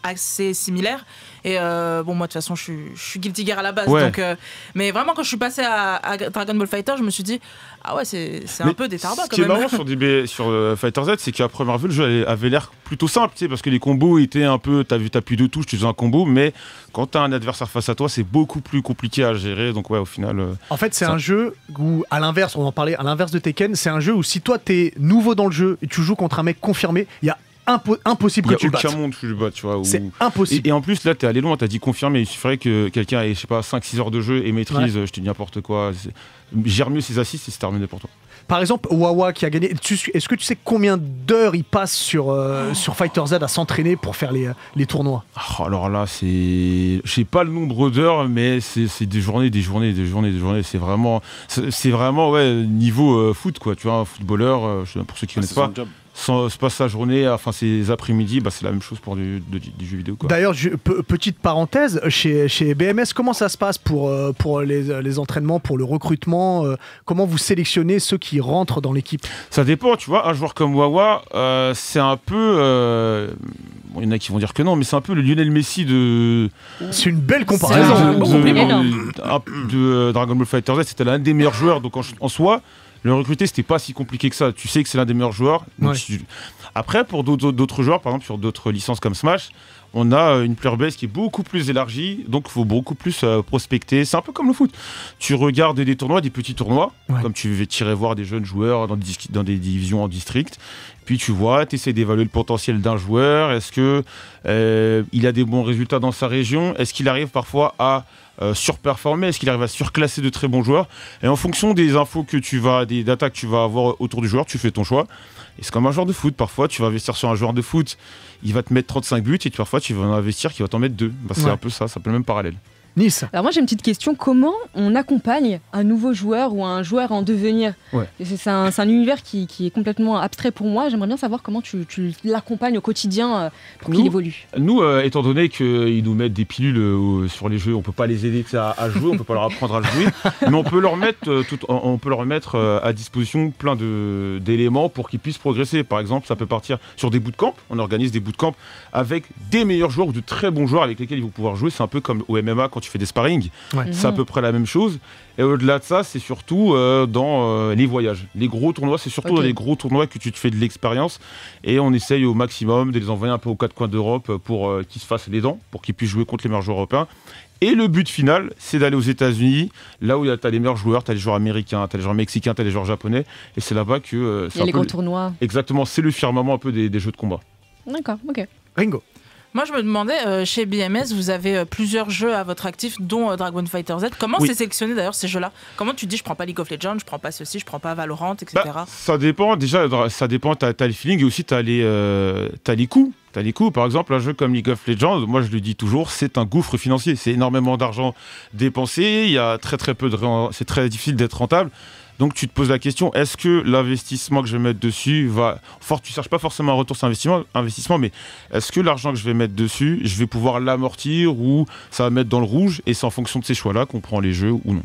assez similaires. Et euh, bon, moi, de toute façon, je suis, je suis Guilty Gear à la base. Ouais. Donc, euh, mais vraiment, quand je suis passé à, à Dragon Ball Fighter, je me suis dit, ah ouais, c'est, c'est un Mais peu des tarbas Ce quand qui est même. marrant sur, D B, sur euh, Fighter Z, c'est qu'à première vue, le jeu avait l'air plutôt simple, tu sais, parce que les combos étaient un peu, t'as vu, t'appuies deux touches, tu faisais un combo, mais quand t'as un adversaire face à toi, c'est beaucoup plus compliqué à gérer. Donc ouais, au final. Euh, En fait, c'est ça. un jeu où, à l'inverse, on en parlait, à l'inverse de Tekken, c'est un jeu où si toi t'es nouveau dans le jeu et tu joues contre un mec confirmé, il y a impo- impossible Il y que tu le a aucun battes. monde que tu le battes, tu vois. où- C'est Et, impossible. et en plus, là, t'es allé loin, t'as dit confirmé. Il suffirait que quelqu'un ait, je sais pas, cinq six heures de jeu et maîtrise, euh, je te dis n'importe quoi. c'est- Gère mieux ses assists et c'est terminé pour toi. Par exemple, Wawa qui a gagné, tu- est-ce que tu sais combien d'heures il passe sur, euh, sur Fighter Z à s'entraîner pour faire les, les tournois? Oh, alors là, c'est. Je sais pas le nombre d'heures, mais c'est c'est des journées, des journées, des journées, des journées. C'est vraiment. C'est c'est vraiment, ouais, niveau euh, foot, quoi. Tu vois, un footballeur, euh, je- pour ceux qui Ah, connaissent c'est pas, son job. sans, se passe sa journée, enfin ses après-midi, bah, c'est la même chose pour du, de- du jeu vidéo, quoi. D'ailleurs, je- pe- petite parenthèse, chez, chez B M S, comment ça se passe pour, euh, pour les, les entraînements, pour le recrutement euh, comment vous sélectionnez ceux qui rentrent dans l'équipe? Ça dépend, tu vois. Un joueur comme Wawa, euh, c'est un peu. euh, bon, il y en a qui vont dire que non, mais c'est un peu le Lionel Messi de. C'est une belle C'est comparaison. un de, bon de- compliment. de- un- de, euh, Dragon Ball Fighter Z, c'était l'un des meilleurs joueurs. Donc en, en soi, le recruter, c'était pas si compliqué que ça. Tu sais que c'est l'un des meilleurs joueurs. Donc Ouais. tu- Après, pour d'autres d'autres joueurs, par exemple sur d'autres licences comme Smash, on a euh, une player base qui est beaucoup plus élargie. Donc il faut beaucoup plus euh, prospecter. C'est un peu comme le foot. Tu regardes des tournois, des petits tournois, Ouais. comme tu vas tirer voir des jeunes joueurs dans des, dis- dans des divisions en district. Puis tu vois, tu essaies d'évaluer le potentiel d'un joueur. Est-ce que euh, il a des bons résultats dans sa région? Est-ce qu'il arrive parfois à euh, surperformer? Est-ce qu'il arrive à surclasser de très bons joueurs? Et en fonction des infos que tu vas, des data que tu vas avoir autour du joueur, tu fais ton choix. Et c'est comme un joueur de foot. Parfois, tu vas investir sur un joueur de foot, il va te mettre trente-cinq buts, et parfois, tu vas en investir qui va t'en mettre deux. Bah, c'est Ouais. un peu ça, ça peut le même parallèle. Nice. Alors moi j'ai une petite question, comment on accompagne un nouveau joueur ou un joueur en devenir? Ouais. C'est c'est un, c'est un univers qui, qui est complètement abstrait pour moi, j'aimerais bien savoir comment tu, tu l'accompagnes au quotidien euh, pour qu'il Nous, évolue. Nous, euh, étant donné qu'ils nous mettent des pilules euh, sur les jeux, on peut pas les aider tu sais, à, à jouer, on peut pas leur apprendre à jouer, mais on peut leur mettre, euh, tout, on peut leur mettre euh, à disposition plein de- d'éléments pour qu'ils puissent progresser. Par exemple, ça peut partir sur des bootcamps. On organise des bootcamps avec des meilleurs joueurs ou de très bons joueurs avec lesquels ils vont pouvoir jouer. C'est un peu comme au M M A quand tu fais des sparring. Ouais. C'est à peu près la même chose. Et au-delà de ça, c'est surtout euh, dans euh, les voyages. Les gros tournois, c'est surtout Ok. dans les gros tournois que tu te fais de l'expérience. Et on essaye au maximum de les envoyer un peu aux quatre coins d'Europe pour euh, qu'ils se fassent les dents, pour qu'ils puissent jouer contre les meilleurs joueurs européens. Et le but final, c'est d'aller aux États-Unis, là où tu as les meilleurs joueurs, tu as les joueurs américains, tu as les joueurs mexicains, tu as les joueurs japonais. Et c'est là-bas que euh, Il c'est y a un les peu grands le- tournois. Exactement, c'est le firmament un peu des, des jeux de combat. D'accord, ok. Ringo. Moi, je me demandais, euh, chez B M S, vous avez euh, plusieurs jeux à votre actif, dont euh, Dragon Fighter Z. Comment Oui. c'est sélectionné d'ailleurs ces jeux-là? Comment tu dis, je prends pas League of Legends, je prends pas ceci, je prends pas Valorant, et cetera. Bah, ça dépend, déjà, ça dépend, t'as as le feeling et aussi t'as les, euh, t'as les coûts. T'as les coûts, par exemple, un jeu comme League of Legends, moi je le dis toujours, c'est un gouffre financier. C'est énormément d'argent dépensé, il y a très très peu de. ré- C'est très difficile d'être rentable. Donc tu te poses la question, est-ce que l'investissement que je vais mettre dessus va... Fort, tu cherches pas forcément un retour sur investissement, investissement mais est-ce que l'argent que je vais mettre dessus, je vais pouvoir l'amortir ou ça va mettre dans le rouge? Et c'est en fonction de ces choix-là qu'on prend les jeux ou non.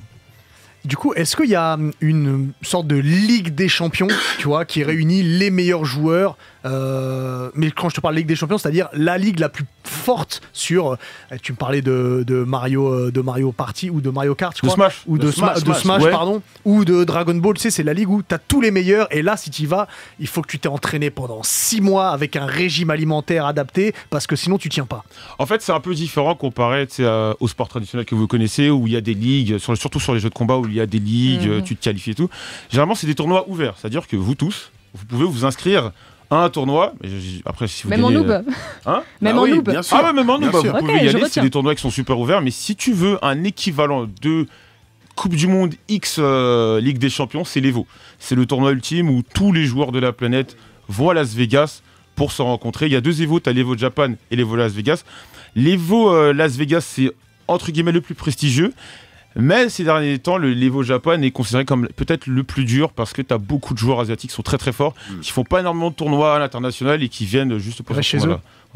Du coup, est-ce qu'il y a hum, une sorte de Ligue des Champions, tu vois, qui réunit les meilleurs joueurs euh, mais quand je te parle de Ligue des Champions, c'est-à-dire la ligue la plus forte sur. euh, tu me parlais de, de Mario, euh, de Mario Party ou de Mario Kart, je De crois. Smash. Ou de, De Sma- Smash, de Smash, Smash, ouais. pardon, ou de Dragon Ball. Tu sais, c'est la ligue où tu as tous les meilleurs. Et là, si tu y vas, il faut que tu t'es entraîné pendant six mois avec un régime alimentaire adapté, parce que sinon, tu tiens pas. En fait, c'est un peu différent comparé tu sais, à- au sport traditionnel que vous connaissez, où il y a des ligues, sur- surtout sur les jeux de combat, où il y a des ligues, Mhm. euh, tu te qualifies et tout. Généralement, c'est des tournois ouverts, c'est-à-dire que vous tous, vous pouvez vous inscrire à un tournoi. Mais je- je- après, si vous Même en gagnez, noob. euh, hein Même Ah en oui, noob. bien sûr. Ah ouais, même en Bien noob, bah, sûr. vous Ok, pouvez y je aller, c'est retiens. des tournois qui sont super ouverts, mais si tu veux un équivalent de Coupe du Monde X euh, Ligue des Champions, c'est l'Evo. C'est le tournoi ultime où tous les joueurs de la planète vont à Las Vegas pour se rencontrer. Il y a deux Evo, tu as l'Evo Japan et l'Evo Las Vegas. L'Evo euh, Las Vegas, c'est entre guillemets le plus prestigieux. Mais ces derniers temps, le l'Evo Japan est considéré comme peut-être le plus dur parce que tu as beaucoup de joueurs asiatiques qui sont très très forts, Mm. qui font pas énormément de tournois à l'international et qui viennent juste pour Ouais, ce chez tournoi-là.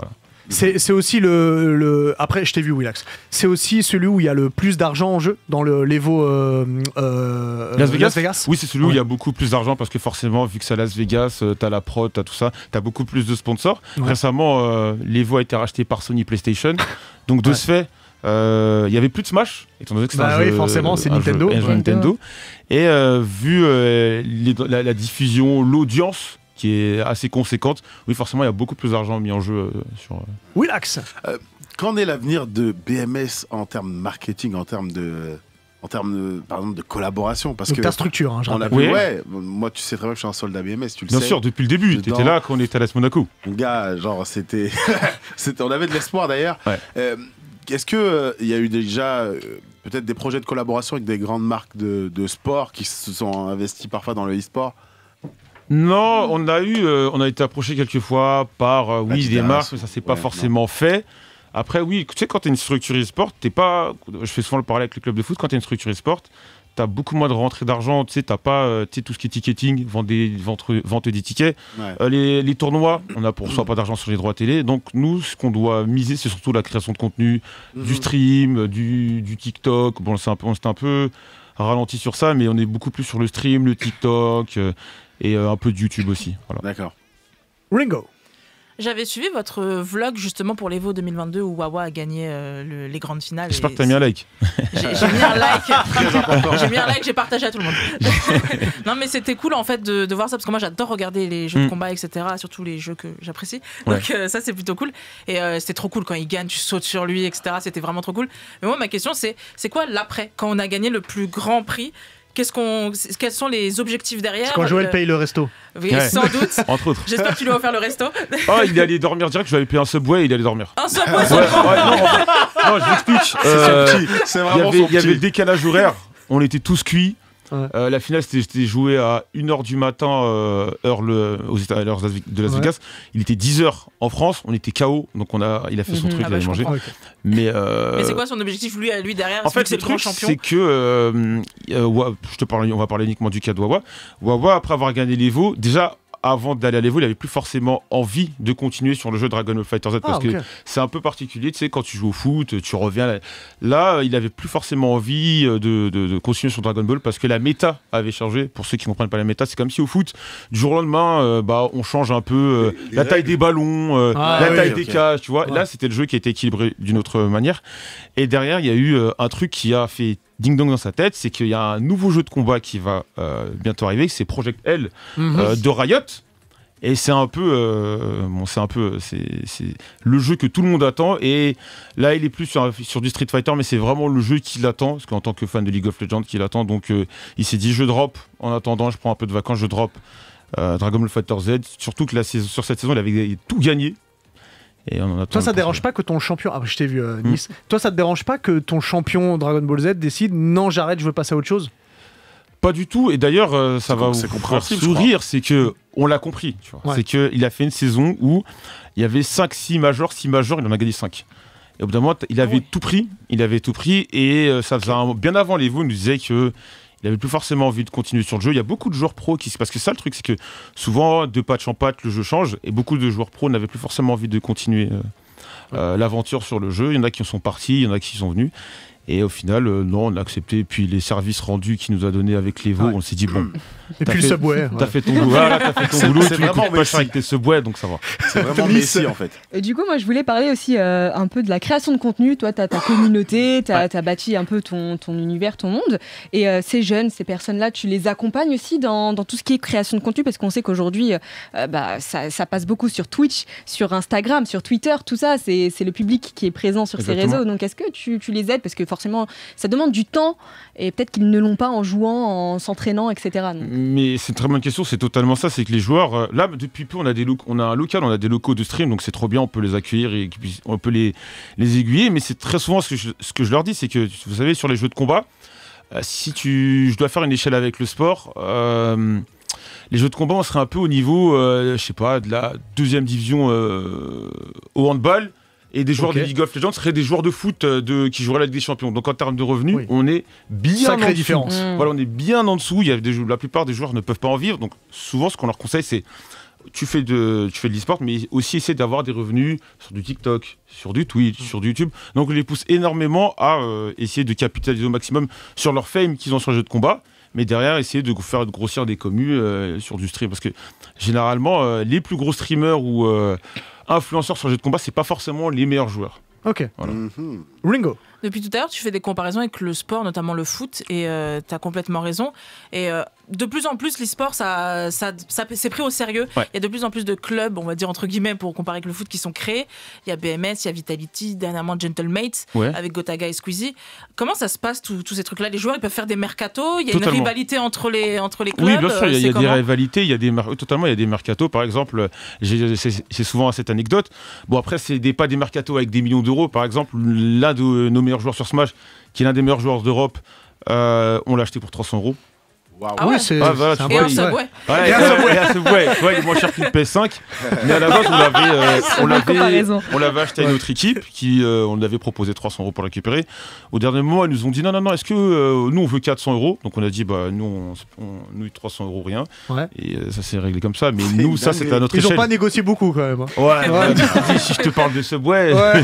C'est c'est aussi le, le... Après, je t'ai vu, Willax. C'est aussi celui où il y a le plus d'argent en jeu dans le l'Evo euh, euh, Las Vegas, Las Vegas. Oui, c'est celui où Ouais. il y a beaucoup plus d'argent parce que forcément, vu que c'est à Las Vegas, euh, t'as la prod, t'as tout ça, t'as beaucoup plus de sponsors. Ouais. Récemment, euh, l'Evo a été racheté par Sony PlayStation. Donc, de Ouais. ce fait, euh, il y avait plus de Smash, étant donné que c'est Bah un oui, jeu, forcément, c'est un Nintendo. jeu- un jeu Ouais. Nintendo. Et euh, vu euh, les- la, la diffusion, l'audience qui est assez conséquente, oui, forcément, il y a beaucoup plus d'argent mis en jeu euh, sur. euh, Willax. Qu'en est l'avenir de B M S en termes de marketing, en termes de, en termes de, par exemple, de collaboration? Parce Donc que ta structure, hein, je on a rappelle. vu, Oui. ouais, moi tu sais très bien que je suis un soldat B M S, tu le Bien sais. sûr, depuis le début, Dedans. t'étais là quand on était à l'A S Monaco. Mon gars, genre c'était, c'était, on avait de l'espoir d'ailleurs. Ouais. Euh, Est-ce que euh, il y a eu déjà euh, peut-être des projets de collaboration avec des grandes marques de, de sport qui se sont investies parfois dans le e-sport? Non, on a eu, euh, on a été approché quelques fois par, euh, oui, petite des terrasse. marques, mais ça s'est pas Ouais, forcément fait. Après, oui, tu sais, quand tu es une structure e-sport, t'es pas. Je fais souvent le parallèle avec le club de foot. Quand tu es une structure e-sport, tu as beaucoup moins de rentrées d'argent. Tu sais, t'as pas euh, tu sais, tout ce qui est ticketing, vente, des, vente, vente des tickets. Ouais. Euh, les, les tournois, on a pour soit pas d'argent sur les droits télé. Donc, nous, ce qu'on doit miser, c'est surtout la création de contenu, du Mhm. stream, du, du TikTok. Bon, c'est un peu, on s'est un peu ralenti sur ça, mais on est beaucoup plus sur le stream, le TikTok euh, et euh, un peu de YouTube aussi. Voilà. D'accord. Ringo. J'avais suivi votre vlog justement pour l'Evo deux mille vingt-deux où Wawa a gagné euh, le- les grandes finales. J'espère et que t'as mis un like. J'ai j'ai mis un like. J'ai mis un like, j'ai partagé à tout le monde. Non, mais c'était cool en fait de, de voir ça parce que moi j'adore regarder les jeux de Mm. combat, et cetera. Surtout les jeux que j'apprécie. Donc euh, ça c'est plutôt cool. Et euh, c'était trop cool quand il gagne, tu sautes sur lui, et cetera. C'était vraiment trop cool. Mais moi ma question c'est c'est quoi l'après quand on a gagné le plus grand prix? Qu'est-ce qu'on, quels sont les objectifs derrière? C'est quand Joël Euh, paye le resto. Oui, Ouais. sans doute. Entre autres. J'espère que tu lui as offert le resto. Ah, il est allé dormir direct, je lui avais payé un Subway et il allait dormir. Un seul point Ouais, ouais, non, en fait- non, je m'explique. Euh, C'est son petit, c'est Il y vraiment avait, son il y avait le petit. décalage horaire, on était tous cuits. Ouais. Euh, la finale, c'était c'était joué à une heure du matin, euh, heure, le, aux États, à l'heure de Las Ouais. Vegas. Il était dix heures en France, on était K O, donc on a, il a fait son Mhm. truc, Ah il bah, avait je mangé. Ah, ok. Mais, euh, Mais c'est quoi son objectif lui, lui derrière? En Celui fait, qui c'est le le grand truc, champion. c'est que euh, euh, Wa- je te parle, on va parler uniquement du cas de Wawa. Wawa, après avoir gagné l'Evo, déjà avant d'aller à l'Evo, il avait plus forcément envie de continuer sur le jeu Dragon Ball Fighter Z parce Ah, que ok. c'est un peu particulier. Tu sais, quand tu joues au foot, tu reviens là, là, il avait plus forcément envie de, de- de continuer sur Dragon Ball parce que la méta avait changé. Pour ceux qui ne comprennent pas la méta, c'est comme si au foot, du jour au lendemain, euh, bah, on change un peu euh, Les- les la taille règles. des ballons, euh, Ah, la oui, taille ok. des cages, tu vois. Ouais. Là, c'était le jeu qui était équilibré d'une autre manière. Et derrière, il y a eu euh, un truc qui a fait ding-dong dans sa tête, c'est qu'il y a un nouveau jeu de combat qui va euh, bientôt arriver, c'est Project L Mhm. euh, de Riot. Et c'est un peu, euh, bon, c'est un peu, c'est, c'est le jeu que tout le monde attend. Et là, il est plus sur, sur du Street Fighter, mais c'est vraiment le jeu qu'il attend, parce qu'en tant que fan de League of Legends, qu'il attend. Donc, euh, il s'est dit, je drop. En attendant, je prends un peu de vacances, je drop euh, Dragon Ball Fighter Z. Surtout que la saison, sur cette saison, il avait tout gagné. Et on en attend Toi, ça le te dérange prochain. pas que ton champion. Ah, je t'ai vu, euh, Nice. Toi, ça te dérange pas que ton champion Dragon Ball Z décide non, j'arrête, je veux passer à autre chose? Pas du tout. Et d'ailleurs, euh, ça C'est va com- vous c'est faire compréhensible, je sourire, c'est que on l'a compris. Tu vois. Ouais. C'est que il a fait une saison où il y avait cinq six majors, six majors, il en a gagné cinq. Et au bout d'un moment, t- il avait oui. tout pris, il avait tout pris, et euh, ça faisait un- bien avant l'Evo, il nous disait que il avait plus forcément envie de continuer sur le jeu. Il y a beaucoup de joueurs pros qui, parce que ça, le truc, c'est que souvent de patch en patch, le jeu change, et beaucoup de joueurs pros n'avaient plus forcément envie de continuer euh, euh, l'aventure sur le jeu. Il y en a qui en sont partis, il y en a qui sont venus. Et au final, euh, non, on a accepté. Puis les services rendus qu'il nous a donnés avec l'Evo, Ouais. on s'est dit, bon, Et T'as puis fait- le Subway. t'as ouais. fait ton boulot, voilà, t'as fait ton C'est- boulot, c'est tu les vraiment coûtes pas cher Messi. avec tes Subway, donc ça va. C'est vraiment Nice. Messi en fait. Et du coup, moi, je voulais parler aussi euh, un peu de la création de contenu. Toi, tu as ta communauté, tu as bâti un peu ton, ton univers, ton monde. Et euh, ces jeunes, ces personnes-là, tu les accompagnes aussi dans, dans tout ce qui est création de contenu parce qu'on sait qu'aujourd'hui, euh, bah, ça, ça passe beaucoup sur Twitch, sur Instagram, sur Twitter, tout ça. C'est c'est le public qui est présent sur ces Exactement. réseaux. Donc, est-ce que tu, tu les aides? Parce que forcément, ça demande du temps et peut-être qu'ils ne l'ont pas en jouant, en s'entraînant, et cetera. Donc, Mais c'est une très bonne question, c'est totalement ça, c'est que les joueurs, euh, là depuis peu on a, des lo- on a un local, on a des locaux de stream, donc c'est trop bien, on peut les accueillir et puis on peut les, les aiguiller, mais c'est très souvent ce que, je, ce que je leur dis, c'est que vous savez sur les jeux de combat, euh, si tu, je dois faire une échelle avec le sport, euh, les jeux de combat on serait un peu au niveau, euh, je sais pas, de la deuxième division euh, au handball. Et des joueurs Ok. de League of Legends seraient des joueurs de foot euh, de, qui joueraient la Ligue des Champions. Donc en termes de revenus, Oui. on est bien en Sacrée dessous. différence. Mm. Voilà, on est bien en dessous. Il y a des, jou- la plupart des joueurs ne peuvent pas en vivre. Donc souvent, ce qu'on leur conseille, c'est tu fais de, tu fais de l'e-sport, mais aussi essayer d'avoir des revenus sur du TikTok, sur du Twitch, sur du YouTube. Donc on les pousse énormément à euh, essayer de capitaliser au maximum sur leur fame qu'ils ont sur le jeu de combat, mais derrière essayer de faire de grossir des commus euh, sur du stream. Parce que généralement, euh, les plus gros streamers ou euh, influenceurs sur le jeu de combat, c'est pas forcément les meilleurs joueurs. Ok. Voilà. Mhm. Ringo. Depuis tout à l'heure, tu fais des comparaisons avec le sport, notamment le foot, et euh, tu as complètement raison. Et euh, de plus en plus, l'e-sport, ça, ça, ça, c'est pris au sérieux. Ouais. Il y a de plus en plus de clubs, on va dire entre guillemets, pour comparer avec le foot, qui sont créés. Il y a B M S, il y a Vitality, dernièrement Gentlemates, Ouais. avec Gotaga et Squeezie. Comment ça se passe, tous tous ces trucs-là? Les joueurs, ils peuvent faire des mercatos? Il y a Totalement. une rivalité entre les, entre les clubs? Oui, bien sûr, il y a, il y a c'est des comment rivalités, il y a des mar- totalement, il y a des mercatos. Par exemple, j'ai c'est c'est souvent cette anecdote. Bon, après, c'est des, pas des mercatos avec des millions d'euros. Par exemple, l'un de nos meilleurs joueurs sur Smash, qui est l'un des meilleurs joueurs d'Europe, euh, on l'a acheté pour trois cents euros. Waouh. Ah ouais. Oui, c'est Ah, voilà, c'est tu Et un un peu- vois, ouais. Subway. Ouais, et un Subway, et un Subway. Tu vois, il est moins cher qu'une P S cinq. Mais à la base, on l'avait, euh, on Bonne l'avait, comparaison. on l'avait acheté à une autre équipe qui, euh, on avait proposé trois cents euros pour le récupérer. Au dernier moment, ils nous ont dit non, non, non, est-ce que euh, nous on veut quatre cents euros? Donc on a dit bah nous, on, on- nous trois cents euros rien. Ouais. Et euh, ça s'est réglé comme ça. Mais C'est nous, ça dingue. c'était à notre Ils ont échelle. pas négocié beaucoup quand même. hein. Ouais, ouais. Tu te dis, si je te parle de Subway. Ouais.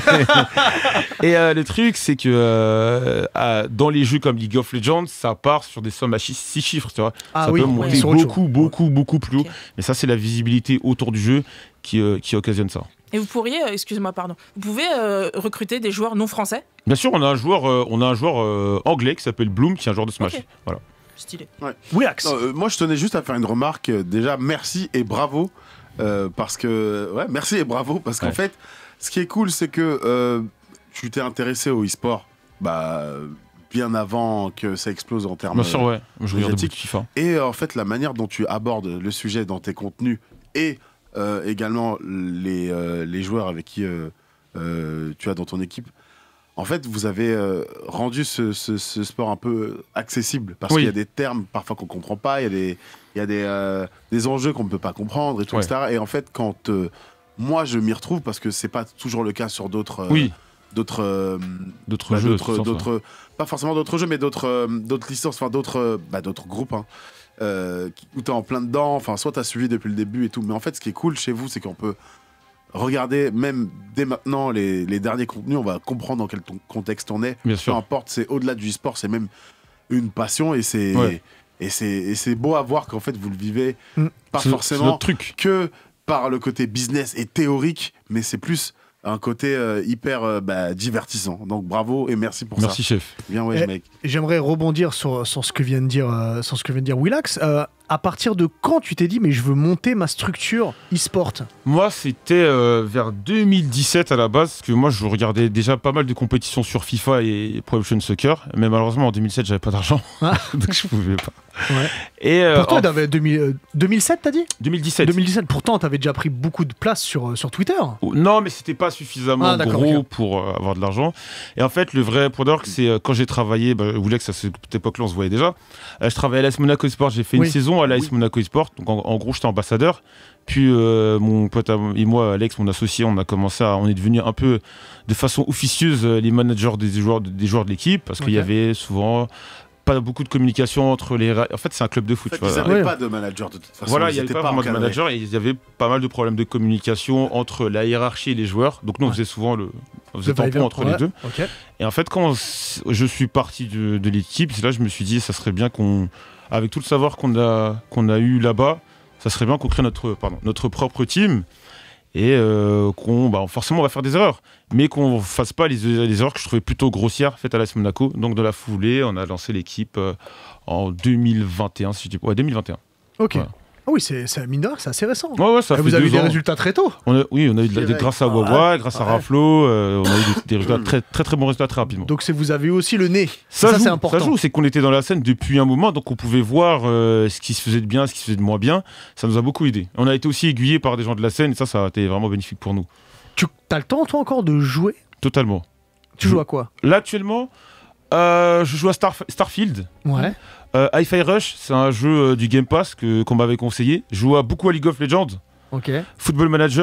Et euh, le truc, c'est que euh, à- dans les jeux comme League of Legends, ça part sur des sommes à six chiffres, tu vois. Ah ça oui, peut ouais, monter sur autre chose. beaucoup, beaucoup, beaucoup plus haut. Ok. Mais ça, c'est la visibilité autour du jeu qui, euh, qui occasionne ça. Et vous pourriez, euh, excusez-moi, pardon, vous pouvez euh, recruter des joueurs non français? Bien sûr, on a un joueur, euh, on a un joueur euh, anglais qui s'appelle Bloom, qui est un joueur de Smash. Ok. Voilà. Stylé. Willax. Non, euh, moi, je tenais juste à faire une remarque. euh, déjà, merci et bravo. euh, parce que. Ouais, merci et bravo. Parce qu'en Ouais. fait, ce qui est cool, c'est que euh, tu t'es intéressé au e-sport bah, bien avant que ça explose en termes. Bien sûr, ouais. Je regarde médiatique. beaucoup de FIFA. Et euh, en fait, la manière dont tu abordes le sujet dans tes contenus et euh, également les, euh, les joueurs avec qui euh, euh, tu as dans ton équipe, en fait, vous avez euh, rendu ce, ce- ce sport un peu accessible parce Oui. qu'il y a des termes parfois qu'on comprend pas, il y a des, il y a des, euh, des enjeux qu'on ne peut pas comprendre et tout, Ouais. et cetera. Et en fait, quand euh, moi je m'y retrouve, parce que c'est pas toujours le cas sur d'autres, euh, Oui, d'autres, euh, d'autres bah, jeux. d'autres, de toute façon, d'autres- pas forcément d'autres jeux, mais d'autres, euh, d'autres licences, enfin d'autres, euh, bah, d'autres groupes, hein, euh, qui- où t'es en plein dedans. Enfin, soit t'as suivi depuis le début et tout. Mais en fait, ce qui est cool chez vous, c'est qu'on peut regarder même dès maintenant les, les derniers contenus. On va comprendre dans quel ton- contexte on est. Bien Peu sûr. importe, c'est au-delà du e-sport, c'est même une passion et c'est Ouais. et c'est et c'est beau à voir qu'en fait vous le vivez Mm. pas C'est- C'est forcément notre truc. que par le côté business et théorique, mais c'est plus un côté euh, hyper euh, bah, divertissant. Donc bravo et merci pour Merci, chef. ça. Bien ouais, Eh, mec. J'aimerais rebondir sur, sur ce que vient de dire, euh, sur ce que vient de dire Willax. Euh, à partir de quand tu t'es dit, mais je veux monter ma structure e-sport? Moi, c'était euh, vers deux mille dix-sept à la base, parce que moi, je regardais déjà pas mal de compétitions sur FIFA et Pro Evolution Soccer, mais malheureusement, en deux mille sept, j'avais pas d'argent, Ah. donc je pouvais pas. Ouais. Et euh, Pourtant, en t'avais deux mille, euh, deux mille sept, t'as dit deux mille dix-sept. deux mille dix-sept. Pourtant, t'avais déjà pris beaucoup de place sur, euh, sur Twitter. Oh, Non, mais c'était pas suffisamment Ah, d'accord, gros ok. pour euh, avoir de l'argent. Et en fait, le vrai point d'orgue, c'est euh, quand j'ai travaillé, bah, je voulais que ça, cette époque-là, on se voyait déjà. Euh, je travaillais à l'A S Monaco Sport, j'ai fait Oui. une saison à l'A S Oui. Monaco Sport. Donc en, en gros, j'étais ambassadeur. Puis euh, mon pote à- et moi, Alex, mon associé, on a commencé à, on est devenu un peu de façon officieuse euh, les managers des joueurs, des joueurs de l'équipe, parce qu'il y Ok. avait souvent pas beaucoup de communication entre les. ra- En fait, c'est un club de foot. En fait, tu ils vois. n'avaient Ouais. pas de manager de toute façon. Voilà, ils il n'y avait étaient pas vraiment de encadrés. manager et il y avait pas mal de problèmes de communication entre la hiérarchie et les joueurs. Donc nous, on Ouais. faisait souvent le, on faisait Le va-et-vient. tampon entre les Ouais. deux. Ok. Et en fait, quand s- je suis parti de, de l'équipe, c'est là que je me suis dit, ça serait bien qu'on, avec tout le savoir qu'on a, qu'on a eu là-bas, ça serait bien qu'on crée notre, pardon, notre propre team et euh, qu'on, bah, forcément, on va faire des erreurs, mais qu'on fasse pas les, les erreurs que je trouvais plutôt grossières faites à l'A S Monaco. Donc de la foulée, on a lancé l'équipe euh, en deux mille vingt et un, si je dis pas, ouais, deux mille vingt et un. Ok. Ouais. Ah oui, c'est c'est- mine de rien, c'est assez récent. Ouais, ouais, ça Et fait vous avez eu deux des ans. résultats très tôt. On a- oui, on a eu de la- des- Direct. grâce à Ah Wawa, ouais. grâce à Ouais. Raflo, euh, on a eu des, des résultats très, très très bons résultats très rapidement. Donc c'est vous avez eu aussi le nez. Ça, joue, c'est important. ça joue, c'est qu'on était dans la scène depuis un moment, donc on pouvait voir euh, ce qui se faisait de bien, ce qui se faisait de moins bien. Ça nous a beaucoup aidé. On a été aussi aiguillés par des gens de la scène, et ça, ça a été vraiment bénéfique pour nous. Tu as le temps, toi, encore de jouer? Totalement. Tu Je- joues à quoi? Là, actuellement, euh, je joue à Star- Starfield. Ouais. Euh, Hi-Fi Rush, c'est un jeu euh, du Game Pass que, qu'on m'avait conseillé. Je joue à beaucoup à League of Legends. Ok. Football Manager,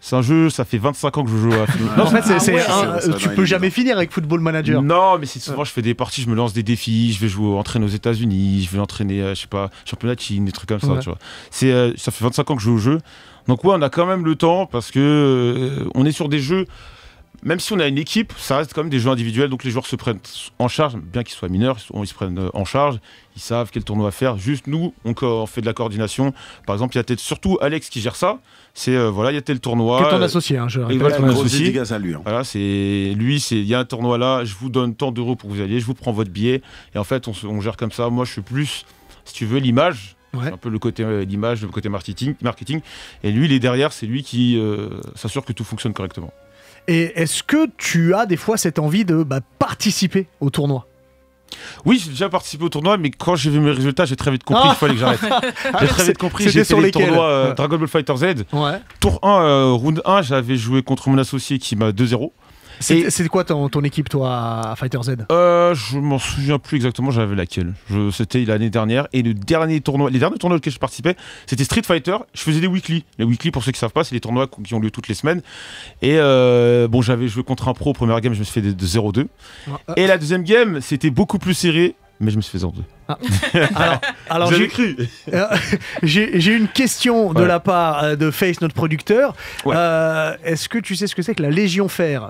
C'est un jeu, ça fait vingt-cinq ans que je joue à Football En fait, c'est, Ah c'est ouais. un- Ça doit tu être peux jamais évident. finir avec Football Manager. Non, mais c'est souvent, je fais des parties, je me lance des défis, je vais jouer, entraîner aux États-Unis, je vais entraîner, euh, je sais pas, championnat de Chine, des trucs comme ça, Ouais. tu vois. C'est, euh, ça fait vingt-cinq ans que je joue au jeu. Donc, ouais, on a quand même le temps parce que euh, on est sur des jeux. Même si on a une équipe, ça reste quand même des jeux individuels, donc les joueurs se prennent en charge, bien qu'ils soient mineurs, ils, sont- ils se prennent euh, en charge, ils savent quel tournoi faire. Juste nous, on, co- on fait de la coordination. Par exemple, il y a peut-être surtout Alex qui gère ça. C'est euh, voilà, il y a tel tournoi. Que ton euh, associé, hein, je et répète. voilà, Ouais, mon grosse associé. dédicace à lui. hein. Voilà, c'est lui, c'est il y a un tournoi là, je vous donne tant d'euros pour que vous alliez, je vous prends votre billet et en fait on, se- on gère comme ça. Moi, je suis plus, si tu veux, l'image, Ouais. c'est un peu le côté euh, l'image, le côté marketing, marketing. Et lui, il est derrière, c'est lui qui euh, s'assure que tout fonctionne correctement. Et est-ce que tu as des fois cette envie de bah, participer au tournoi? Oui, j'ai déjà participé au tournoi, mais quand j'ai vu mes résultats, j'ai très vite compris Ah. qu'il fallait que j'arrête. J'ai très vite compris. C'était J'ai fait sur les lesquels tournois euh, Ouais. Dragon Ball Fighter Z. Ouais. Tour un, euh, round un, j'avais joué contre mon associé qui m'a deux zéro. C'est, Et- c'est quoi ton, ton équipe, toi, à Fighter Z? Euh, je m'en souviens plus exactement, j'avais laquelle. Je, c'était l'année dernière. Et le dernier tournoi, les derniers tournois auxquels je participais, c'était Street Fighter. Je faisais des weekly. Les weekly, pour ceux qui savent pas, c'est les tournois qui ont lieu toutes les semaines. Et euh, bon, j'avais joué contre un pro au premier game, je me suis fait de, de zéro deux. Ouais. Et la deuxième game, c'était beaucoup plus serré, mais je me suis fait zéro deux. Alors, alors Vous j'ai, avez cru euh, j'ai, j'ai une question de Ouais. la part euh, de Face, notre producteur. Ouais. Euh, est-ce que tu sais ce que c'est que la Légion Fer?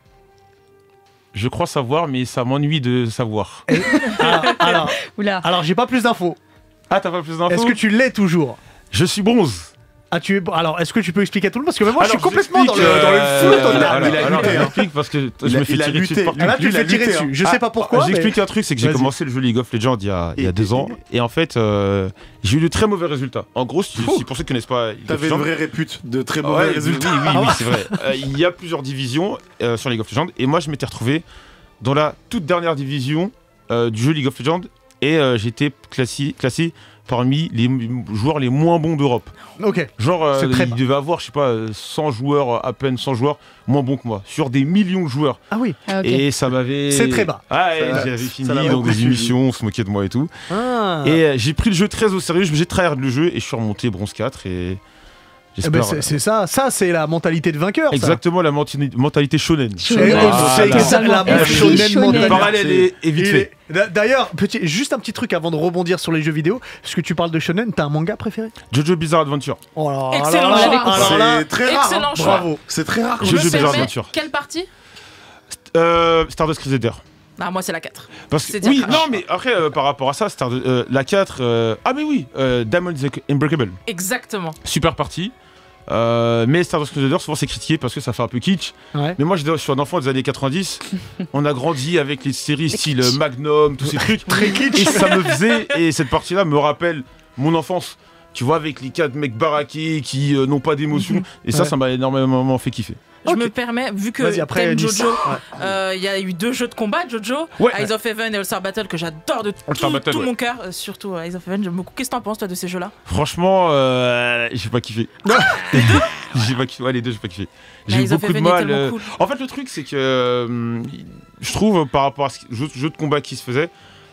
Je crois savoir, mais ça m'ennuie de savoir. alors, alors, Oula. alors, j'ai pas plus d'infos. Ah, t'as pas plus d'infos? Est-ce que tu l'es toujours? Je suis bronze. Ah, tu es... Alors, est-ce que tu peux expliquer à tout le monde? Parce que même moi, Alors, je suis complètement dans le, j'explique, dans le euh, flou. alors, total. alors, Il a alors, lutté, hein. j'explique parce que Il je a- me fais il a tirer dessus lutté. de partout. Ah, là, tu Lui, te il a fais tirer lutté, hein. dessus. Je Ah, sais pas pourquoi. mais- J'explique un truc, c'est que j'ai Vas-y. commencé le jeu League of Legends il y a, il y a Et- deux et- ans. Et en fait, euh, j'ai eu de très mauvais résultats. En gros, si, si pour ceux qui connaissent pas League of T'avais une Legends, vraie répute de très ouais, mauvais oui, résultats. oui, oui, oui, c'est vrai. Euh, il y a plusieurs divisions euh, sur League of Legends. Et moi, je m'étais retrouvé dans la toute dernière division euh, du jeu League of Legends. Et euh, j'étais classé, classé parmi les m- joueurs les moins bons d'Europe. Ok. Genre, euh, C'est très il bas. devait avoir, je sais pas, euh, cent joueurs, à peine cent joueurs, moins bons que moi. Sur des millions de joueurs. Ah oui. Ah, ok. Et ça m'avait. C'est très bas. Ah, ouais, Ça- j'avais ça fini l'a dans beaucoup des suivi. émissions, on se moquait de moi et tout. Ah. Et euh, j'ai pris le jeu très au sérieux, j'ai tryhard le jeu et je suis remonté bronze quatre et Eh j'espère. ben, c'est, c'est ça. Ça, c'est la mentalité de vainqueur. ça. Exactement la menti- mentalité shonen. Eh Shonen. ben, Ah, c'est là. exact- la Ah, shonen shonen. Le mentalité. parallèle est, est vite Il fait. est- D'a- D'ailleurs, petit, juste un petit truc avant de rebondir sur les jeux vidéo. Parce que tu parles de shonen, t'as un manga préféré? Jojo Bizarre Adventure. Oh là là Excellent là là, choix. alors là, C'est très rare. Excellent hein. choix. bravo. C'est très rare. qu'on Je ait joue ça. Bizarre permets- Adventure. Quelle partie? Euh, Stardust Crusader. Ah, moi, c'est la quatre. Parce que, C'est dire oui, crash. non, mais après, euh, par rapport à ça, Star- euh, la quatre. euh, ah, mais oui, euh, Diamond is Unbreakable. Exactement. Super partie. Euh, mais Stardust Crusader, souvent c'est critiqué parce que ça fait un peu kitsch. Ouais. Mais moi, je suis un enfant des années quatre-vingt-dix. On a grandi avec les séries style euh, Magnum, tous ces trucs. Très kitsch. Et ça me faisait, et cette partie-là me rappelle mon enfance. Tu vois, avec les quatre mecs baraqués qui euh, n'ont pas d'émotion. Et ça, Ouais. ça m'a énormément fait kiffer. Je Ok. me permets, vu que Vas-y, après, t'aimes Nice. Jojo, Ouais. euh, il y a eu deux jeux de combat, Jojo, Ouais. Eyes of Heaven et All-Star Battle, que j'adore de All-Star tout, Battle, tout ouais. mon cœur, euh, surtout euh, Eyes of Heaven, j'aime beaucoup. Qu'est-ce que t'en penses, toi, de ces jeux-là? Franchement, euh, j'ai pas kiffé. J'ai pas kiffé. Ouais, les deux, j'ai pas kiffé. J'ai eu Eyes of beaucoup de Heaven est mal. tellement euh, cool. En fait, le truc, c'est que euh, je trouve, par rapport à ce jeu, jeu de combat qui se faisait,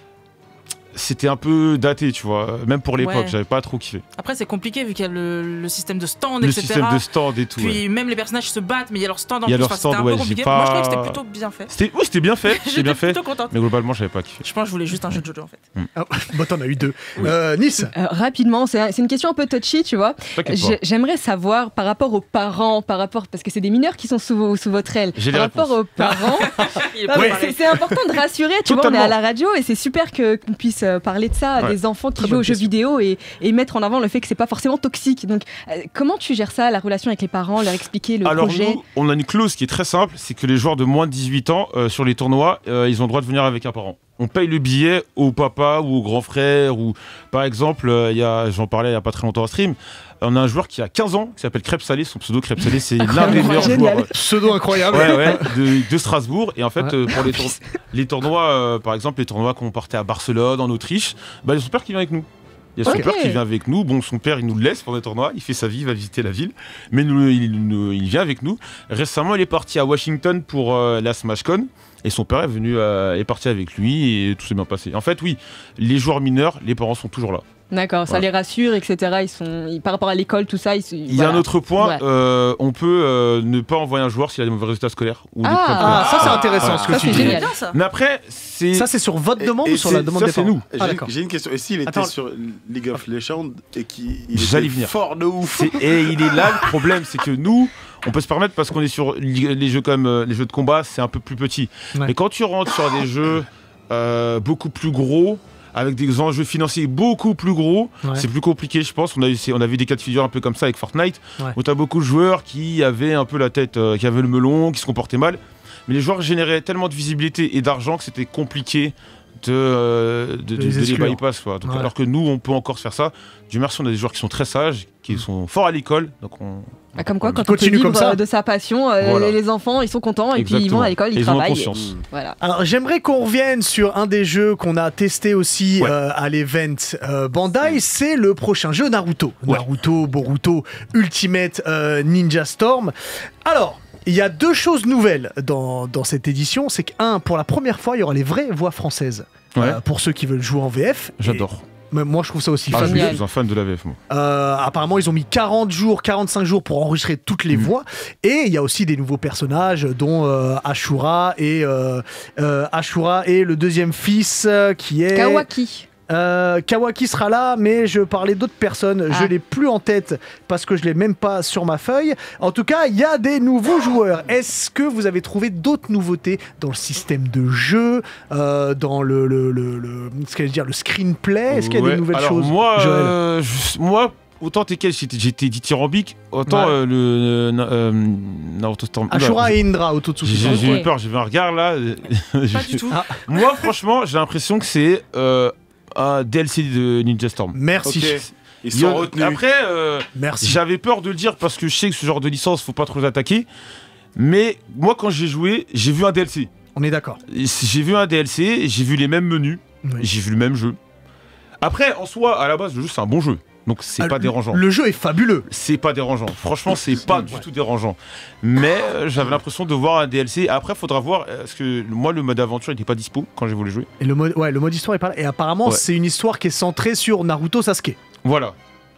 c'était un peu daté, tu vois. Même pour l'époque, Ouais. j'avais pas trop kiffé. Après, c'est compliqué, vu qu'il y a le, le système de stand, Le et cetera. système de stand et tout. Puis ouais. même les personnages se battent, mais il y a leur stand en Il y a plus. leur Enfin, c'était stand, un ouais, peu j'ai compliqué. pas- Moi, je trouvais que c'était plutôt bien fait. C'était, oui, c'était bien fait. C'était J'étais bien fait. plutôt contente. Mais globalement, j'avais pas kiffé. Je pense que je voulais juste un jeu de Jojo, en fait. Ah, bah, t'en as eu deux. Oui. Euh, nice. Euh, rapidement, c'est c'est une question un peu touchy, tu vois. T'inquiète J'ai- pas. J'aimerais savoir par rapport aux parents, par rapport parce que c'est des mineurs qui sont sous, vos- sous votre aile. J'ai Par les rapport réponses. aux parents, Il est non, pas mais pareil. c'est c'est important de rassurer. Tu vois, on est Totalement. à la radio et c'est super que qu'on puisse euh, parler de ça à Ouais. des enfants qui Très jouent bonne aux jeux question. vidéo et, et mettre en avant le fait que c'est pas forcément toxique. Donc, euh, comment tu gères ça, la relation avec les parents, leur expliquer le Alors projet? nous, on a une clause qui est très simple, c'est que les joueurs de moins de dix-huit ans euh, sur les tournois, euh, ils ont le droit de venir avec un parent. On paye le billet au papa ou au grand frère ou par exemple, euh, il y a, j'en parlais il y a pas très longtemps en stream, on a un joueur qui a quinze ans qui s'appelle Crêpe Salé, son pseudo Crêpe Salé, c'est l'un des meilleurs Génial. joueurs. Pseudo incroyable. Ouais, ouais, de, de Strasbourg. Et en fait, Ouais. euh, pour les, tour- les tournois, euh, par exemple, les tournois qu'on partait à Barcelone, en Autriche, bah, il y a son père qui vient avec nous. Il y a son Ok. père qui vient avec nous. Bon, son père, il nous le laisse pour les tournois. Il fait sa vie, il va visiter la ville. Mais nous, il, nous- il vient avec nous. Récemment, il est parti à Washington pour euh, la SmashCon. Et son père est venu, euh, est parti avec lui et tout s'est bien passé. En fait, oui, les joueurs mineurs, les parents sont toujours là. D'accord, ça Voilà. les rassure, et cetera. Ils sont, ils- par rapport à l'école, tout ça. Ils, Il y a un autre point, Ouais. euh, on peut euh, ne pas envoyer un joueur s'il a des mauvais résultats scolaires. Ou des Ah. problèmes. Ah, ça c'est intéressant Ah, ce que ça, tu c'est dis. génial. bien ça. Mais après, c'est. Ça c'est sur votre Et- demande et ou sur c'est- la demande ça, des c'est parents nous. Ah, J'ai d'accord. j'ai une question. Et s'il était Attends. sur League of Legends et qu'il il J'allais était venir. fort de ouf. C'est- Et il est là le problème, c'est que nous, on peut se permettre parce qu'on est sur li- les jeux comme euh, les jeux de combat, c'est un peu plus petit. Ouais. Mais quand tu rentres sur des jeux euh, beaucoup plus gros, avec des enjeux financiers beaucoup plus gros, Ouais. c'est plus compliqué, je pense. On a eu, c'est- on a vu des cas de figure un peu comme ça avec Fortnite, Ouais. où tu as beaucoup de joueurs qui avaient un peu la tête, euh, qui avaient le melon, qui se comportaient mal. Mais les joueurs généraient tellement de visibilité et d'argent que c'était compliqué de, euh, de, de, les de les exclure. bypass. Quoi. Donc, Ouais. Alors que nous, on peut encore se faire ça. Dieu merci, on a des joueurs qui sont très sages, qui sont forts à l'école. Donc on, Ah, comme quoi, on- quand on peut continue vivre comme ça. euh, de sa passion, euh, Voilà. les, les enfants, ils sont contents et puis ils Exactement. vont à l'école, ils Et ils en ont travaillent. conscience. Voilà. Alors j'aimerais qu'on revienne sur un des jeux qu'on a testé aussi Ouais. euh, à l'event euh, Bandai, c'est le prochain jeu Naruto. Ouais. Naruto, Boruto, Ultimate euh, Ninja Storm. Alors, il y a deux choses nouvelles dans, dans cette édition, c'est que un, pour la première fois, il y aura les vraies voix françaises. Ouais. Euh, pour ceux qui veulent jouer en V F. J'adore. Et- mais moi je trouve ça aussi Ah, je fabuleux. suis un fan de la V F, moi. Euh, apparemment, ils ont mis quarante jours, quarante-cinq jours pour enregistrer toutes les Mhm. voix. Et il y a aussi des nouveaux personnages, dont euh, Ashura et euh, euh, Ashura et le deuxième fils euh, qui est Kawaki. Euh, Kawaki sera là, mais je parlais d'autres personnes. Ah. Je l'ai plus en tête parce que je l'ai même pas sur ma feuille. En tout cas, il y a des nouveaux joueurs. Est-ce que vous avez trouvé d'autres nouveautés dans le système de jeu, euh, dans le, le, le, le- ce qu'allais dire, le screenplay? Est-ce qu'il y a Ouais, des nouvelles alors choses, moi, Joël euh, je- moi, autant Tekken, j'étais j'étais dithyrambique, autant Ouais. euh, le euh, euh, Naruto Storm. Ashura Oula, et Indra, Ototsuki. J'ai j'ai Ok. eu peur, j'ai vu un regard là. Pas du tout. Ah. Moi, franchement, j'ai l'impression que c'est euh, un D L C de Ninja Storm. Merci. Ok. Ils Il y sont a- retenus. Après, euh, Merci. j'avais peur de le dire parce que je sais que ce genre de licence, faut pas trop les attaquer. Mais moi, quand j'ai joué, j'ai vu un D L C. On est d'accord. J'ai vu un D L C, j'ai vu les mêmes menus, Oui. j'ai vu le même jeu. Après, en soi, à la base, le jeu, c'est un bon jeu. Donc, c'est Ah, pas le- dérangeant. Le jeu est fabuleux. C'est pas dérangeant. Franchement, c'est pas du tout dérangeant. Mais euh, j'avais l'impression de voir un D L C. Après, faudra voir. euh, Parce que moi, le mode aventure n'était pas dispo quand j'ai voulu jouer. Et le mode, ouais, le mode histoire est pas là. Et apparemment, Ouais. c'est une histoire qui est centrée sur Naruto Sasuke. Voilà.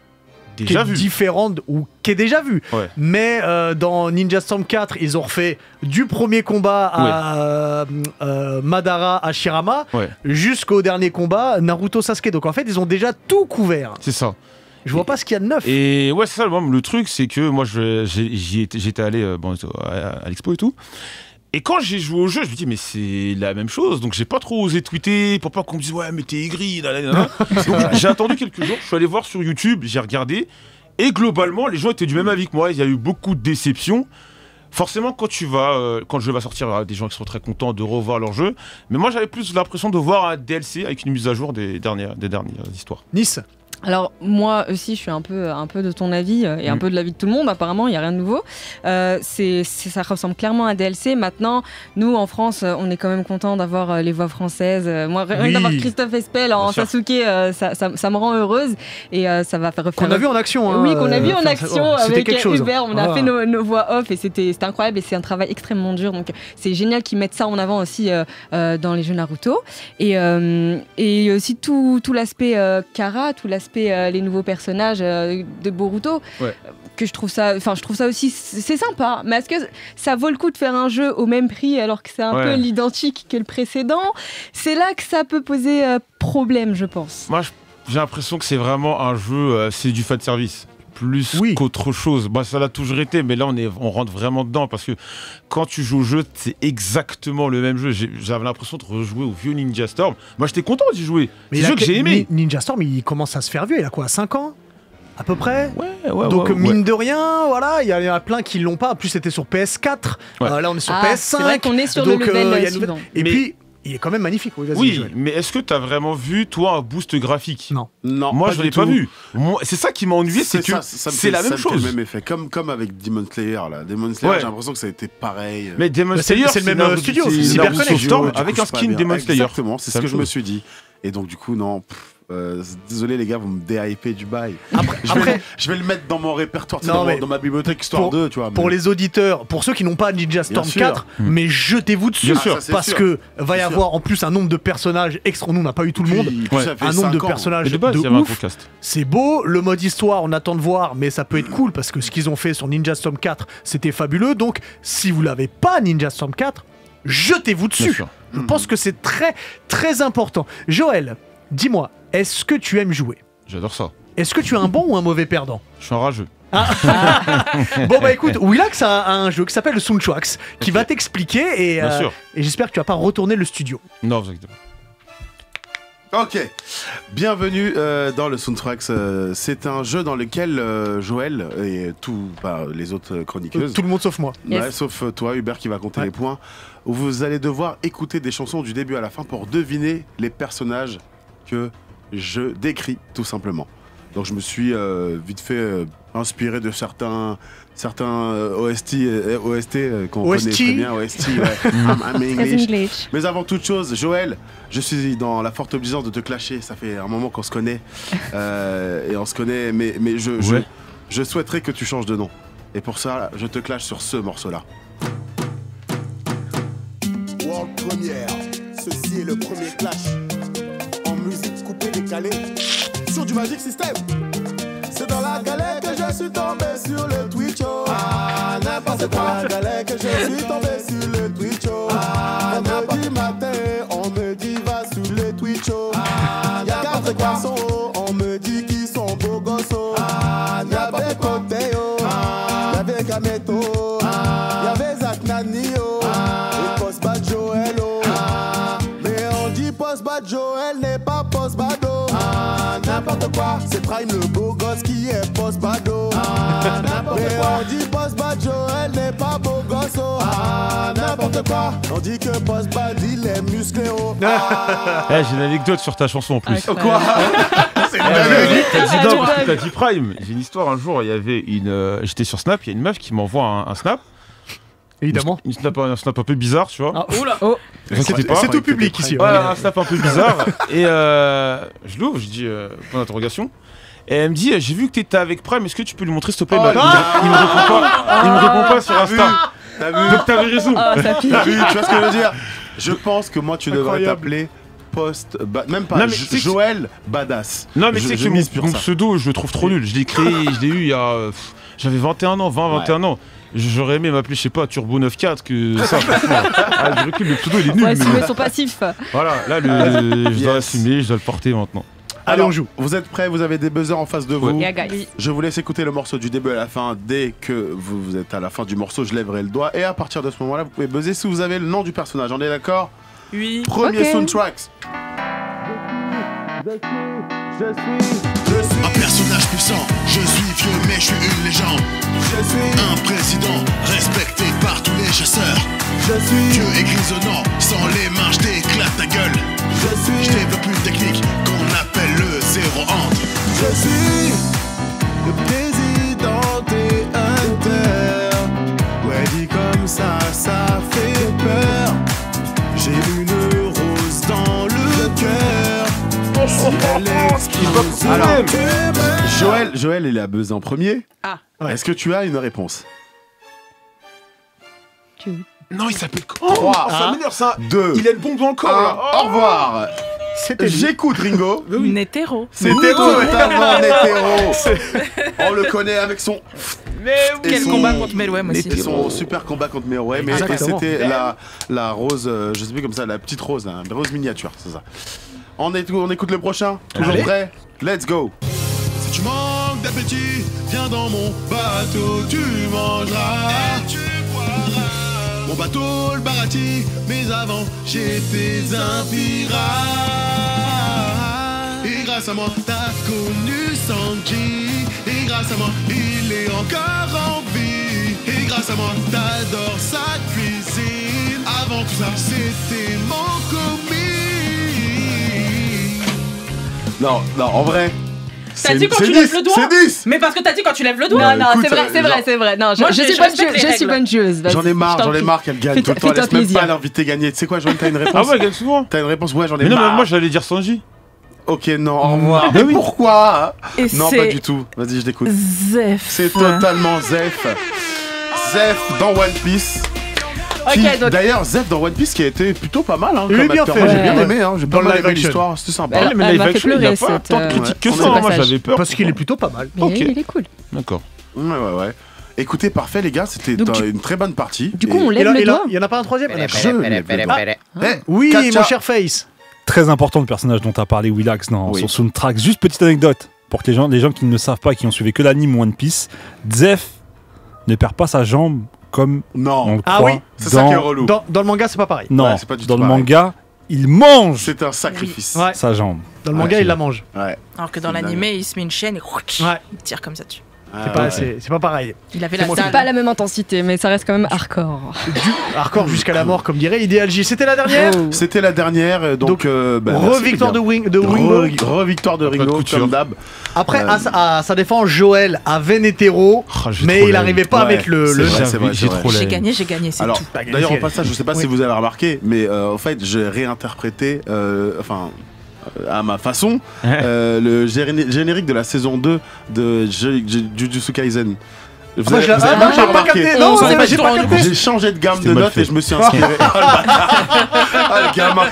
Qui Déjà est vu. différente ou qui est déjà vue. Ouais. Mais euh, dans Ninja Storm quatre, ils ont refait du premier combat à euh, euh, Madara Hashirama Ouais. jusqu'au dernier combat Naruto Sasuke. Donc en fait, ils ont déjà tout couvert. C'est ça. Je vois pas ce qu'il y a de neuf. Et ouais, c'est ça. Le, le truc, c'est que moi, je- j'ai- j'y étais- j'étais allé euh, bon, à, à l'expo et tout. Et quand j'ai joué au jeu, je me dis, mais c'est la même chose. Donc, j'ai pas trop osé tweeter pour pas qu'on me dise, ouais, mais t'es aigri. Là, là, là, là. Donc, j'ai attendu quelques jours. Je suis allé voir sur YouTube, j'ai regardé. Et globalement, les gens étaient du même avis que moi. Il y a eu beaucoup de déceptions. Forcément, quand tu vas, euh, quand le jeu va sortir, il y aura des gens qui seront très contents de revoir leur jeu. Mais moi, j'avais plus l'impression de voir un D L C avec une mise à jour des dernières, des dernières histoires. Nice. Alors moi aussi je suis un peu, un peu de ton avis euh, et un Mm. peu de l'avis de tout le monde apparemment, il n'y a rien de nouveau. Euh, c'est, c'est- ça ressemble clairement à un D L C. Maintenant, nous en France, euh, on est quand même content d'avoir euh, les voix françaises. Euh, moi, rien Oui. que d'avoir Christophe Espel en Bien sûr. Sasuke, euh, ça, ça- ça me rend heureuse et euh, ça va faire refaire... Qu'on a vu en action. hein, Oui, qu'on a vu euh, en enfin, action oh, c'était avec quelque chose. Hubert, on a Ah. fait nos, nos voix off et c'était c'était incroyable et c'est un travail extrêmement dur. Donc c'est génial qu'ils mettent ça en avant aussi euh, euh, dans les jeux Naruto. Et, euh, et aussi tout, tout l'aspect euh, Kara, tout l'aspect euh, les nouveaux personnages euh, de Boruto, Ouais. euh, que je trouve ça, enfin je trouve ça aussi, c'est c'est sympa. Mais est-ce que ça vaut le coup de faire un jeu au même prix alors que c'est un Ouais. peu l'identique que le précédent? C'est là que ça peut poser euh, problème, je pense. Moi, je- j'ai l'impression que c'est vraiment un jeu, euh, c'est du fan service. Plus Oui. qu'autre chose. Bah, ça l'a toujours été, mais là, on, est, on rentre vraiment dedans parce que quand tu joues au jeu, c'est exactement le même jeu. J'ai- J'avais l'impression de rejouer au vieux Ninja Storm. Moi, j'étais content d'y jouer. Mais C'est il a un jeu que que- j'ai aimé. Ni- Ninja Storm, il commence à se faire vieux. Il a quoi, cinq ans à peu près? Ouais, ouais, Donc ouais, mine ouais. de rien, voilà, il y, en a- il y en a plein qui l'ont pas. En plus, c'était sur P S quatre. Ouais. Euh, là, on est sur Ah, P S cinq. c'est vrai qu'on est sur donc, le level euh, il y a euh, une nouvelle- suivant. Et Mais- puis, il est quand même magnifique. Oui, vas-y, Oui, Joël. mais est-ce que tu as vraiment vu, toi, un boost graphique Non. Non, Moi, pas je du l'ai pas tout. vu. Moi, c'est ça qui m'a ennuyé, c'est que ça, ça me c'est fait- la ça même me fait chose. le même effet, comme, comme avec Demon Slayer là. Demon Slayer, Ouais. j'ai l'impression que ça a été pareil. Mais Demon Mais c'est- Slayer, c'est le même, Naruto- studio, c'est c'est Naruto Cyberconnect. Storm Du coup, avec je un suis pas skin bien. Demon Slayer. Exactement, c'est ce C'est la que même je me chose. suis dit. Et donc du coup, non, pff, Euh, désolé les gars, vous me déhypez du bail. Après, Je vais, après, le- je vais le mettre dans mon répertoire, tu sais, Non, dans, mais mon- dans ma bibliothèque histoire pour- d'eux, tu vois. pour mais- les auditeurs, pour ceux qui n'ont pas Ninja Storm sûr. quatre, Mm. mais jetez-vous dessus. Bien sûr. Ah, ça, c'est parce sûr. que va y Bien avoir en plus un nombre de personnages extra. Nous, on n'a pas eu tout le monde. Puis- puis Ouais. ça fait Un nombre de cinq ans. personnages Et de base, de il y avait un ouf. gros cast. C'est beau, le mode histoire, on attend de voir, mais ça peut être cool parce que ce qu'ils ont fait sur Ninja Storm quatre, c'était fabuleux. Donc, si vous l'avez pas, Ninja Storm quatre, jetez-vous Bien dessus. sûr. Je pense que c'est très, très important. Joël, dis-moi, est-ce que tu aimes jouer? J'adore ça. Est-ce que tu es un bon ou un mauvais perdant? Je suis un rageux. Bon bah écoute, Willax a un jeu qui s'appelle le Soundtracks qui va t'expliquer et, Bien euh, sûr. et j'espère que tu vas pas retourner le studio. Non, vous inquiétez pas. Ok, bienvenue euh, dans le Soundtracks. Euh, c'est un jeu dans lequel euh, Joël et tout, bah, les autres chroniqueuses, Tout le monde sauf moi. ouais, Yes. sauf euh, toi Hubert qui va compter Ouais. les points, où vous allez devoir écouter des chansons du début à la fin pour deviner les personnages que je décris tout simplement. Donc je me suis euh, vite fait euh, inspiré de certains certains euh, O S T euh, O S T euh, qu'on O S T? connaît très bien, O S T, ouais. I'm, I'm Très English. English. Mais avant toute chose, Joël, je suis dans la forte obligation de te clasher. Ça fait un moment qu'on se connaît. Euh, et on se connaît, mais, mais je, je, Ouais. je souhaiterais que tu changes de nom. Et pour ça, je te clash sur ce morceau-là. World première, ceci est le premier clash. En musique coupée décalée, sur du Magic System. C'est dans la galère que je suis tombé sur le Twitch. Oh. Ah, n'importe quoi. C'est dans la galère que je suis tombé sur le Twitch. Oh. Ah, vendredi matin, on me dit va sur le Twitch. Oh. Ah, y'a quatre garçons, oh. On me dit qu'ils sont beaux gosses. Oh. Ah, y'avait Cocktail, oh. Ah, y'avait Gameto. Ah, y'avait Zach Nani, oh. Ah, et Post Bad Joël, oh. Ah, mais on dit Post Bad Joël n'est pas Post Bado. Ah, n'importe quoi. C'est Prime le beau gosse qui est Post Bado. Ah, n'importe mais quoi. On dit Post Bad Joël n'est pas beau gosse. Oh. Ah, n'importe quoi. On dit que Post Bad il est musclé. Oh. Ah. Eh, j'ai une anecdote sur ta chanson en plus. Incroyable. C'est Eh, T'as dit Ah, non, tu parce que vois. t'as dit Prime. J'ai une histoire un jour, il y avait une. euh, J'étais sur Snap, il y a une meuf qui m'envoie un, un snap. Évidemment. Une snap, un snap un peu bizarre, tu vois. Ah, Oula. Inquiétez pas. C'est tout public ici. Ouais, un snap un peu bizarre. Et euh, je l'ouvre, je dis euh, point d'interrogation. Et elle me dit, j'ai vu que t'étais avec Prime, est-ce que tu peux lui montrer s'il te plaît? Oh, Bah, il, me- il me répond pas, il me répond pas sur Insta. T'as vu? Donc t'avais raison. Oh, ça pique. T'as vu? Tu vois ce que je veux dire? Je pense que moi, tu devrais Incroyable. t'appeler Post. Ba- même pas Non, mais Jo- c'est que- Joël Badass. Non mais Je- c'est je que mon, mise sur mon ça. pseudo, je le trouve trop nul. Je l'ai créé, je l'ai eu il y a... euh, pff, j'avais vingt et un ans, vingt, vingt et un ans. J'aurais aimé m'appeler, je sais pas, Turbo neuf-quatre que ça, franchement. Ah, du recul, le pseudo, il est nul. Ouais, mais assumer son passif. voilà, là, le... je dois Yes. assumer, je dois le porter maintenant. Allez, Alors, on joue. Vous êtes prêts? Vous avez des buzzers en face de vous? Yeah, guys. Je vous laisse écouter le morceau du début à la fin. Dès que vous, vous êtes à la fin du morceau, je lèverai le doigt. Et à partir de ce moment-là, vous pouvez buzzer si vous avez le nom du personnage. On est d'accord? Oui. Premier Ok. soundtracks. Un personnage puissant, je suis vieux mais je suis une légende. Je suis un président respecté par tous les chasseurs. Je suis Dieu et grisonnant, sans les mains je t'éclate ta gueule. Je suis Je développe une technique qu'on appelle le zéro hand. Je suis le président des hunters. Ouais dit comme ça, ça fait peur. J'ai une rose dans le cœur. Si elle explose, Alors, tu meurs. Joël, Joël, il a buzzé en premier. Ah. Ouais. Est-ce que tu as une réponse? Non, il s'appelle... Trois. ça m'énerve ça. deux, Il a le bon dans le corps, un. là. Au revoir. C'était lui. J'écoute Ringo. Une hétéro. C'est totalement un hétéro. On le connaît avec son Mais oui. Quel son- combat contre Meloem aussi. et son super combat contre Meroé. Mais Exactement. c'était la, la rose, euh, je sais plus comme ça, la petite rose, hein, la rose miniature, c'est ça. On, est, on écoute le prochain. Toujours Allez. prêt? Let's go. Si tu manques d'appétit, viens dans mon bateau, tu mangeras. Et tu boiras. Mon bateau, le Barati, mais avant, j'étais un pirate. Et grâce à moi, t'as connu Sanji. Et grâce à moi, il est encore en vie. Et grâce à moi, t'adores sa cuisine. Avant tout ça, c'était mon commis. Non, non, en vrai. T'as dit quand c'est tu lèves dix, le doigt? c'est dix. Mais parce que t'as dit quand tu lèves le doigt. Non, Ouais, non, écoute, c'est vrai, c'est euh, vrai, genre- c'est vrai. Non, je, Moi, je je- suis je bonne respecte joueuse. les Je suis règles. bonne joueuse. Vas-y, J'en ai marre, je t'en j'en ai prie. marre qu'elle gagne Fais-toi- tout le temps. fais-toi Laisse même plaisir. pas l'invité gagner. Tu sais quoi, Joël, t'as une Ah réponse? ouais, gagne souvent. T'as une réponse? Ouais, j'en ai Mais non, mais marre. moi j'allais dire Sanji. Ok, non, au revoir. Mais pourquoi Et Non, c'est pas du tout. Vas-y, je t'écoute. Zef. C'est totalement Zef. Zef dans One Piece. Ok, Qui- donc- D'ailleurs, Zef dans One Piece qui a été plutôt pas mal. Hein, Il est comme bien acteur. fait, Moi, j'ai ouais. bien aimé. Hein, j'ai Dans pas le mal live aimé action. l'histoire. C'était sympa. Elle- Ouais, mais elle live m'a fait action, il y a pleurer, pas cette, tant de euh, critiques que ouais. ça. On Moi, passage. j'avais peur. Parce qu'il est plutôt pas mal. Mais Ok. il est cool. D'accord. Ouais, ouais, ouais. Écoutez, parfait, les gars. C'était Donc, euh, du- une très bonne partie. Du coup, Et- on Et lève là, le et là, doigt. il y en a pas un troisième Je lève le doigt. Ah, Eh, oui, Katja. mon cher Face. Très important le personnage dont tu as parlé, Willax, dans Oui. son soundtrack. Juste petite anecdote pour que les gens, les gens qui ne savent pas, qui ont suivi que l'anime One Piece, Zef ne perd pas sa jambe comme on Non. le Ah croit oui, c'est ça dans- qui est relou. Dans, dans le manga, c'est pas pareil. Non, Ouais, c'est pas du dans tout le pareil. manga, il mange C'est un sacrifice. Ouais. sa jambe. Dans le Ouais, manga, c'est- il la mange. Ouais. Alors que dans C'est l'animé, il se met une chaîne et Ouais. il tire comme ça dessus. Ah, C'est pas, ouais. c'est- c'est pas pareil. Il avait C'est la moi, dalle. C'est pas la même intensité, mais ça reste quand même hardcore. Du hardcore jusqu'à la mort, comme dirait Idéal J. C'était la dernière. Oh. C'était la dernière, euh, donc, Donc, euh, bah, merci, Re-victoire les de, gars. Wing, de Ringo. Re- Re-victoire de Après de Ringo, couture. comme d'hab. Après, Euh, à, sa- à sa défense, Joël avait hétéro, Ah, j'ai mais trop il la- n'arrivait pas Ouais, avec le. c'est le- vrai, c'est vrai, J'ai c'est trop vrai. J'ai la- gagné, j'ai gagné, c'est Alors, tout. T'as gagné, d'ailleurs, c'est- au passage, je sais pas Oui. si vous avez remarqué, mais euh, en fait, j'ai réinterprété, euh, enfin, euh, à ma façon, euh, le géné- générique de la saison deux de Ju- Ju- Jujutsu Kaisen. Vous Ah, moi, avez- je l'ai- vous avez ah, pas moi, j'ai pas remarqué capté. On Non, s'en est c'est- pas j'ai du pas tout rendu capté. J'ai changé de gamme C'était de mal notes fait. et je me suis inspiré. Ah, le bâtard. Ah, le gamin.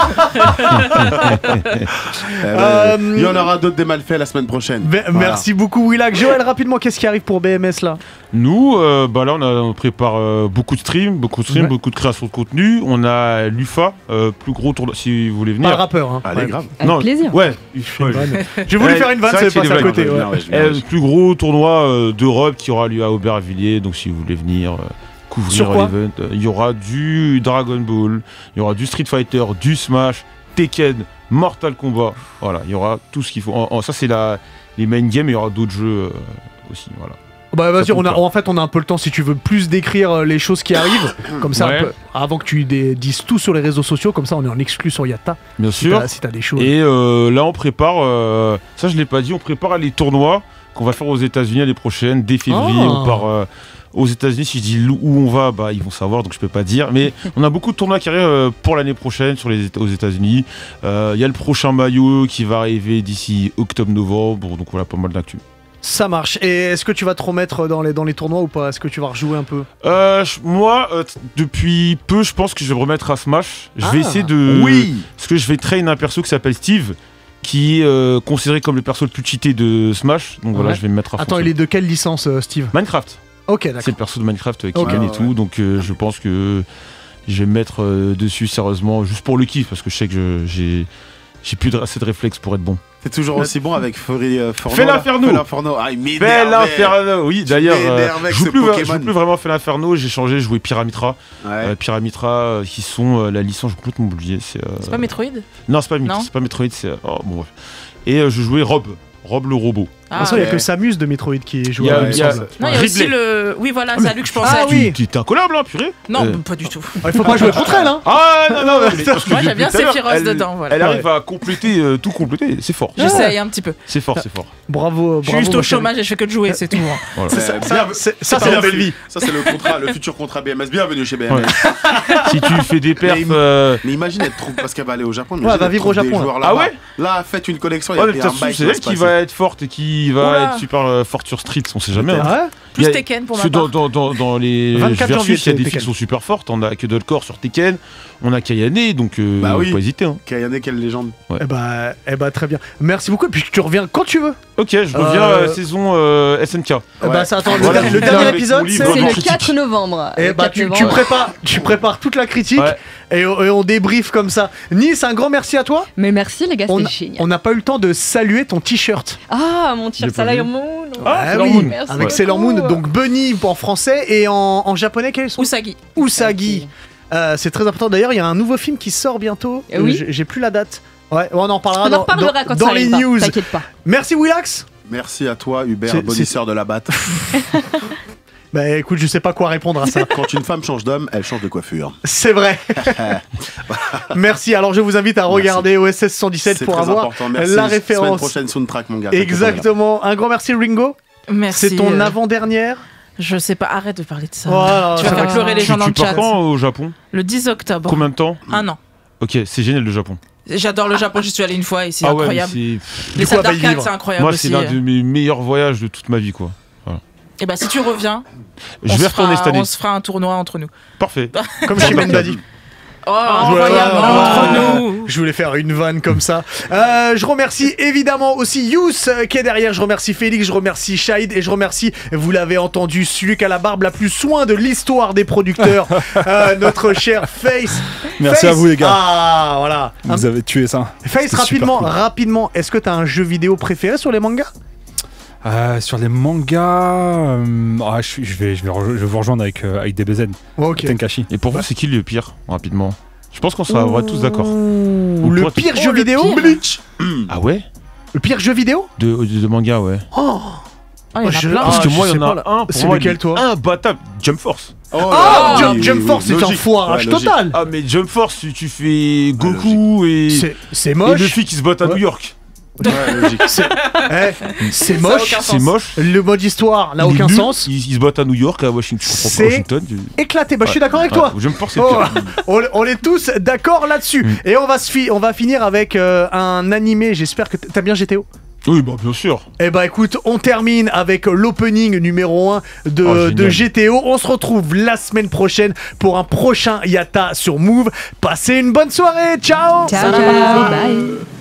Eh ben, Euh, Il y en aura d'autres des mal faits la semaine prochaine. Be- Voilà. Merci beaucoup, Willax. Joël, rapidement, qu'est-ce qui arrive pour B M S là? Nous, euh, bah là, on, a, on prépare euh, beaucoup de streams, beaucoup de streams, Ouais. beaucoup de création de contenu. On a l'U F A, euh, plus gros tournoi, si vous voulez Pas venir. le rappeur. Hein. Allez, Ouais. grave. Avec plaisir. Ouais. Une vanne. J'ai voulu Ouais, faire une vanne, c'est c'est vrai passé qu'il à est côté. vrai, ouais. bien, ouais, je Euh, viens, le plus gros tournoi euh, d'Europe qui aura lieu à Aubervilliers, donc si vous voulez venir euh, couvrir Sur quoi l'event, euh, il y aura du Dragon Ball, il y aura du Street Fighter, du Smash, Tekken, Mortal Kombat. Voilà, il y aura tout ce qu'il faut. En- en- ça, c'est la, les main games, il y aura d'autres jeux euh, aussi. Voilà. Bah vas-y, Ça on a, compte pas. en fait on a un peu le temps si tu veux plus décrire euh, les choses qui arrivent, comme ça, Ouais. un peu, avant que tu dé- dises tout sur les réseaux sociaux, comme ça on est en exclu sur Yatta, Bien si sûr. t'as si t'as des choses. Et euh, là, on prépare, euh, ça je l'ai pas dit, on prépare les tournois qu'on va faire aux États-Unis l'année prochaine, dès février. Ah. On part euh, aux États-Unis. Si je dis où on va, bah ils vont savoir, donc je peux pas dire. Mais on a beaucoup de tournois qui arrivent euh, pour l'année prochaine sur les Éta- aux États-Unis. Euh, Il y a le prochain maillot qui va arriver d'ici octobre-novembre, donc voilà, pas mal d'actu. Ça marche. Et est-ce que tu vas te remettre dans les, dans les tournois ou pas? Est-ce que tu vas rejouer un peu? Euh, je- moi, euh, t- depuis peu, je pense que je vais me remettre à Smash. Je vais Ah. essayer de. Oui. Parce que je vais train un perso qui s'appelle Steve, qui est euh, considéré comme le perso le plus cheaté de Smash. Donc voilà, Ouais. je vais me mettre à fond. Attends, il est de quelle licence, euh, Steve? Minecraft. Ok, C'est d'accord. le perso de Minecraft euh, qui Ok. gagne et Ouais, tout. Donc euh, je pense que je vais me mettre euh, dessus sérieusement, juste pour le kiff, parce que je sais que je- j'ai. J'ai plus de, assez de réflexes pour être bon. C'est toujours aussi bon avec Furi euh, Forno. Fais là. l'Inferno. Fais l'Inferno. Ah, il m'énerve. Fais l'Inferno. Oui, d'ailleurs, m'énerves euh, avec je joue ce plus, vra- je Pokémon. joue plus vraiment Fais l'Inferno. J'ai changé, je jouais Pyramitra. Ouais. Euh, Pyramitra, euh, qui sont euh, la licence, j'ai complètement oublié. C'est euh, C'est pas Metroid non, c'est pas, Mit- Non. c'est pas Metroid, c'est. euh, Oh, bon, bref. Et euh, je jouais Rob, Rob le robot. De toute façon, il n'y a ouais. que Samus de Metroid qui est joué. Il y a- il me il y a- semble. Non, il y a aussi Ridley. le. Oui, voilà, c'est à lui que je pensais. Ah oui. Tu- T'es un collab là, purée. Non, Euh. pas du tout. Il faut pas jouer contre elle, hein. Ah non, non, mais parce que Moi, depuis j'aime bien tout à l'heure, Sephiroth elle- dedans, voilà. Elle arrive à compléter, euh, tout compléter, c'est fort. J'essaye un petit peu. C'est fort, c'est fort. Bravo, Je suis bravo. juste mon au chéri. chômage et je fais que de jouer, c'est tout. hein. Voilà. C'est Ça, ça, ça, bien- c'est ça, c'est la belle vie. Ça, c'est le contrat, le futur contrat B M S. Bienvenue chez B M S. Ouais. Si tu fais des perfs. Mais- euh, Mais imagine être trop. Parce qu'elle va aller au Japon. Ouais, imagine elle va être vivre au trouve des Japon, là. joueurs Ah là-bas. ouais Là, faites une collection. Il y Ouais, a mais de il y toute a un façon, bail c'est va elle se qui passer. va être forte et qui va Oula. être super euh, forte sur Street, on sait jamais. hein. Ouais. Il y Plus a- Tekken pour Parce ma que dans, part. dans, dans, dans les vingt-quatre janvier, versus, il y a des Tekken. filles qui sont super fortes. On a que Dolcor sur Tekken, on a Kayane, donc euh, Bah oui. faut pas hésiter. Hein. Kayane, quelle légende. Eh bah, eh bah, très bien. Merci beaucoup. Et puis tu reviens quand tu veux. Ok, je reviens Euh, euh, saison euh, S N K. Eh bah, ça attend. Le, Voilà, der- je le viens dernier avec épisode, mon livre. c'est. C'est Vraiment le critique. quatre novembre. Eh Le bah, quatre tu, tu novembre. prépares, tu prépares toute la critique Ouais. et, on- et on débrief comme ça. Nice, un grand merci à toi. Mais merci les gars, On c'était a- génial. On n'a pas eu le temps de saluer ton t-shirt. Ah, mon tir J'ai pas Sailor vu. Moon. Ah, Ah Sailor oui, Moon. Merci avec beaucoup. Sailor Moon. Donc Bunny en français et en, en japonais, quel est son Usagi. Usagi. Euh, c'est très important. D'ailleurs, il y a un nouveau film qui sort bientôt. Eh oui. Euh, j'ai- J'ai plus la date. Ouais, on en parlera On en dans, reparlera dans- quand dans ça les arrivera, news. T'inquiète pas. Merci Willax. Merci à toi, Hubert, C'est- bonisseur de la batte. Bah écoute, je sais pas quoi répondre à ça. Quand une femme change d'homme, elle change de coiffure. C'est vrai. Merci. Alors je vous invite à regarder O S S cent dix-sept C'est pour très avoir important. Merci. la Semaine référence. prochaine, soundtrack, mon gars. Exactement. Un grand merci Ringo. Merci. C'est ton euh, avant-dernière. Je sais pas, arrête de parler de ça. Voilà, tu c'est vas vrai faire que pleurer les Tu, gens dans tu le chat. pars quand au Japon? Le dix octobre. Combien de temps? Un an. Ok, c'est génial le Japon. J'adore le Japon, j'y suis allé une fois et c'est Ah ouais, mais incroyable. c'est- Les Du coup, salles à d'arcade, Belle-Livre. c'est incroyable Moi, aussi. c'est l'un de mes meilleurs voyages de toute ma vie, quoi. Et bah si tu reviens, Je on vais se retourner fera- cette année. on se fera un tournoi entre nous. Parfait. Comme Chimène l'a dit. Oh, Voilà. incroyable, Ah, entre nous. Je voulais faire une vanne comme ça. Euh, je remercie évidemment aussi Youss euh, qui est derrière. Je remercie Félix, je remercie Shahid et je remercie, vous l'avez entendu, celui qui a la barbe la plus soin de l'histoire des producteurs, euh, notre cher Face. Merci Face. à vous, les gars. Ah, voilà. Un- Vous avez tué ça. Face, C'était rapidement, super cool. rapidement, est-ce que tu as un jeu vidéo préféré sur les mangas? Euh, sur les mangas, euh, ah, je, suis- je vais, je, vais rejo- je vais vous rejoindre avec, euh, avec D B Z, Ok. Tenkashi. Et pour vous, c'est qui le pire, rapidement? Je pense qu'on sera on va tous d'accord. Ouh, le toi, tu- pire Oh, jeu le vidéo pire. Bleach. Ah ouais? Le pire jeu vidéo De, de, de manga, ouais. Oh, Oh, il y en a Je- plein. Parce Ah, que je moi, il sais y en a pas, là. un. pour C'est moi, lequel, il est toi Imbattable. Jump Force. Oh, Ah, là, Jump, oui, Jump oui, Force, c'est un logique. foirage Ouais, logique. total. Ah, mais Jump Force, tu, tu fais Ah, Goku et. C'est- C'est Et moche. Luffy qui se battent à Ouais. New York. Ouais, logique. C'est eh, c'est Ça a moche. aucun C'est sens. moche. Le mode histoire n'a Il est aucun nul. sens. Ils, ils se battent à New York, à Washington. C'est Washington tu- éclaté. Bah, je suis Ouais. d'accord avec Ouais, toi. Jump Force, c'est le Oh, pire. on, on est tous d'accord là-dessus. Mm. Et on va, se fi- on va finir avec euh, un animé. J'espère que t- t'as bien G T O. Oui, bah bien sûr. Eh bah écoute, on termine avec l'opening numéro un de, Oh, génial. de G T O. On se retrouve la semaine prochaine pour un prochain Yata sur Move. Passez une bonne soirée. Ciao. Ciao, ciao. Bye.